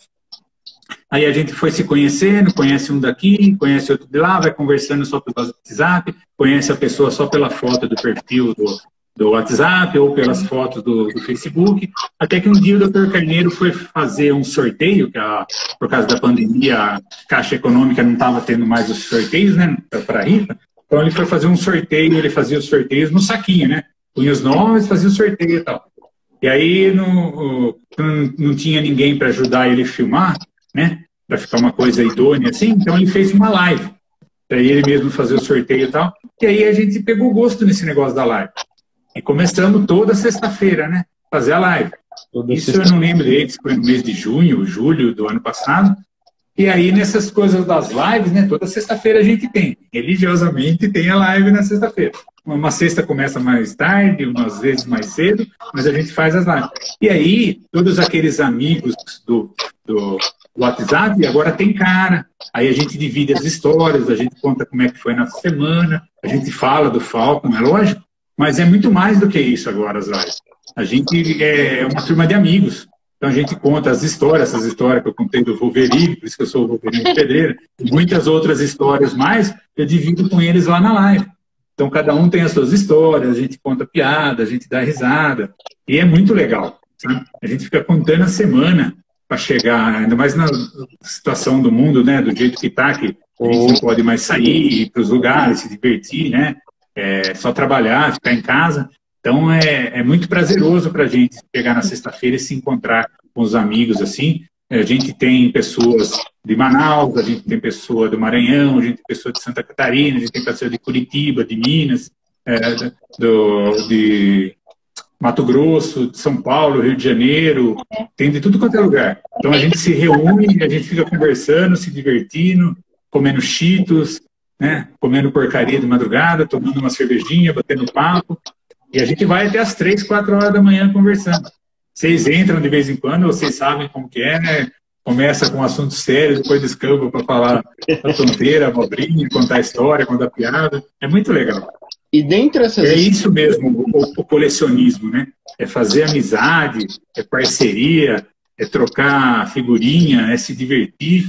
Aí a gente foi se conhecendo, conhece um daqui, conhece outro de lá, vai conversando só pelo WhatsApp, conhece a pessoa só pela foto do perfil do, do WhatsApp ou pelas fotos do, do Facebook. Até que um dia o doutor Carneiro foi fazer um sorteio, que a, por causa da pandemia a Caixa Econômica não estava tendo mais os sorteios, né, para rifa. Então ele foi fazer um sorteio, ele fazia os sorteios no saquinho, né? Punha os nomes, fazia o sorteio e tal. E aí não, não, não tinha ninguém para ajudar ele a filmar, né? Para ficar uma coisa idônea assim, então ele fez uma live. Daí ele mesmo fazer o sorteio e tal. E aí a gente pegou gosto nesse negócio da live. E começamos toda sexta-feira, né? Fazer a live. Toda Isso eu não lembro direito, foi no mês de junho, julho do ano passado. E aí nessas coisas das lives, né? Toda sexta-feira a gente tem. Religiosamente tem a live na sexta-feira. Uma sexta começa mais tarde, umas vezes mais cedo, mas a gente faz as lives. E aí, todos aqueles amigos do, do WhatsApp agora tem cara. Aí a gente divide as histórias, a gente conta como é que foi na semana, a gente fala do Falcon, é lógico, mas é muito mais do que isso agora as lives. A gente é uma turma de amigos. Então a gente conta as histórias, essas histórias que eu contei do Wolverine, por isso que eu sou o Wolverine de Pedreira, e muitas outras histórias mais, eu divido com eles lá na live. Então, cada um tem as suas histórias, a gente conta piada, a gente dá risada. E é muito legal. Sabe? A gente fica contando a semana para chegar, ainda mais na situação do mundo, né? Do jeito que está, que a gente não pode mais sair, ir para os lugares, se divertir, né? É só trabalhar, ficar em casa. Então, é, é muito prazeroso para a gente chegar na sexta-feira e se encontrar com os amigos, assim. A gente tem pessoas de Manaus, a gente tem pessoa do Maranhão, a gente tem pessoa de Santa Catarina, a gente tem pessoa de Curitiba, de Minas, é, do, de Mato Grosso, de São Paulo, Rio de Janeiro, tem de tudo quanto é lugar. Então a gente se reúne, a gente fica conversando, se divertindo, comendo cheetos, né, comendo porcaria de madrugada, tomando uma cervejinha, batendo papo, e a gente vai até as três, quatro horas da manhã conversando. Vocês entram de vez em quando, vocês sabem como que é, né? Começa com um assunto sério, depois descamba para falar a tonteira, a abobrinha, contar a história, contar a piada. É muito legal. E dentre essas... É isso mesmo, o, o colecionismo, né? É fazer amizade, é parceria, é trocar figurinha, é se divertir.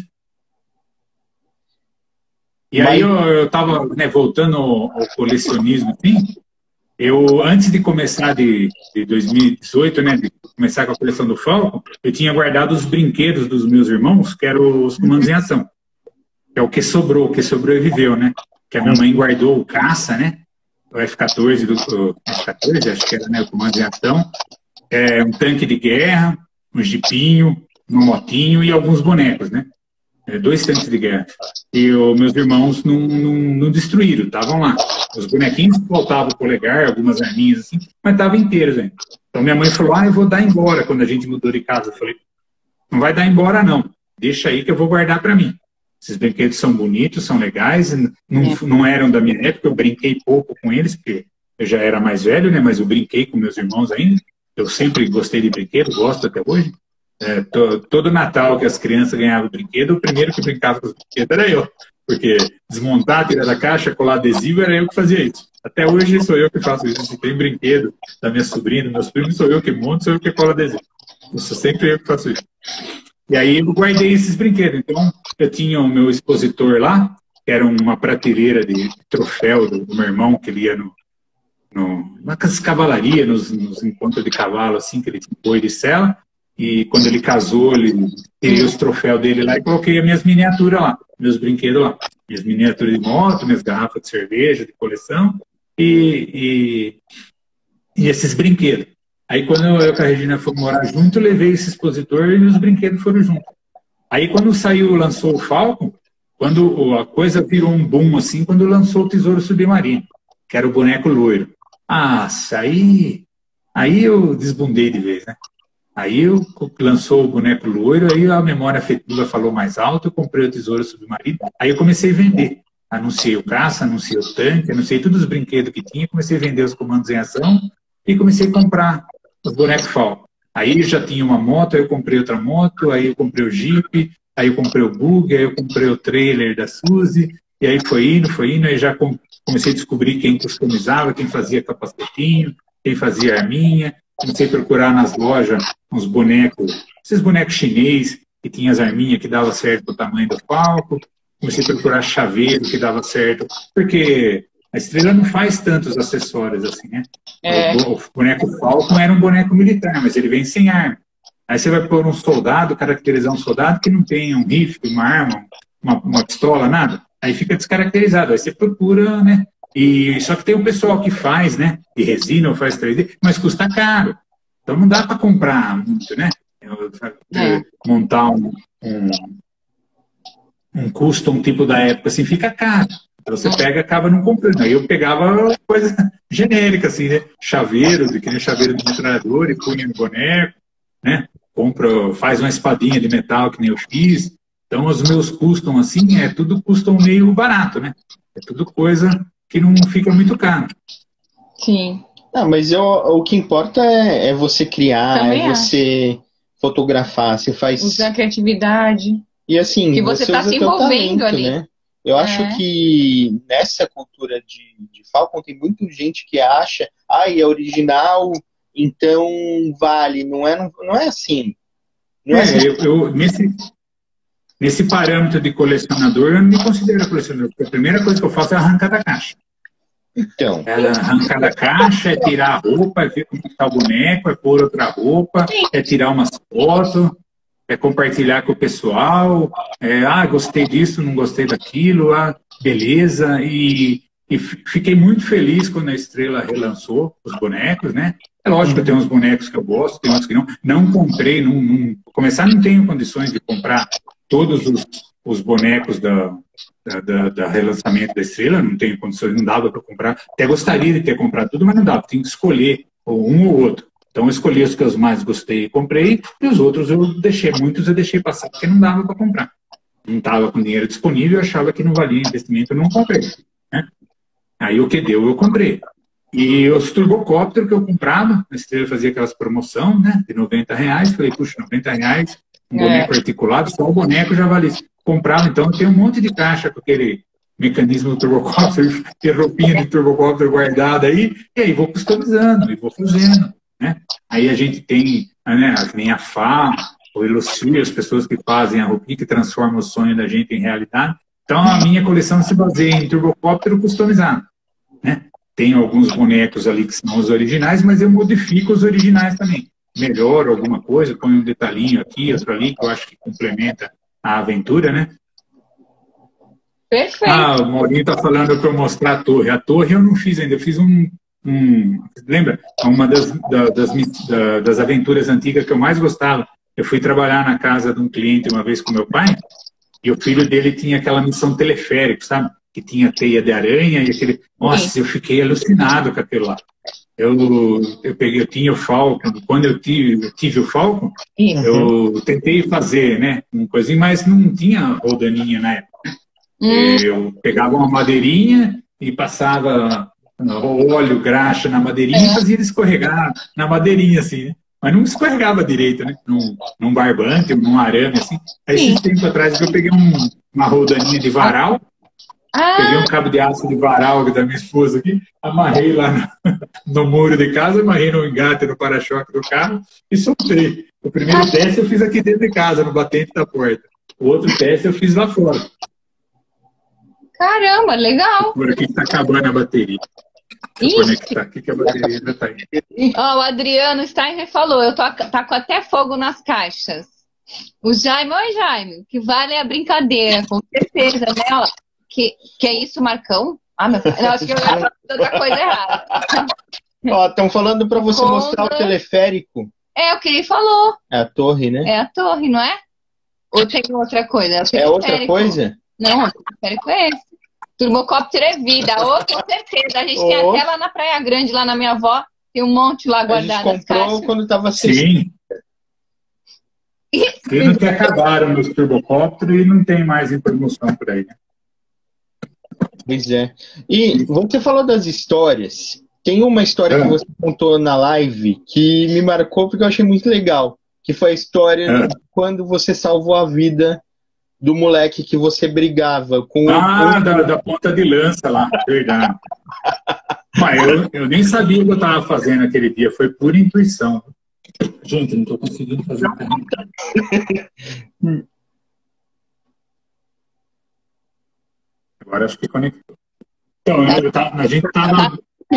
E aí eu estava, né, voltando ao, ao colecionismo, assim, eu, antes de começar de, de dois mil e dezoito, né, de começar com a coleção do Falcon, eu tinha guardado os brinquedos dos meus irmãos, que eram os comandos em ação. Que é o que sobrou, o que sobreviveu, né? Que a minha mãe guardou o caça, né? O F quatorze, do, o F quatorze, acho que era, né, o comando em ação. É, um tanque de guerra, um jipinho, uma motinho e alguns bonecos, né? É, dois tanques de guerra. E os meus irmãos não, não, não destruíram, estavam lá. Os bonequinhos faltavam o polegar, algumas arminhas assim, mas estavam inteiros ainda. Então minha mãe falou, ah, eu vou dar embora quando a gente mudou de casa. Eu falei, não vai dar embora não, deixa aí que eu vou guardar para mim. Esses brinquedos são bonitos, são legais, não, não eram da minha época, eu brinquei pouco com eles, porque eu já era mais velho, né? Mas eu brinquei com meus irmãos ainda. Eu sempre gostei de brinquedo, gosto até hoje. É, to, todo Natal que as crianças ganhavam brinquedo, o primeiro que brincava com os brinquedos era eu. Porque desmontar, tirar da caixa, colar adesivo, era eu que fazia isso. Até hoje sou eu que faço isso. Se tem brinquedo da minha sobrinha, dos meus primos, sou eu que monto, sou eu que colo adesivo. Isso sempre eu que faço isso. E aí eu guardei esses brinquedos. Então, eu tinha o meu expositor lá, que era uma prateleira de troféu do, do meu irmão, que ele ia no, no, na cavalaria, nos, nos encontros de cavalo, assim, que ele tinha boi de sela. E quando ele casou, ele tirei os troféus dele lá e coloquei as minhas miniaturas lá, meus brinquedos lá. Minhas miniaturas de moto, minhas garrafas de cerveja, de coleção e, e, e esses brinquedos. Aí quando eu e a Regina fomos morar junto, eu levei esse expositor e os brinquedos foram juntos. Aí quando saiu, lançou o Falcon, quando a coisa virou um boom assim, quando lançou o Tesouro Submarino, que era o boneco loiro. Ah, aí, aí eu desbundei de vez, né? Aí eu lançou o boneco loiro, aí a memória afetiva falou mais alto, eu comprei o Tesouro Submarino, aí eu comecei a vender. Anunciei o caça, anunciei o tanque, anunciei todos os brinquedos que tinha, comecei a vender os comandos em ação e comecei a comprar os bonecos Falcon. Aí eu já tinha uma moto, aí eu comprei outra moto, aí eu comprei o Jeep, aí eu comprei o bug, aí eu comprei o trailer da Suzy, e aí foi indo, foi indo, aí já comecei a descobrir quem customizava, quem fazia capacetinho, quem fazia arminha. Comecei a procurar nas lojas uns bonecos, esses bonecos chinês, que tinha as arminhas que dava certo o tamanho do palco. Comecei a procurar chaveiro que dava certo, porque a Estrela não faz tantos acessórios assim, né? É. O, o boneco Falcon era um boneco militar, mas ele vem sem arma. Aí você vai pôr um soldado, caracterizar um soldado que não tem um rifle, uma arma, uma, uma pistola, nada. Aí fica descaracterizado. Aí você procura, né? E, só que tem um pessoal que faz, né? De resina ou faz três D, mas custa caro. Então não dá para comprar muito, né? Eu, é. Montar um, um, um custom tipo da época assim, fica caro. Então você pega e acaba não comprando. Aí eu pegava coisa genérica, assim, né? Chaveiro, que nem chaveiro de metralhador e punha no boneco, né? Compra, faz uma espadinha de metal que nem eu fiz. Então os meus custom, assim, é tudo custom meio barato, né? É tudo coisa que não fica muito caro. Sim. Não, mas eu, o que importa é, é você criar, Também é acho. você fotografar, você faz... Usar a criatividade. E assim, que você está se envolvendo talento, ali. Né? Eu é. acho que nessa cultura de, de Falcon tem muita gente que acha, ah, é original, então vale. Não é, não, não é assim. Não é, é assim. Eu, eu, nesse, nesse parâmetro de colecionador, eu não me considero colecionador, porque a primeira coisa que eu faço é arrancar da caixa. Então. É arrancar da caixa, é tirar a roupa, é ver como está o boneco, é pôr outra roupa, é tirar umas fotos, é compartilhar com o pessoal, é, ah, gostei disso, não gostei daquilo, ah, beleza, e, e fiquei muito feliz quando a Estrela relançou os bonecos, né? É lógico que tem uns bonecos que eu gosto, tem outros que não. Não comprei, não, não, começar não tenho condições de comprar todos os, os bonecos da, da, da, da relançamento da Estrela, não tenho condições, não dava para comprar. Até gostaria de ter comprado tudo, mas não dava, tem que escolher ou um ou outro. Então eu escolhi os que eu mais gostei e comprei, e os outros eu deixei, muitos eu deixei passar, porque não dava para comprar. Não estava com dinheiro disponível, eu achava que não valia investimento, eu não comprei. Né? Aí o que deu, eu comprei. E os turbocópteros que eu comprava, a Estrela fazia aquelas promoções, né, de noventa reais, falei, puxa, noventa reais, um é. boneco articulado, só o boneco já valia. Comprava, então, eu tenho um monte de caixa com aquele mecanismo do turbocóptero, ter roupinha de turbocóptero guardada aí, e aí vou customizando, e vou fazendo, né. Aí a gente tem, né, nem a F A, o Elucir, as pessoas que fazem a roupinha, que transformam o sonho da gente em realidade. Então, a minha coleção se baseia em turbocóptero customizado, né. Tem alguns bonecos ali que são os originais, mas eu modifico os originais também. Melhoro alguma coisa, ponho um detalhinho aqui, outro ali, que eu acho que complementa a aventura, né? Perfeito. Ah, o Maurinho está falando para eu mostrar a torre. A torre eu não fiz ainda, eu fiz um... um lembra? Uma das, da, das, da, das aventuras antigas que eu mais gostava. Eu fui trabalhar na casa de um cliente uma vez com meu pai, e o filho dele tinha aquela missão teleférico, sabe? Que tinha teia de aranha e aquele... Nossa, Sim. eu fiquei alucinado com aquilo lá. Eu, eu, peguei, eu tinha o Falcon, quando eu tive, eu tive o Falcon, uhum. eu tentei fazer, né, uma coisinha, mas não tinha rodaninha na época. Né? Uhum. Eu pegava uma madeirinha e passava óleo, graxa na madeirinha e fazia ele escorregar na madeirinha, assim, né? Mas não escorregava direito, né? Num, num barbante, num arame, assim. Aí, esse tempo atrás, eu peguei um, uma rodaninha de varal, ah. peguei um cabo de aço de varal da minha esposa aqui, amarrei lá no, no muro de casa, amarrei no engate, no para-choque do carro e soltei. O primeiro ah. teste eu fiz aqui dentro de casa, no batente da porta. O outro teste eu fiz lá fora. Caramba, legal. Por aqui está acabando a bateria. Vou conectar aqui que a bateria ainda está aí. Ó, o Adriano Steiner falou, eu tô tá com até fogo nas caixas. O Jaime, oi Jaime, que vale a brincadeira, com certeza, né? Ó, que, que é isso, Marcão? Ah, meu pai, não, acho que eu ia falar outra coisa errada. Ó, estão falando para você Contra... mostrar o teleférico. É o que ele falou. É a torre, né? É a torre, não é? Ou tem outra coisa? É, é outra coisa? Não, o teleférico é esse. Turbocóptero é vida. Ô, oh, com certeza. A gente oh. tem até lá na Praia Grande, lá na minha avó. Tem um monte lá guardado. A gente comprou quando estava Sim. Pena que acabaram os turbocópteros e não tem mais em promoção por aí. Pois é. E você falou das histórias. Tem uma história é. que você contou na live que me marcou porque eu achei muito legal. Que foi a história é. de quando você salvou a vida do moleque que você brigava com Ah, o... da, da ponta de lança lá, verdade. Mas eu, eu nem sabia o que eu estava fazendo aquele dia, foi pura intuição. Gente, não estou conseguindo fazer nada. Agora acho que conectou. Então, eu tava, a gente estava...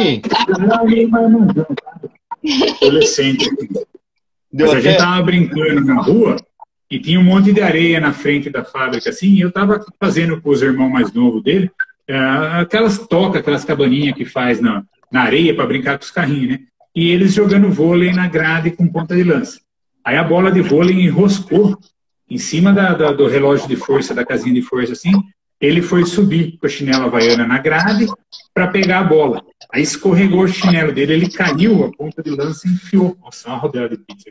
adolescente. Mas a gente estava brincando na rua e tinha um monte de areia na frente da fábrica, assim, e eu estava fazendo com os irmãos mais novos dele, uh, aquelas tocas, aquelas cabaninhas que faz na, na areia para brincar com os carrinhos, né? E eles jogando vôlei na grade com ponta de lança. Aí a bola de vôlei enroscou em cima da, da, do relógio de força, da casinha de força, assim, ele foi subir com a chinela havaiana na grade para pegar a bola. Aí escorregou o chinelo dele, ele caiu, a ponta de lança enfiou. Nossa, uma rodela de pizza.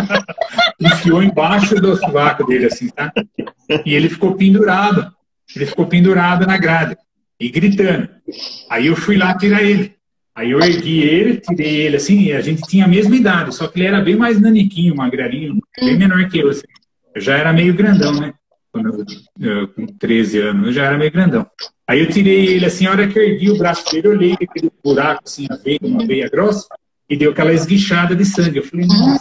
Enfiou embaixo do sovaco dele, assim, tá? E ele ficou pendurado. Ele ficou pendurado na grade e gritando. Aí eu fui lá tirar ele. Aí eu ergui ele, tirei ele, assim, e a gente tinha a mesma idade, só que ele era bem mais naniquinho, magrelinho, bem menor que eu, assim. Eu já era meio grandão, né? Quando eu, eu, com treze anos, eu já era meio grandão. Aí eu tirei ele assim, a hora que eu ergui o braço dele, eu olhei aquele buraco assim, a veia, uma veia grossa, e deu aquela esguichada de sangue. Eu falei, nossa,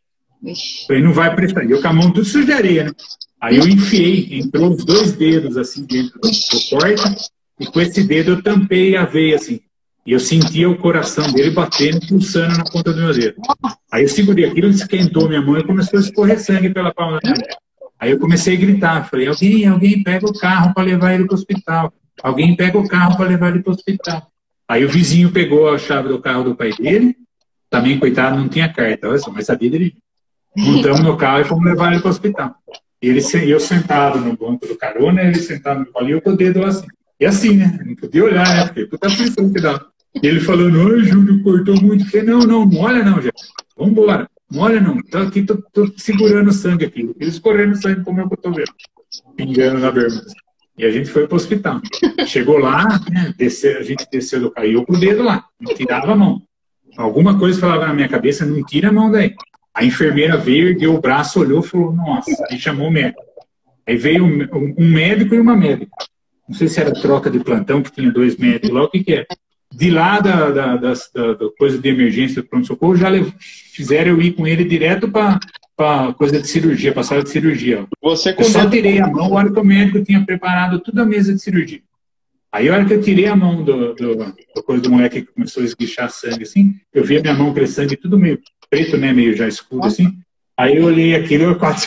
falei, não vai prestar. E eu com a mão tudo sujo de areia, né? Aí eu enfiei, entrou os dois dedos assim dentro do corte, e com esse dedo eu tampei a veia assim. E eu sentia o coração dele batendo, pulsando na ponta do meu dedo. Aí eu segurei aquilo, esquentou minha mão e começou a escorrer sangue pela palma da minha mão. Aí eu comecei a gritar, falei, alguém, alguém pega o carro para levar ele para o hospital. Alguém pega o carro para levar ele para o hospital. Aí o vizinho pegou a chave do carro do pai dele, também, coitado, não tinha carta, olha só, mas sabia dirigir. Montamos no carro e fomos levar ele para o hospital. E ele, eu sentado no banco do carona, ele sentado no colo e eu com o dedo assim. E assim, né? Não podia olhar, né? Porque puta aflição que dá. E ele falando, oi, Júlio, cortou muito. Eu falei, não, não, não olha não, já. Vamos embora. Não olha não. Tô aqui, tô, tô segurando o sangue aqui. Eles correndo sangue com o meu cotovelo. Pingando na bermuda. E a gente foi pro hospital. Chegou lá, né, desceu, a gente desceu do carro. E eu com o dedo lá. Não tirava a mão. Alguma coisa falava na minha cabeça, não tira a mão daí. A enfermeira veio, ergueu o braço, olhou e falou, nossa. Aí chamou o médico. Aí veio um, um médico e uma médica. Não sei se era troca de plantão, que tinha dois médicos lá, o que que é. De lá da, da, da, da, da coisa de emergência do pronto-socorro, já fizeram eu ir com ele direto para a coisa de cirurgia, para a sala de cirurgia. Você eu só tirei a mão, a hora que o médico tinha preparado toda a mesa de cirurgia. Aí a hora que eu tirei a mão do, do, do coisa do moleque que começou a esguichar sangue, assim, eu vi a minha mão crescendo sangue tudo meio preto, né, meio já escuro, assim. Aí eu olhei aquilo, eu quase...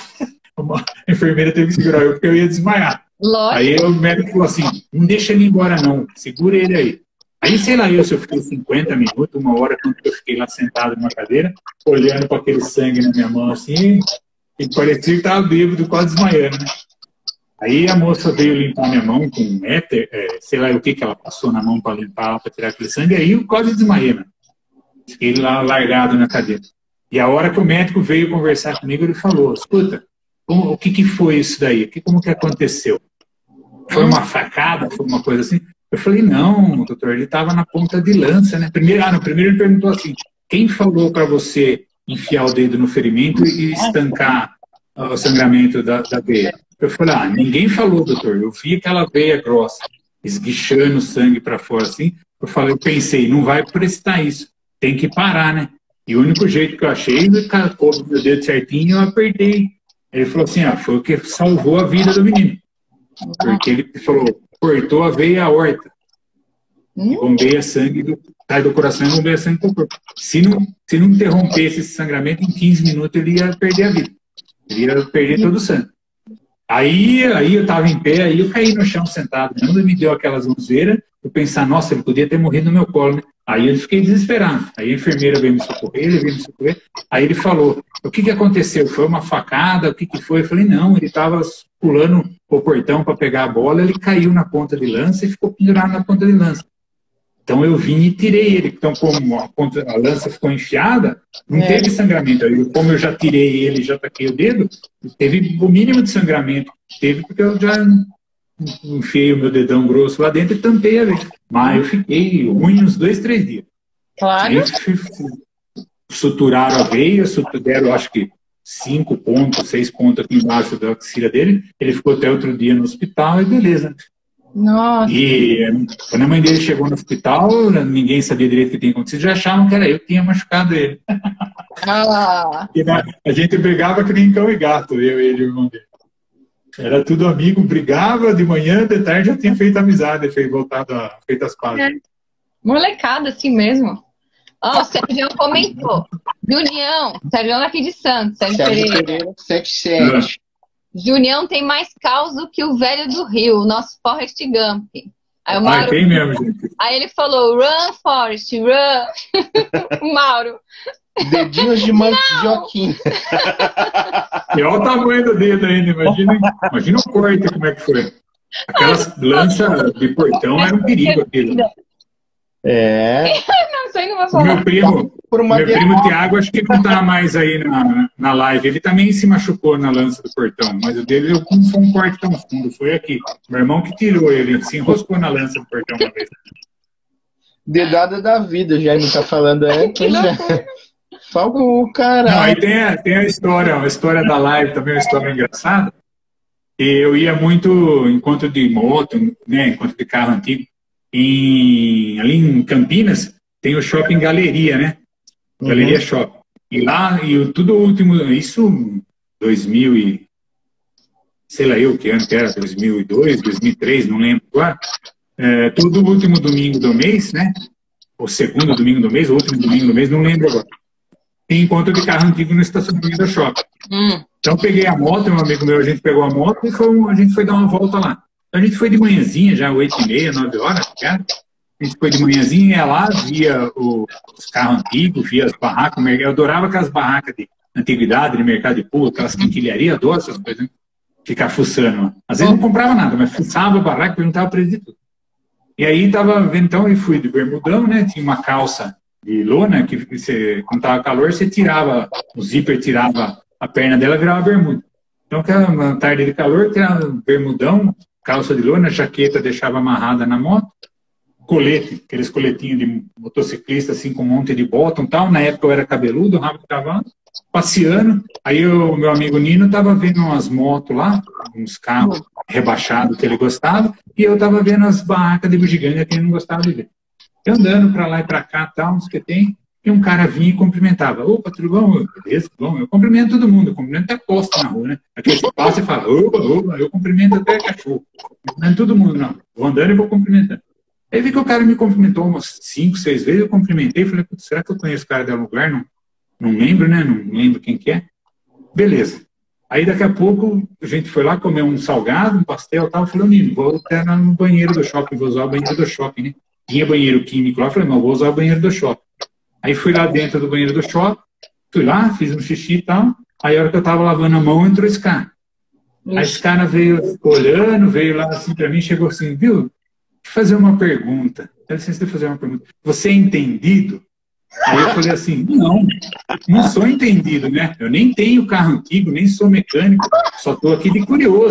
A enfermeira teve que segurar eu, porque eu ia desmaiar. Lógico. Aí o médico falou assim, não deixa ele embora não, segura ele aí. Aí, sei lá, eu, se eu fiquei cinquenta minutos, uma hora, quando eu fiquei lá sentado numa cadeira, olhando para aquele sangue na minha mão, assim, e parecia que estava bêbado, quase desmaiando, né? Aí a moça veio limpar minha mão com um éter, é, sei lá o que que ela passou na mão para limpar, para tirar aquele sangue, aí eu quase desmaiei, né? Fiquei lá largado na cadeira. E a hora que o médico veio conversar comigo, ele falou, escuta, como, o que que foi isso daí? Que, como que aconteceu? Foi uma facada? Foi uma coisa assim? Eu falei, não, doutor, ele estava na ponta de lança, né? Primeiro, ah, no primeiro ele perguntou assim, quem falou para você enfiar o dedo no ferimento e estancar o sangramento da, da veia? Eu falei, ah, ninguém falou, doutor. Eu vi aquela veia grossa, esguichando o sangue para fora, assim. Eu falei, eu pensei, não vai prestar isso. Tem que parar, né? E o único jeito que eu achei, coube o meu dedo certinho, eu apertei. Ele falou assim, ah, foi o que salvou a vida do menino. Porque ele falou, cortou a veia aorta. E bombeia sangue do, sai do coração e bombeia sangue do corpo. Se não, se não interrompesse esse sangramento, em quinze minutos ele ia perder a vida. Ele ia perder todo o sangue. Aí, aí eu estava em pé, aí eu caí no chão sentado. Quando me deu aquelas onzeiras, eu pensei, nossa, ele podia ter morrido no meu colo, né? Aí eu fiquei desesperado. Aí a enfermeira veio me socorrer, ele veio me socorrer. Aí ele falou, o que que aconteceu? Foi uma facada? O que que foi? Eu falei, não, ele estava pulando o portão para pegar a bola, ele caiu na ponta de lança e ficou pendurado na ponta de lança. Então eu vim e tirei ele. Então como a, ponta, a lança ficou enfiada, não é. teve sangramento. Aí, como eu já tirei ele e já taquei o dedo, teve o mínimo de sangramento. Teve porque eu já enfiei o meu dedão grosso lá dentro e tampei a veia. Mas eu fiquei ruim uns dois, três dias. Claro. Aí, suturaram a veia, deram acho que cinco pontos, seis pontos aqui embaixo da axila dele. Ele ficou até outro dia no hospital e beleza. Nossa. E quando a mãe dele chegou no hospital, ninguém sabia direito o que tinha acontecido, já achavam que era eu que tinha machucado ele. Ah. E a gente brigava que nem cão e gato, eu e ele e o irmão dele. Era tudo amigo, brigava de manhã, de tarde já tinha feito amizade, feito, voltado a, feito as pazes. É. Molecada, assim mesmo. Ó, oh, o Sérgio comentou. Junião, Sérgio aqui de Santos, Sérgio, Sérgio Pereira. Pereira sete sete. Junião tem mais caos do que o velho do Rio, o nosso Forrest Gump. Aí, o Mauro... ah, tem mesmo, gente. Aí ele falou, run, Forrest, run. O Mauro. Dedinhos de mandioquinha. E olha o tamanho do dedo ainda, imagina, imagina o corte como é que foi. Aquelas lanças de portão eram um perigo aquilo. É. Não sei, não vou falar. O meu primo, meu primo Tiago, acho que não está mais aí na, na live. Ele também se machucou na lança do portão, mas o dele não foi um corte tão fundo, foi aqui. Meu irmão que tirou ele, se enroscou na lança do portão uma vez. Dedada da vida, já não está falando antes, né? Falco, caralho. Não, aí tem a, tem a história, a história da live também, uma história engraçada. Eu ia muito encontro de moto, né, encontro de carro antigo. Em, ali em Campinas, tem o Shopping Galeria, né? Galeria uhum. Shopping. E lá, e o, tudo último, isso dois mil e... Sei lá eu que ano que era, dois mil e dois, dois mil e três, não lembro qual. É, todo último domingo do mês, né? O segundo domingo do mês, o último domingo do mês, não lembro agora. Tem encontro de carro antigo no estacionamento do shopping. Hum. Então peguei a moto, um amigo meu, a gente pegou a moto e foi, a gente foi dar uma volta lá. Então, a gente foi de manhãzinha, já oito e meia, nove horas, cara. A gente foi de manhãzinha, ia lá, via o, os carros antigos, via as barracas. Eu adorava aquelas barracas de antiguidade, de mercado de pula, aquelas quinquilharias, adoro essas coisas, né? Ficar fuçando. Às vezes não comprava nada, mas fuçava a barraca, perguntava preço de tudo. E aí tava vendo, então, e fui de bermudão, né? Tinha uma calça de lona, que você, quando tava calor, você tirava, o zíper tirava a perna dela, virava bermuda. Então, uma tarde de calor, tirava bermudão, calça de lona, jaqueta deixava amarrada na moto, colete, aqueles coletinhos de motociclista, assim, com um monte de bottom e tal. Na época eu era cabeludo, rabo de cavalo, passeando. Aí o meu amigo Nino tava vendo umas motos lá, uns carros rebaixados que ele gostava, e eu tava vendo as barracas de bugiganga que ele não gostava de ver. Eu andando pra lá e pra cá, tal, não sei o que tem, e um cara vinha e cumprimentava. Opa, tudo bom? Beleza, tudo bom? Eu cumprimento todo mundo, eu cumprimento até posto na rua, né? Aquele que passa e fala, opa, opa, eu cumprimento até cachorro. Não é todo mundo, não. Vou andando e vou cumprimentando. Aí vi que o cara me cumprimentou umas cinco, seis vezes, eu cumprimentei, falei, será que eu conheço o cara de algum lugar? Não, não lembro, né? Não lembro quem que é. Beleza. Aí daqui a pouco a gente foi lá comer um salgado, um pastel e tal. Eu falei, Nino, vou até no banheiro do shopping, vou usar o banheiro do shopping, né? Tinha banheiro químico lá, eu falei, não, vou usar o banheiro do shopping. Aí fui lá dentro do banheiro do shopping, fui lá, fiz um xixi e tal. Aí a hora que eu tava lavando a mão, entrou esse cara. Aí esse cara veio olhando, veio lá assim pra mim, chegou assim, viu? Deixa eu fazer uma pergunta. Dá licença de fazer uma pergunta. Você é entendido? Aí eu falei assim, não, não sou entendido, né? Eu nem tenho carro antigo, nem sou mecânico, só tô aqui de curioso.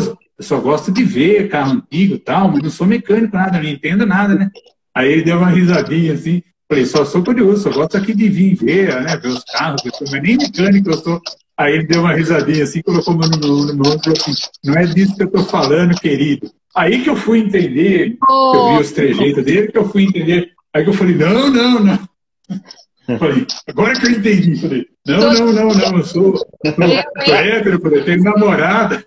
eu só gosto de ver carro antigo e tal, mas não sou mecânico, nada, não entendo nada, né? Aí ele deu uma risadinha assim, falei, só sou curioso, só gosto aqui de vir ver, né, ver os carros, mas nem mecânico eu sou. Aí ele deu uma risadinha assim, colocou no meu no meu ombro e falou assim, não é disso que eu tô falando, querido. Aí que eu fui entender, oh. eu vi os trejeitos dele, que eu fui entender. Aí que eu falei, não, não, não. Falei, agora que eu entendi. Falei, não, não, não, não, eu sou, sou, sou hétero, falei, tenho namorada.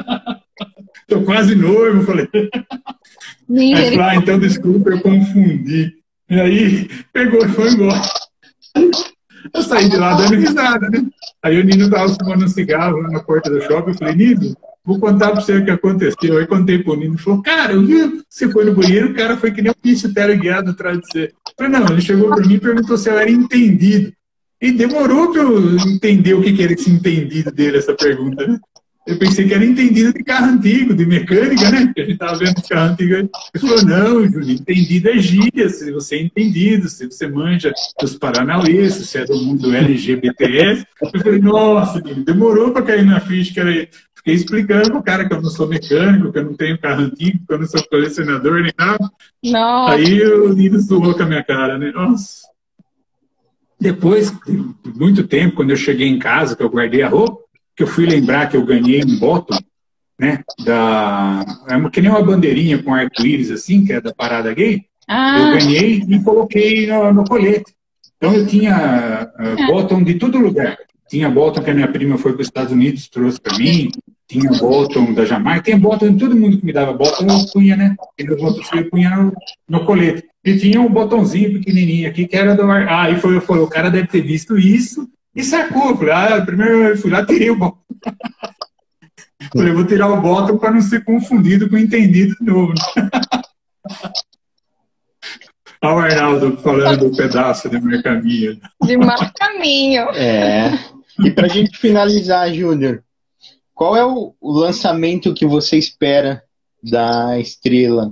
Tô quase noivo, falei. Aí falei, ah, então desculpa, eu confundi. E aí pegou e foi embora. Eu saí de lá dando risada, né? Aí o Nino tava fumando um cigarro lá na porta do shopping. Eu falei, Nino, vou contar pra você o que aconteceu. Aí contei pro Nino e falou, cara, eu vi, você foi no banheiro, o cara foi que nem um bicho teleguiado atrás de você. Eu falei, não, ele chegou pra mim e perguntou se eu era entendido. E demorou pra eu entender o que, que era esse entendido dele, essa pergunta, né? Eu pensei que era entendido de carro antigo, de mecânica, né? Porque a gente tava vendo de carro antigo. Ele falou, não, Júlio, entendido é gíria, se você é entendido, se você manja dos paranauês, se você é do mundo L G B T S. Eu falei, nossa, demorou para cair na ficha, que era... Fiquei explicando pro cara que eu não sou mecânico, que eu não tenho carro antigo, que eu não sou colecionador nem nada. Nossa. Aí o Nino suou com a minha cara, né? Nossa. Depois de muito tempo, quando eu cheguei em casa, que eu guardei a roupa, que eu fui lembrar que eu ganhei um bottom, né, da... é que nem uma bandeirinha com arco-íris, assim, que é da parada gay. Ah. Eu ganhei e coloquei no, no colete. Então eu tinha uh, bottom de todo lugar. Tinha bottom que a minha prima foi para os Estados Unidos, trouxe para mim. Tinha bottom da Jamaica. Tinha bottom de todo mundo que me dava bottom, eu punha, né? Eu punha no, no colete. E tinha um botãozinho pequenininho aqui, que era do... Ah, aí foi, eu falei, o cara deve ter visto isso e sacou. Falei, ah, primeiro eu fui lá, tirei o bottom. Falei, vou tirar o bottom para não ser confundido com o entendido de novo. Olha o Arnaldo falando do pedaço de meu caminho. De mau caminho. É. E para a gente finalizar, Júnior, qual é o, o lançamento que você espera da Estrela?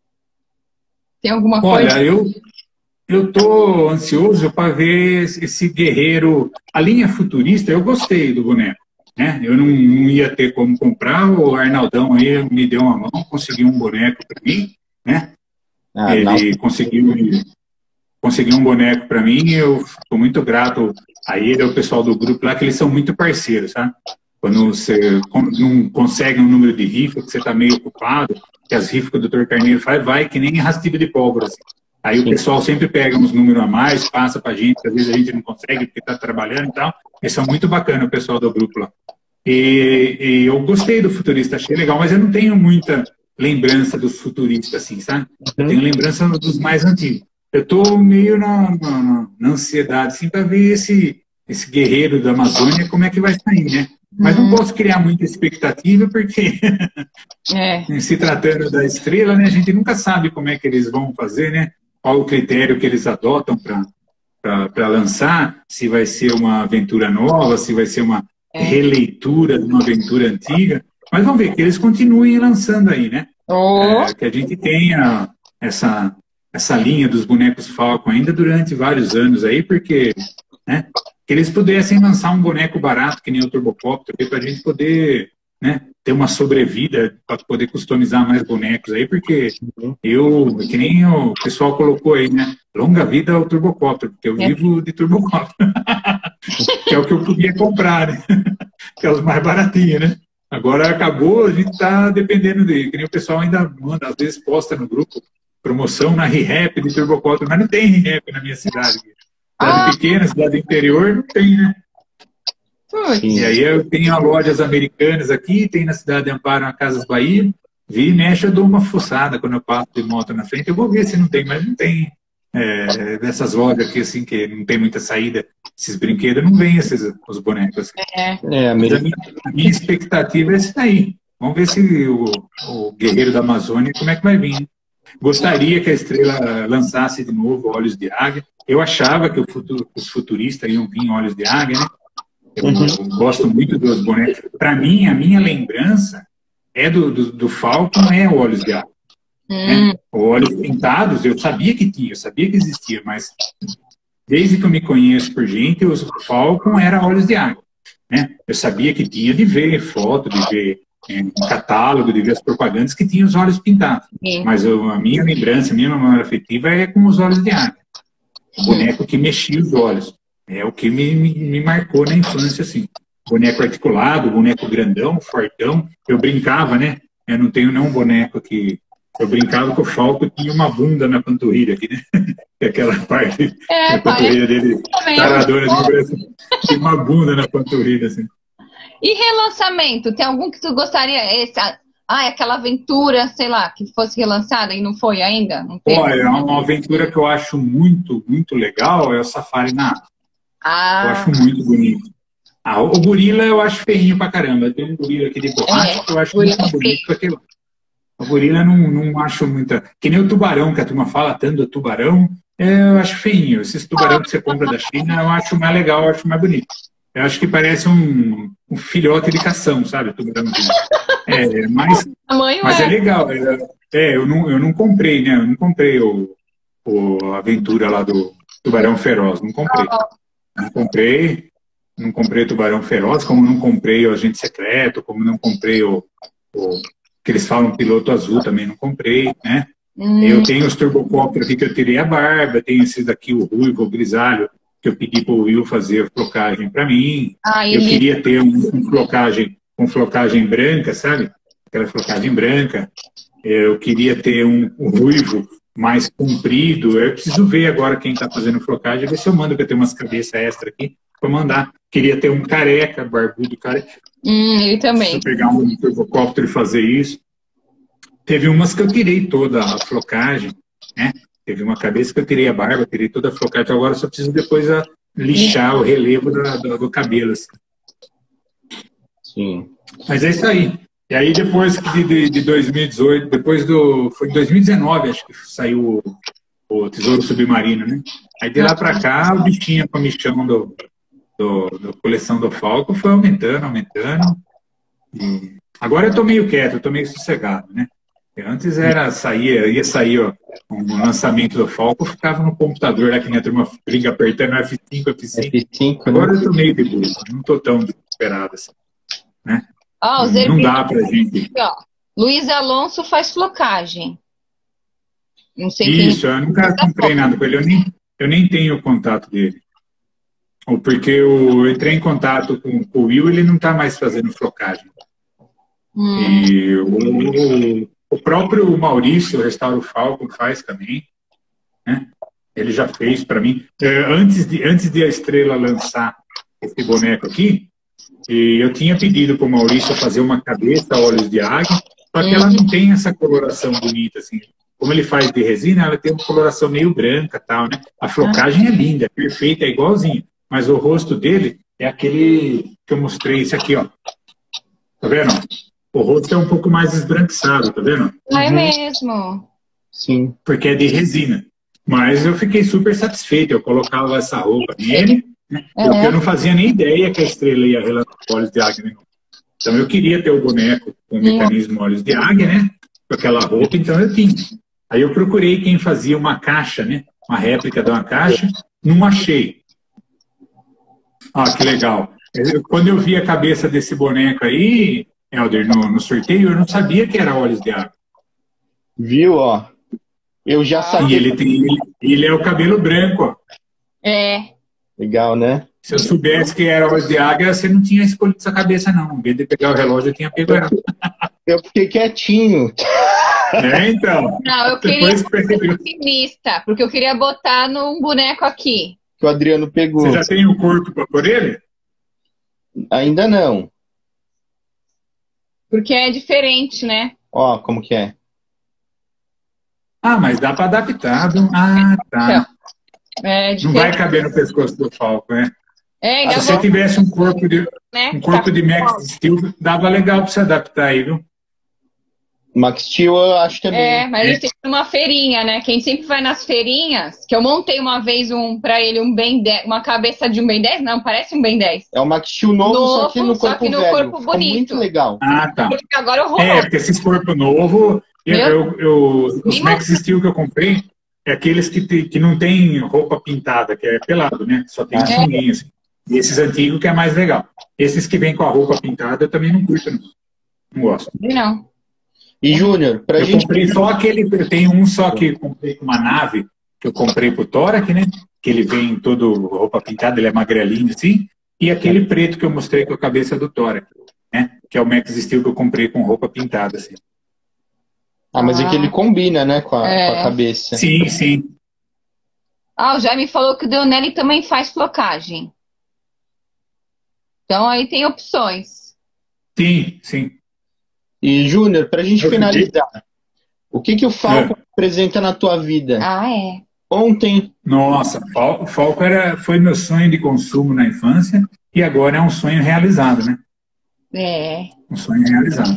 Tem alguma Olha, coisa? Olha, eu eu tô ansioso para ver esse guerreiro. A linha futurista, eu gostei do boneco. Né? Eu não, não ia ter como comprar, o Arnaldão aí me deu uma mão, conseguiu um boneco para mim, né? Ah, ele não. conseguiu, conseguiu um boneco para mim e eu estou muito grato a ele, ao pessoal do grupo lá, que eles são muito parceiros, sabe? Quando você não consegue um número de rifa, que você está meio ocupado, que as rifas que o doutor Carneiro faz, vai que nem rastilho de pólvora. Assim. Aí Sim. o pessoal sempre pega uns números a mais, passa para a gente, que às vezes a gente não consegue porque está trabalhando e tal. Eles são muito bacana, o pessoal do grupo lá. E, e eu gostei do futurista, achei legal, mas eu não tenho muita lembrança dos futuristas, assim, sabe? Eu tenho lembrança dos mais antigos. Eu tô meio na, na, na ansiedade, assim, para ver esse, esse guerreiro da Amazônia, como é que vai sair, né? Mas não posso criar muita expectativa, porque é. se tratando da Estrela, né, a gente nunca sabe como é que eles vão fazer, né? Qual o critério que eles adotam para lançar, se vai ser uma aventura nova, se vai ser uma é. releitura de uma aventura antiga. Mas vamos ver, que eles continuem lançando aí, né? Oh. É, que a gente tenha essa, essa linha dos bonecos Falcon ainda durante vários anos aí, porque né, que eles pudessem lançar um boneco barato, que nem o Turbocopter, para a gente poder né, ter uma sobrevida, para poder customizar mais bonecos aí, porque eu, que nem o pessoal colocou aí, né? Longa vida ao Turbocopter, porque eu é. vivo de Turbocopter. Que é o que eu podia comprar, né? Que é os mais baratinhos, né? Agora acabou, a gente está dependendo de... Que nem o pessoal ainda manda, às vezes posta no grupo, promoção na ReHap de Turbocopter, mas não tem ReHap na minha cidade. Cidade ah. pequena, cidade interior, não tem, né? Sim. E aí eu tenho lojas americanas aqui, tem na cidade de Amparo, na Casas Bahia, vi e mexe, eu dou uma fuçada quando eu passo de moto na frente, eu vou ver se não tem, mas não tem. É, dessas lojas aqui, assim, que não tem muita saída, esses brinquedos, não vem esses, os bonecos. Assim. É. É, a, minha, a minha expectativa é esse daí. Vamos ver se o, o Guerreiro da Amazônia, como é que vai vir. Gostaria que a Estrela lançasse de novo Olhos de Águia. Eu achava que o futuro, os futuristas iam vir Olhos de Águia, né? Eu, uhum. eu gosto muito dos bonecos. Para mim, a minha lembrança é do, do, do Falcon, é o Olhos de Águia. Né? Olhos pintados, eu sabia que tinha, eu sabia que existia, mas desde que eu me conheço por gente, o Falcon era Olhos de Água. Né? Eu sabia que tinha de ver foto, de ver em catálogo, de ver as propagandas que tinha os olhos pintados. Sim. Mas eu, a minha lembrança, a minha memória afetiva é com os olhos de águia. O boneco que mexia os olhos. É o que me, me, me marcou na infância, assim. Boneco articulado, boneco grandão, fortão. Eu brincava, né? Eu não tenho nenhum boneco aqui. Eu brincava que o Falco tinha uma bunda na panturrilha aqui, né? Aquela parte É, da panturrilha dele, taradona de braço. Tinha uma bunda na panturrilha, assim. E relançamento? Tem algum que tu gostaria? Esse, ah, aquela aventura, sei lá, que fosse relançada e não foi ainda? Não tem? Olha, uma aventura que eu acho muito, muito legal é o Safari na África. Ah. Eu acho muito bonito. Ah, o gorila eu acho feinho pra caramba. Tem um gorila aqui de borracha É, que eu acho gorila muito bonito. Aquele... O gorila não, não acho muita... Que nem o tubarão, que a turma fala tanto do tubarão, é, eu acho feinho. Esses tubarão que você compra da China, eu acho mais legal, eu acho mais bonito. Eu acho que parece um, um filhote de cação, sabe? Tubarãozinho. É, mas, mas é. é legal. É, é, eu, não, eu não comprei, né? Eu não comprei o, o a aventura lá do Tubarão Feroz. Não comprei. Não comprei. Não comprei o Tubarão Feroz, como não comprei o Agente Secreto, como não comprei o, o que eles falam Piloto Azul, também não comprei, né? Hum. Eu tenho os Turbocópteros aqui que eu tirei a barba, tenho esse daqui, o Ruivo, o Grisalho, que eu pedi para o Will fazer a flocagem para mim. Ah, eu ele... queria ter um, um flocagem, um flocagem branca, sabe? Aquela flocagem branca. Eu queria ter um, um ruivo mais comprido. Eu preciso ver agora quem está fazendo flocagem, ver se eu mando, que eu tenho umas cabeças extra aqui para mandar. Queria ter um careca, barbudo careca. Hum, ele também. Se eu pegar um turbocóptero e fazer isso. Teve umas que eu tirei toda a flocagem, né? Teve uma cabeça que eu tirei a barba, tirei toda a flocagem. Então agora só preciso depois a, lixar o relevo do, do, do cabelo. Assim. Sim. Mas é isso aí. E aí depois de, de, de dois mil e dezoito, depois do... Foi em dois mil e dezenove, acho que saiu o, o Tesouro Submarino, né? Aí de lá pra cá, o bichinho, a comichão do, do, do coleção do Falco foi aumentando, aumentando. E agora eu tô meio quieto, eu tô meio sossegado, né? Antes era, saía, ia sair ó, um lançamento do Falco, eu ficava no computador lá que minha turma brinca apertando F cinco, F cinco. F cinco, agora né? eu tô meio de boa, não tô tão desesperado assim, né? Ah, não, não dá pra gente. Aqui, ó. Luiz Alonso faz flocagem. Não sei Isso, quem... eu nunca comprei nada com ele, eu nem, eu nem tenho o contato dele. Ou porque eu entrei em contato com, com o Will, ele não tá mais fazendo flocagem. Hum. E o, o próprio Maurício, o Restauro Falcon, faz também, né? Ele já fez para mim. Antes de, antes de a Estrela lançar esse boneco aqui, e eu tinha pedido para o Maurício fazer uma cabeça a olhos de águia, só que ela não tem essa coloração bonita, assim. Como ele faz de resina, ela tem uma coloração meio branca, tal, né? A flocagem é linda, é perfeita, é igualzinho. Mas o rosto dele é aquele que eu mostrei, esse aqui, ó. Tá vendo? O rosto é um pouco mais esbranquiçado, tá vendo? Ah, é mesmo? Sim. Porque é de resina. Mas eu fiquei super satisfeito. Eu colocava essa roupa nele, né? É. Porque eu não fazia nem ideia que a Estrela ia relatar olhos de águia, né? Então eu queria ter o boneco com o mecanismo olhos de águia, né? Com aquela roupa, então eu tinha. Aí eu procurei quem fazia uma caixa, né? Uma réplica de uma caixa. Não achei. Ah, que legal. Quando eu vi a cabeça desse boneco aí, Helder, no, no sorteio, eu não sabia que era olhos de água. Viu, ó? Eu já sabia. E ele, tem, ele, ele é o cabelo branco, ó. É. Legal, né? Se eu soubesse que era olhos de águia, você não tinha escolhido essa cabeça, não. Em vez de pegar o relógio, eu tinha pego ela. Eu fiquei quietinho. É, então. Não, eu queria ser otimista, porque eu queria botar num boneco aqui. Que o Adriano pegou. Você já tem o corpo para por ele? Ainda não. Porque é diferente, né? Ó, como que é? Ah, mas dá para adaptar. Ah, tá. É não vai caber no pescoço do Falco, né? É, Se você tivesse um corpo de, né? um corpo de Max Steel, dava legal para se adaptar aí, viu? Max Steel eu acho que é bem. É, mas ele tem uma feirinha, né? Quem sempre vai nas feirinhas, que eu montei uma vez um para ele um Ben dez, uma cabeça de um Ben dez, não, parece um Ben dez. É o Max Steel novo, novo só que no corpo, só que no velho. corpo bonito. Ficou muito legal. Ah, tá. Porque agora eu vou. É, porque esses corpos novos, eu, eu, eu, os Max Steel que eu comprei, é aqueles que, te, que não tem roupa pintada, que é pelado, né? Só tem um sunguinho, assim. E esses antigos que é mais legal. Esses que vêm com a roupa pintada, eu também não curto, não. Não gosto. Não. E, Júnior, pra eu gente... comprei só aquele, eu tenho um só que eu comprei com uma nave, que eu comprei pro Torak, né? Que ele vem todo roupa pintada, ele é magrelinho assim, e aquele preto que eu mostrei com a cabeça do Torak, né? Que é o Max Steel que eu comprei com roupa pintada, assim. Ah, mas é que ele combina, né, com a, É. com a cabeça. Sim, sim. Ah, o Jaime falou que o Deonelli também faz flocagem. Então aí tem opções. Sim, sim. E, Júnior, pra gente Eu finalizar, o que que o Falco É. representa na tua vida? Ah, é. Ontem, Nossa, Fal- Falco era, foi meu sonho de consumo na infância e agora é um sonho realizado, né? É. Um sonho realizado.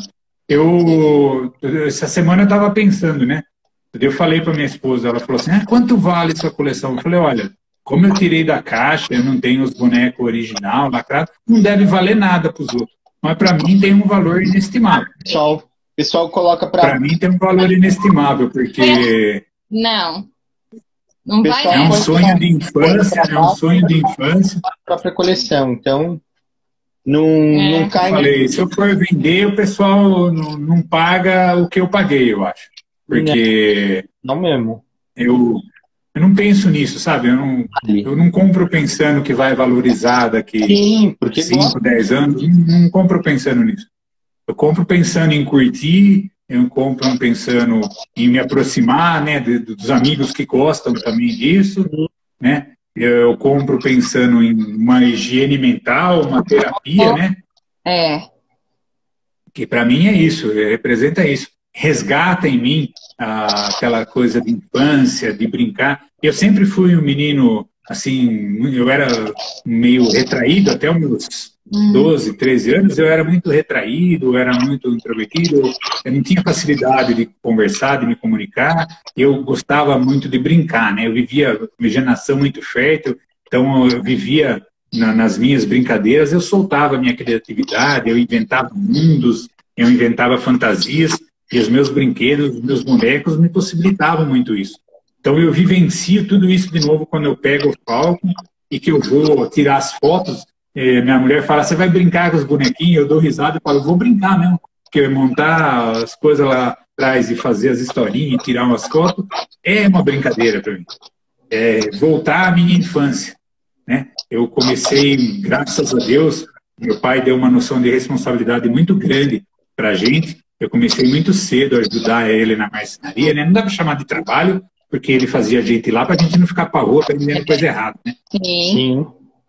Eu, essa semana eu estava pensando, né? Eu falei para minha esposa, ela falou assim, ah, quanto vale sua coleção? Eu falei, olha, como eu tirei da caixa, eu não tenho os bonecos original, lacrado, não deve valer nada para os outros. Mas para mim tem um valor inestimável. pessoal, o pessoal coloca Para pra... mim tem um valor inestimável, porque Não. Não vai Pessoal, é um nessa. sonho de infância, é um sonho de infância. própria coleção, então não, É. não cai Eu falei, se eu for vender, o pessoal não, não paga o que eu paguei, eu acho. Porque não mesmo. eu, eu não penso nisso, sabe? Eu não, eu não compro pensando que vai valorizar daqui Sim, porque cinco, dez anos. Não, não compro pensando nisso. Eu compro pensando em curtir, eu compro pensando em me aproximar, né, de- dos amigos que gostam também disso, né? Eu compro pensando em uma higiene mental, uma terapia, né? É. Que para mim é isso, é- representa isso. Resgata em mim ah, aquela coisa de infância, de brincar. Eu sempre fui um menino, assim, eu era meio retraído até os meus doze, treze anos, eu era muito retraído, eu era muito introvertido, eu não tinha facilidade de conversar, de me comunicar, eu gostava muito de brincar, né? Eu vivia uma imaginação muito fértil, então eu vivia na- nas minhas brincadeiras, eu soltava a minha criatividade, eu inventava mundos, eu inventava fantasias, e os meus brinquedos, os meus bonecos me possibilitavam muito isso. Então eu vivencio tudo isso de novo quando eu pego o Falcon e que eu vou tirar as fotos. Eh, minha mulher fala, você vai brincar com os bonequinhos? Eu dou risada e falo, vou brincar mesmo. Porque montar as coisas lá atrás e fazer as historinhas, tirar umas fotos, é uma brincadeira para mim. É voltar à minha infância, né? Eu comecei, graças a Deus, meu pai deu uma noção de responsabilidade muito grande para a gente. Eu comecei muito cedo a ajudar ele na marcenaria, né? Não dá para chamar de trabalho, porque ele fazia a gente ir lá para a gente não ficar para a rua aprendendo coisa errada, né? Sim. Sim.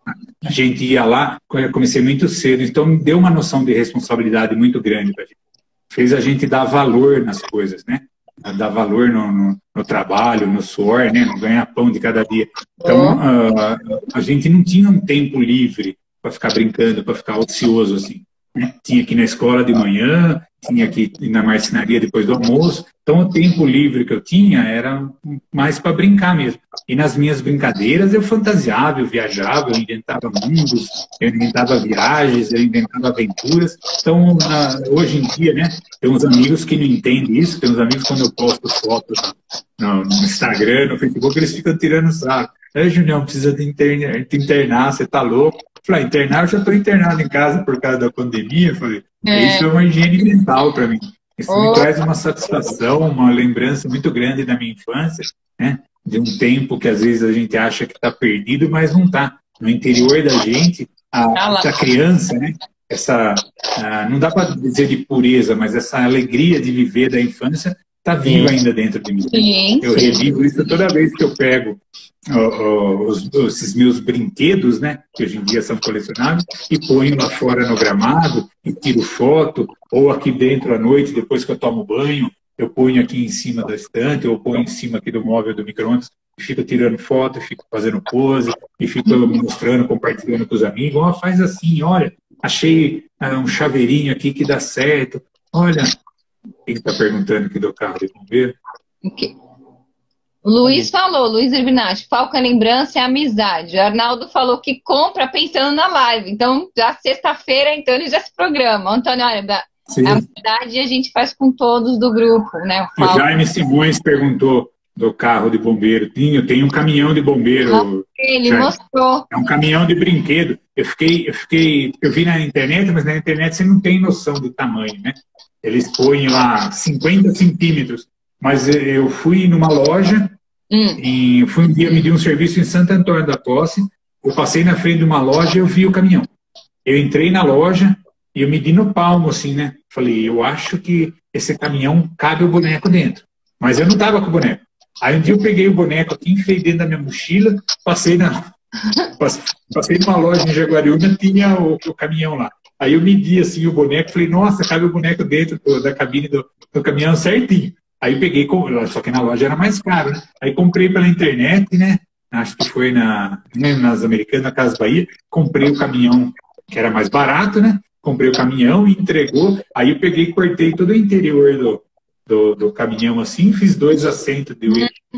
A gente ia lá, eu comecei muito cedo, então me deu uma noção de responsabilidade muito grande para a gente. Fez a gente dar valor nas coisas, né? Dar valor no, no, no trabalho, no suor, né? No ganhar pão de cada dia. Então, uh, a gente não tinha um tempo livre para ficar brincando, para ficar ocioso assim. Né? Tinha que ir na escola de manhã, tinha que ir na marcenaria depois do almoço. Então, o tempo livre que eu tinha era mais para brincar mesmo. E nas minhas brincadeiras eu fantasiava, eu viajava, eu inventava mundos, eu inventava viagens, eu inventava aventuras. Então, na, hoje em dia, né, tem uns amigos que não entendem isso, tem uns amigos quando eu posto fotos no, no Instagram, no Facebook, eles ficam tirando sarro. Ei, Junião, precisa de internar, te internar, você tá louco? Eu falei, ah, internar, eu já estou internado em casa por causa da pandemia. Eu falei, É. isso é uma higiene mental para mim. Isso Oh. me traz uma satisfação, uma lembrança muito grande da minha infância, né? De um tempo que às vezes a gente acha que está perdido, mas não está. No interior da gente, Tá lá. a, a criança, né? Essa, ah, não dá para dizer de pureza, mas essa alegria de viver da infância está viva ainda dentro de mim. Sim. Eu revivo isso toda vez que eu pego ó, ó, os, esses meus brinquedos, né, que hoje em dia são colecionáveis, e ponho lá fora no gramado, e tiro foto, ou aqui dentro à noite, depois que eu tomo banho, eu ponho aqui em cima da estante, ou ponho em cima aqui do móvel do micro-ondas, e fico tirando foto, e fico fazendo pose, e fico mostrando, compartilhando com os amigos. Ó, faz assim, olha, achei ah, um chaveirinho aqui que dá certo. Olha, quem está perguntando aqui do carro de bombeiro? Ok. O Luiz falou, Luiz Urbinati, Falca Lembrança é amizade. O Arnaldo falou que compra pensando na live. Então, já sexta-feira, então ele já se programa. Antônio, olha, Sim. a amizade a gente faz com todos do grupo, né? O O Falca. Jaime Simões perguntou, do carro de bombeiro. Tinha, tem um caminhão de bombeiro. Ah, ele já, mostrou. É um caminhão de brinquedo. Eu fiquei, eu fiquei, eu vi na internet, mas na internet você não tem noção do tamanho, né? Eles põem lá cinquenta centímetros. Mas eu fui numa loja, hum. e fui um dia medir um serviço em Santo Antônio da Posse. Eu passei na frente de uma loja e eu vi o caminhão. Eu entrei na loja e eu medi no palmo, assim, né? Falei, eu acho que esse caminhão cabe o boneco dentro. Mas eu não tava com o boneco. Aí um dia eu peguei o boneco aqui, enfiei dentro da minha mochila, passei na... Passei numa loja em Jaguariúna, tinha o, o caminhão lá. Aí eu medi assim o boneco, falei, nossa, cabe o boneco dentro do, da cabine do, do caminhão certinho. Aí peguei, só que na loja era mais caro, né? Aí comprei pela internet, né? Acho que foi na, nas Americanas, na Casa Bahia. Comprei o caminhão, que era mais barato, né? Comprei o caminhão e entregou. Aí eu peguei e cortei todo o interior do, do, do caminhão assim, fiz dois assentos de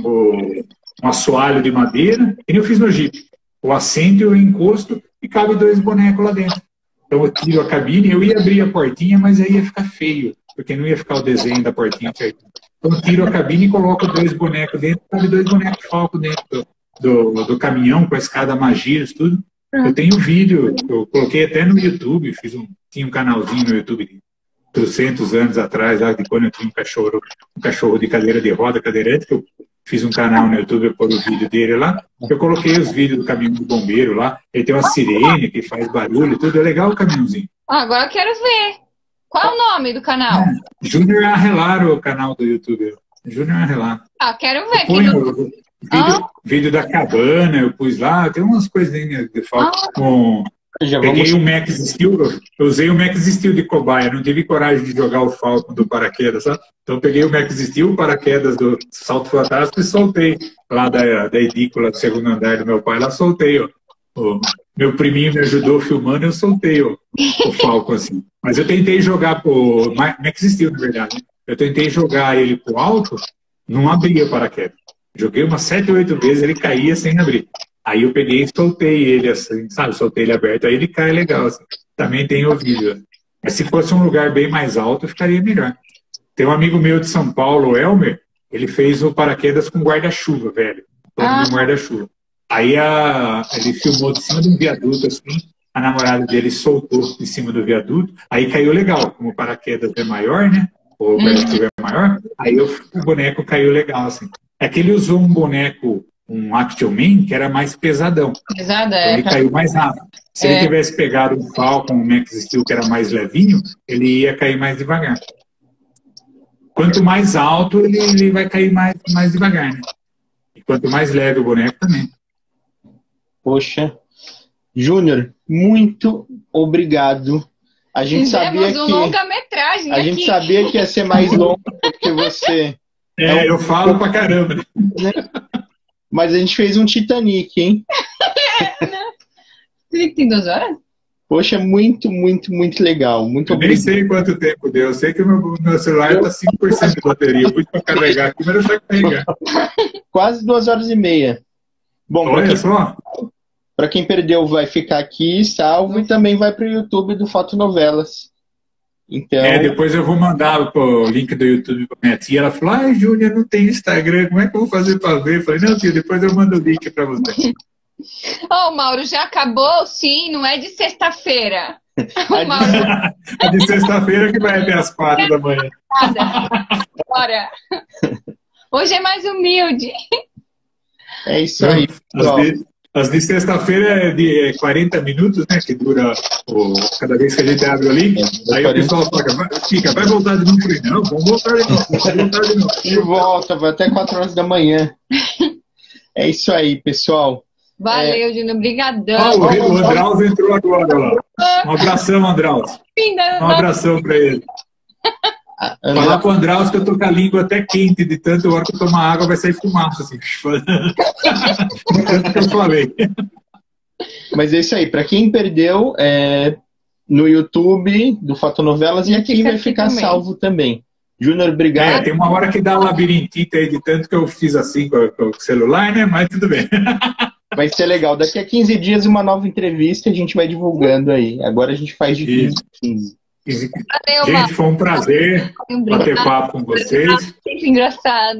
o, um assoalho de madeira, e eu fiz no Jeep. O assento e o encosto, e cabe dois bonecos lá dentro. Então eu tiro a cabine, eu ia abrir a portinha, mas aí ia ficar feio, porque não ia ficar o desenho da portinha certo. Então eu tiro a cabine e coloco dois bonecos dentro, cabe dois bonecos falco dentro do, do, do caminhão, com a escada Magias, tudo. Eu tenho vídeo, eu coloquei até no YouTube, fiz um, tinha um canalzinho no YouTube de trezentos anos atrás, lá, de quando eu tinha um cachorro, um cachorro de cadeira de roda, cadeirante, que eu fiz um canal no YouTube, eu pôr o vídeo dele lá. Eu coloquei os vídeos do caminhão do bombeiro lá. Ele tem uma sirene que faz barulho e tudo. É legal o caminhãozinho. Ah, agora eu quero ver. Qual é o nome do canal? É, Júnior Arrelar, o canal do YouTube. Júnior Arrelar. Ah, quero ver. Põe que o vídeo, ah? vídeo da cabana, eu pus lá. Tem umas coisinhas de falta. Ah. Com... Já Peguei vamos... o Max Steel, eu usei o Max Steel de cobaia, não tive coragem de jogar o Falcon do paraquedas, sabe? Então peguei o Max Steel, o paraquedas do salto fantástico e soltei lá da, da edícula do segundo andar do meu pai, lá soltei, ó. O meu priminho me ajudou filmando, eu soltei ó, o Falcon assim. Mas eu tentei jogar pro Max Steel, na verdade. Eu tentei jogar ele pro alto, não abria o paraquedas. Joguei umas sete, oito vezes, ele caía sem abrir. Aí eu peguei e soltei ele assim, sabe? Soltei ele aberto, aí ele cai legal. Assim. Também tem o vídeo. Mas se fosse um lugar bem mais alto, ficaria melhor. Tem um amigo meu de São Paulo, o Elmer, ele fez o paraquedas com guarda-chuva, velho. Todo ah. mundo guarda-chuva. Aí a, ele filmou de cima de um viaduto, assim, a namorada dele soltou de cima do viaduto, aí caiu legal. Como o paraquedas é maior, né? O guarda-chuva é maior, aí o, o boneco caiu legal, assim. É que ele usou um boneco, um Action Man, que era mais pesadão. Pesada, então, é. Ele caiu mais rápido. Se é. ele tivesse pegado um Falcon, um Max Steel, que era mais levinho, ele ia cair mais devagar. Quanto mais alto, ele, ele vai cair mais, mais devagar, né? E quanto mais leve o boneco, também. Poxa. Júnior, muito obrigado. A gente Fizemos sabia um que... longa-metragem A aqui. gente sabia que ia ser mais longo, porque você... É, é um... eu falo pra caramba. Né? Mas a gente fez um Titanic, hein? Tem duas horas? Poxa, muito, muito, muito legal. Muito eu obrigado. Nem sei quanto tempo deu. Eu sei que o meu, meu celular está cinco por cento de bateria. Eu pus para carregar aqui, mas não está carregar. Quase duas horas e meia. Bom, olha quem, só. Para quem perdeu, vai ficar aqui salvo e também vai para o YouTube do Fotonovelas. Então... É, depois eu vou mandar o link do YouTube para minha tia. Ela falou, ai, Júnior, não tem Instagram, como é que eu vou fazer para ver? Eu falei, não, tia, depois eu mando o link para você. Ô, oh, Mauro, já acabou? Sim, não é de sexta-feira. Mauro... é de sexta-feira que vai até as quatro da manhã. Bora. Hoje é mais humilde. É isso aí. As de, as de sexta-feira é de é quarenta minutos, né? Que dura o, cada vez que a gente abre o link. É, aí o pessoal fala, fica, vai voltar de novo. Falei, não, vamos voltar de novo. Vamos voltar de novo. E volta, vai até quatro horas da manhã. É isso aí, pessoal. Valeu, é... Júnior. Obrigadão. Ah, o, o Andraus entrou agora lá. Um abração, Andraus. Um abração para ele. Andra... Falar com o Andraus que eu tô com a língua até quente, de tanto hora que eu tomar água vai sair fumaça, assim. Tanto que eu falei. Mas é isso aí. Para quem perdeu, é... no YouTube do Fotonovelas e aqui vai ficar também. Salvo também. Júnior, obrigado. É, tem uma hora que dá labirintite aí de tanto que eu fiz assim com, com o celular, né? Mas tudo bem. Vai ser legal. Daqui a quinze dias, uma nova entrevista, a gente vai divulgando aí. Agora a gente faz de quinze em quinze. Valeu, gente, foi um prazer bater papo com vocês. Muito engraçado.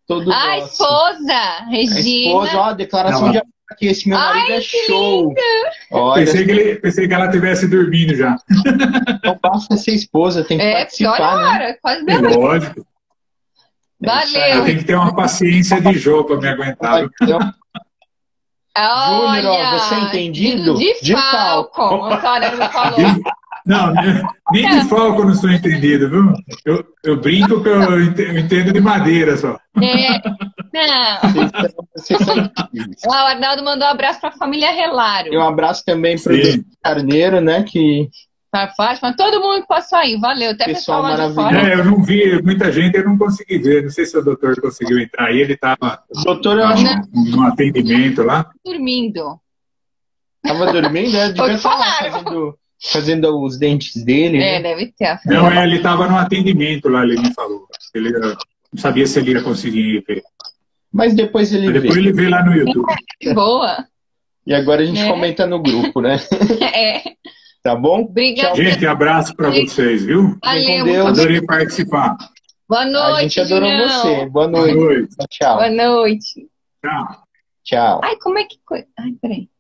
todo A nosso. esposa, A Regina. esposa, ó, declaração Não. de amor aqui. Esse meu marido Ai, é que show. Olha, Pensei que, ele, pensei que ela estivesse dormindo já. não basta ser esposa, tem que É, porque olha participar, a né? hora, quase É meia noite. lógico. isso Valeu. Eu tenho que ter uma paciência de Jó para me aguentar. viu? Então, Olha, Júnior, ó, você é entendido? De, de De Falcon. Falcon. O cara falou. Não, nem de Falco eu não sou entendido, viu? Eu, eu brinco que eu ente- eu entendo de madeira só. É, não. Vocês são- vocês são incríveis. Ó, o Arnaldo mandou um abraço pra família Relaro. E um abraço também pro Sim. Dr. Carneiro, né? Que Pra Fátima, todo mundo que passou aí. Valeu. Até Pessoal pessoal lá de maravilhoso. fora. É, eu não vi, muita gente eu não consegui ver. Não sei se o doutor conseguiu entrar aí, ele estava o doutor, eu acho que no atendimento lá. Dormindo. tava dormindo, né? Devia Foi estar lá falaram. fazendo, fazendo os dentes dele, É, né? deve ter. Não, é, ele estava no atendimento lá, ele me falou. Ele eh, não sabia se ele ia conseguir ver. Mas depois ele Mas vê. depois ele vê lá no YouTube. Que boa. E agora a gente Né? comenta no grupo, né? É. Tá bom? Obrigada. Gente, abraço para vocês, viu? Valeu. com Deus. muito Adorei participar. Boa A noite, gente adorou Julião. você. Boa Boa noite. noite. Tchau. Boa noite. Tchau. Tchau. Ai, como é que... co- Ai, peraí.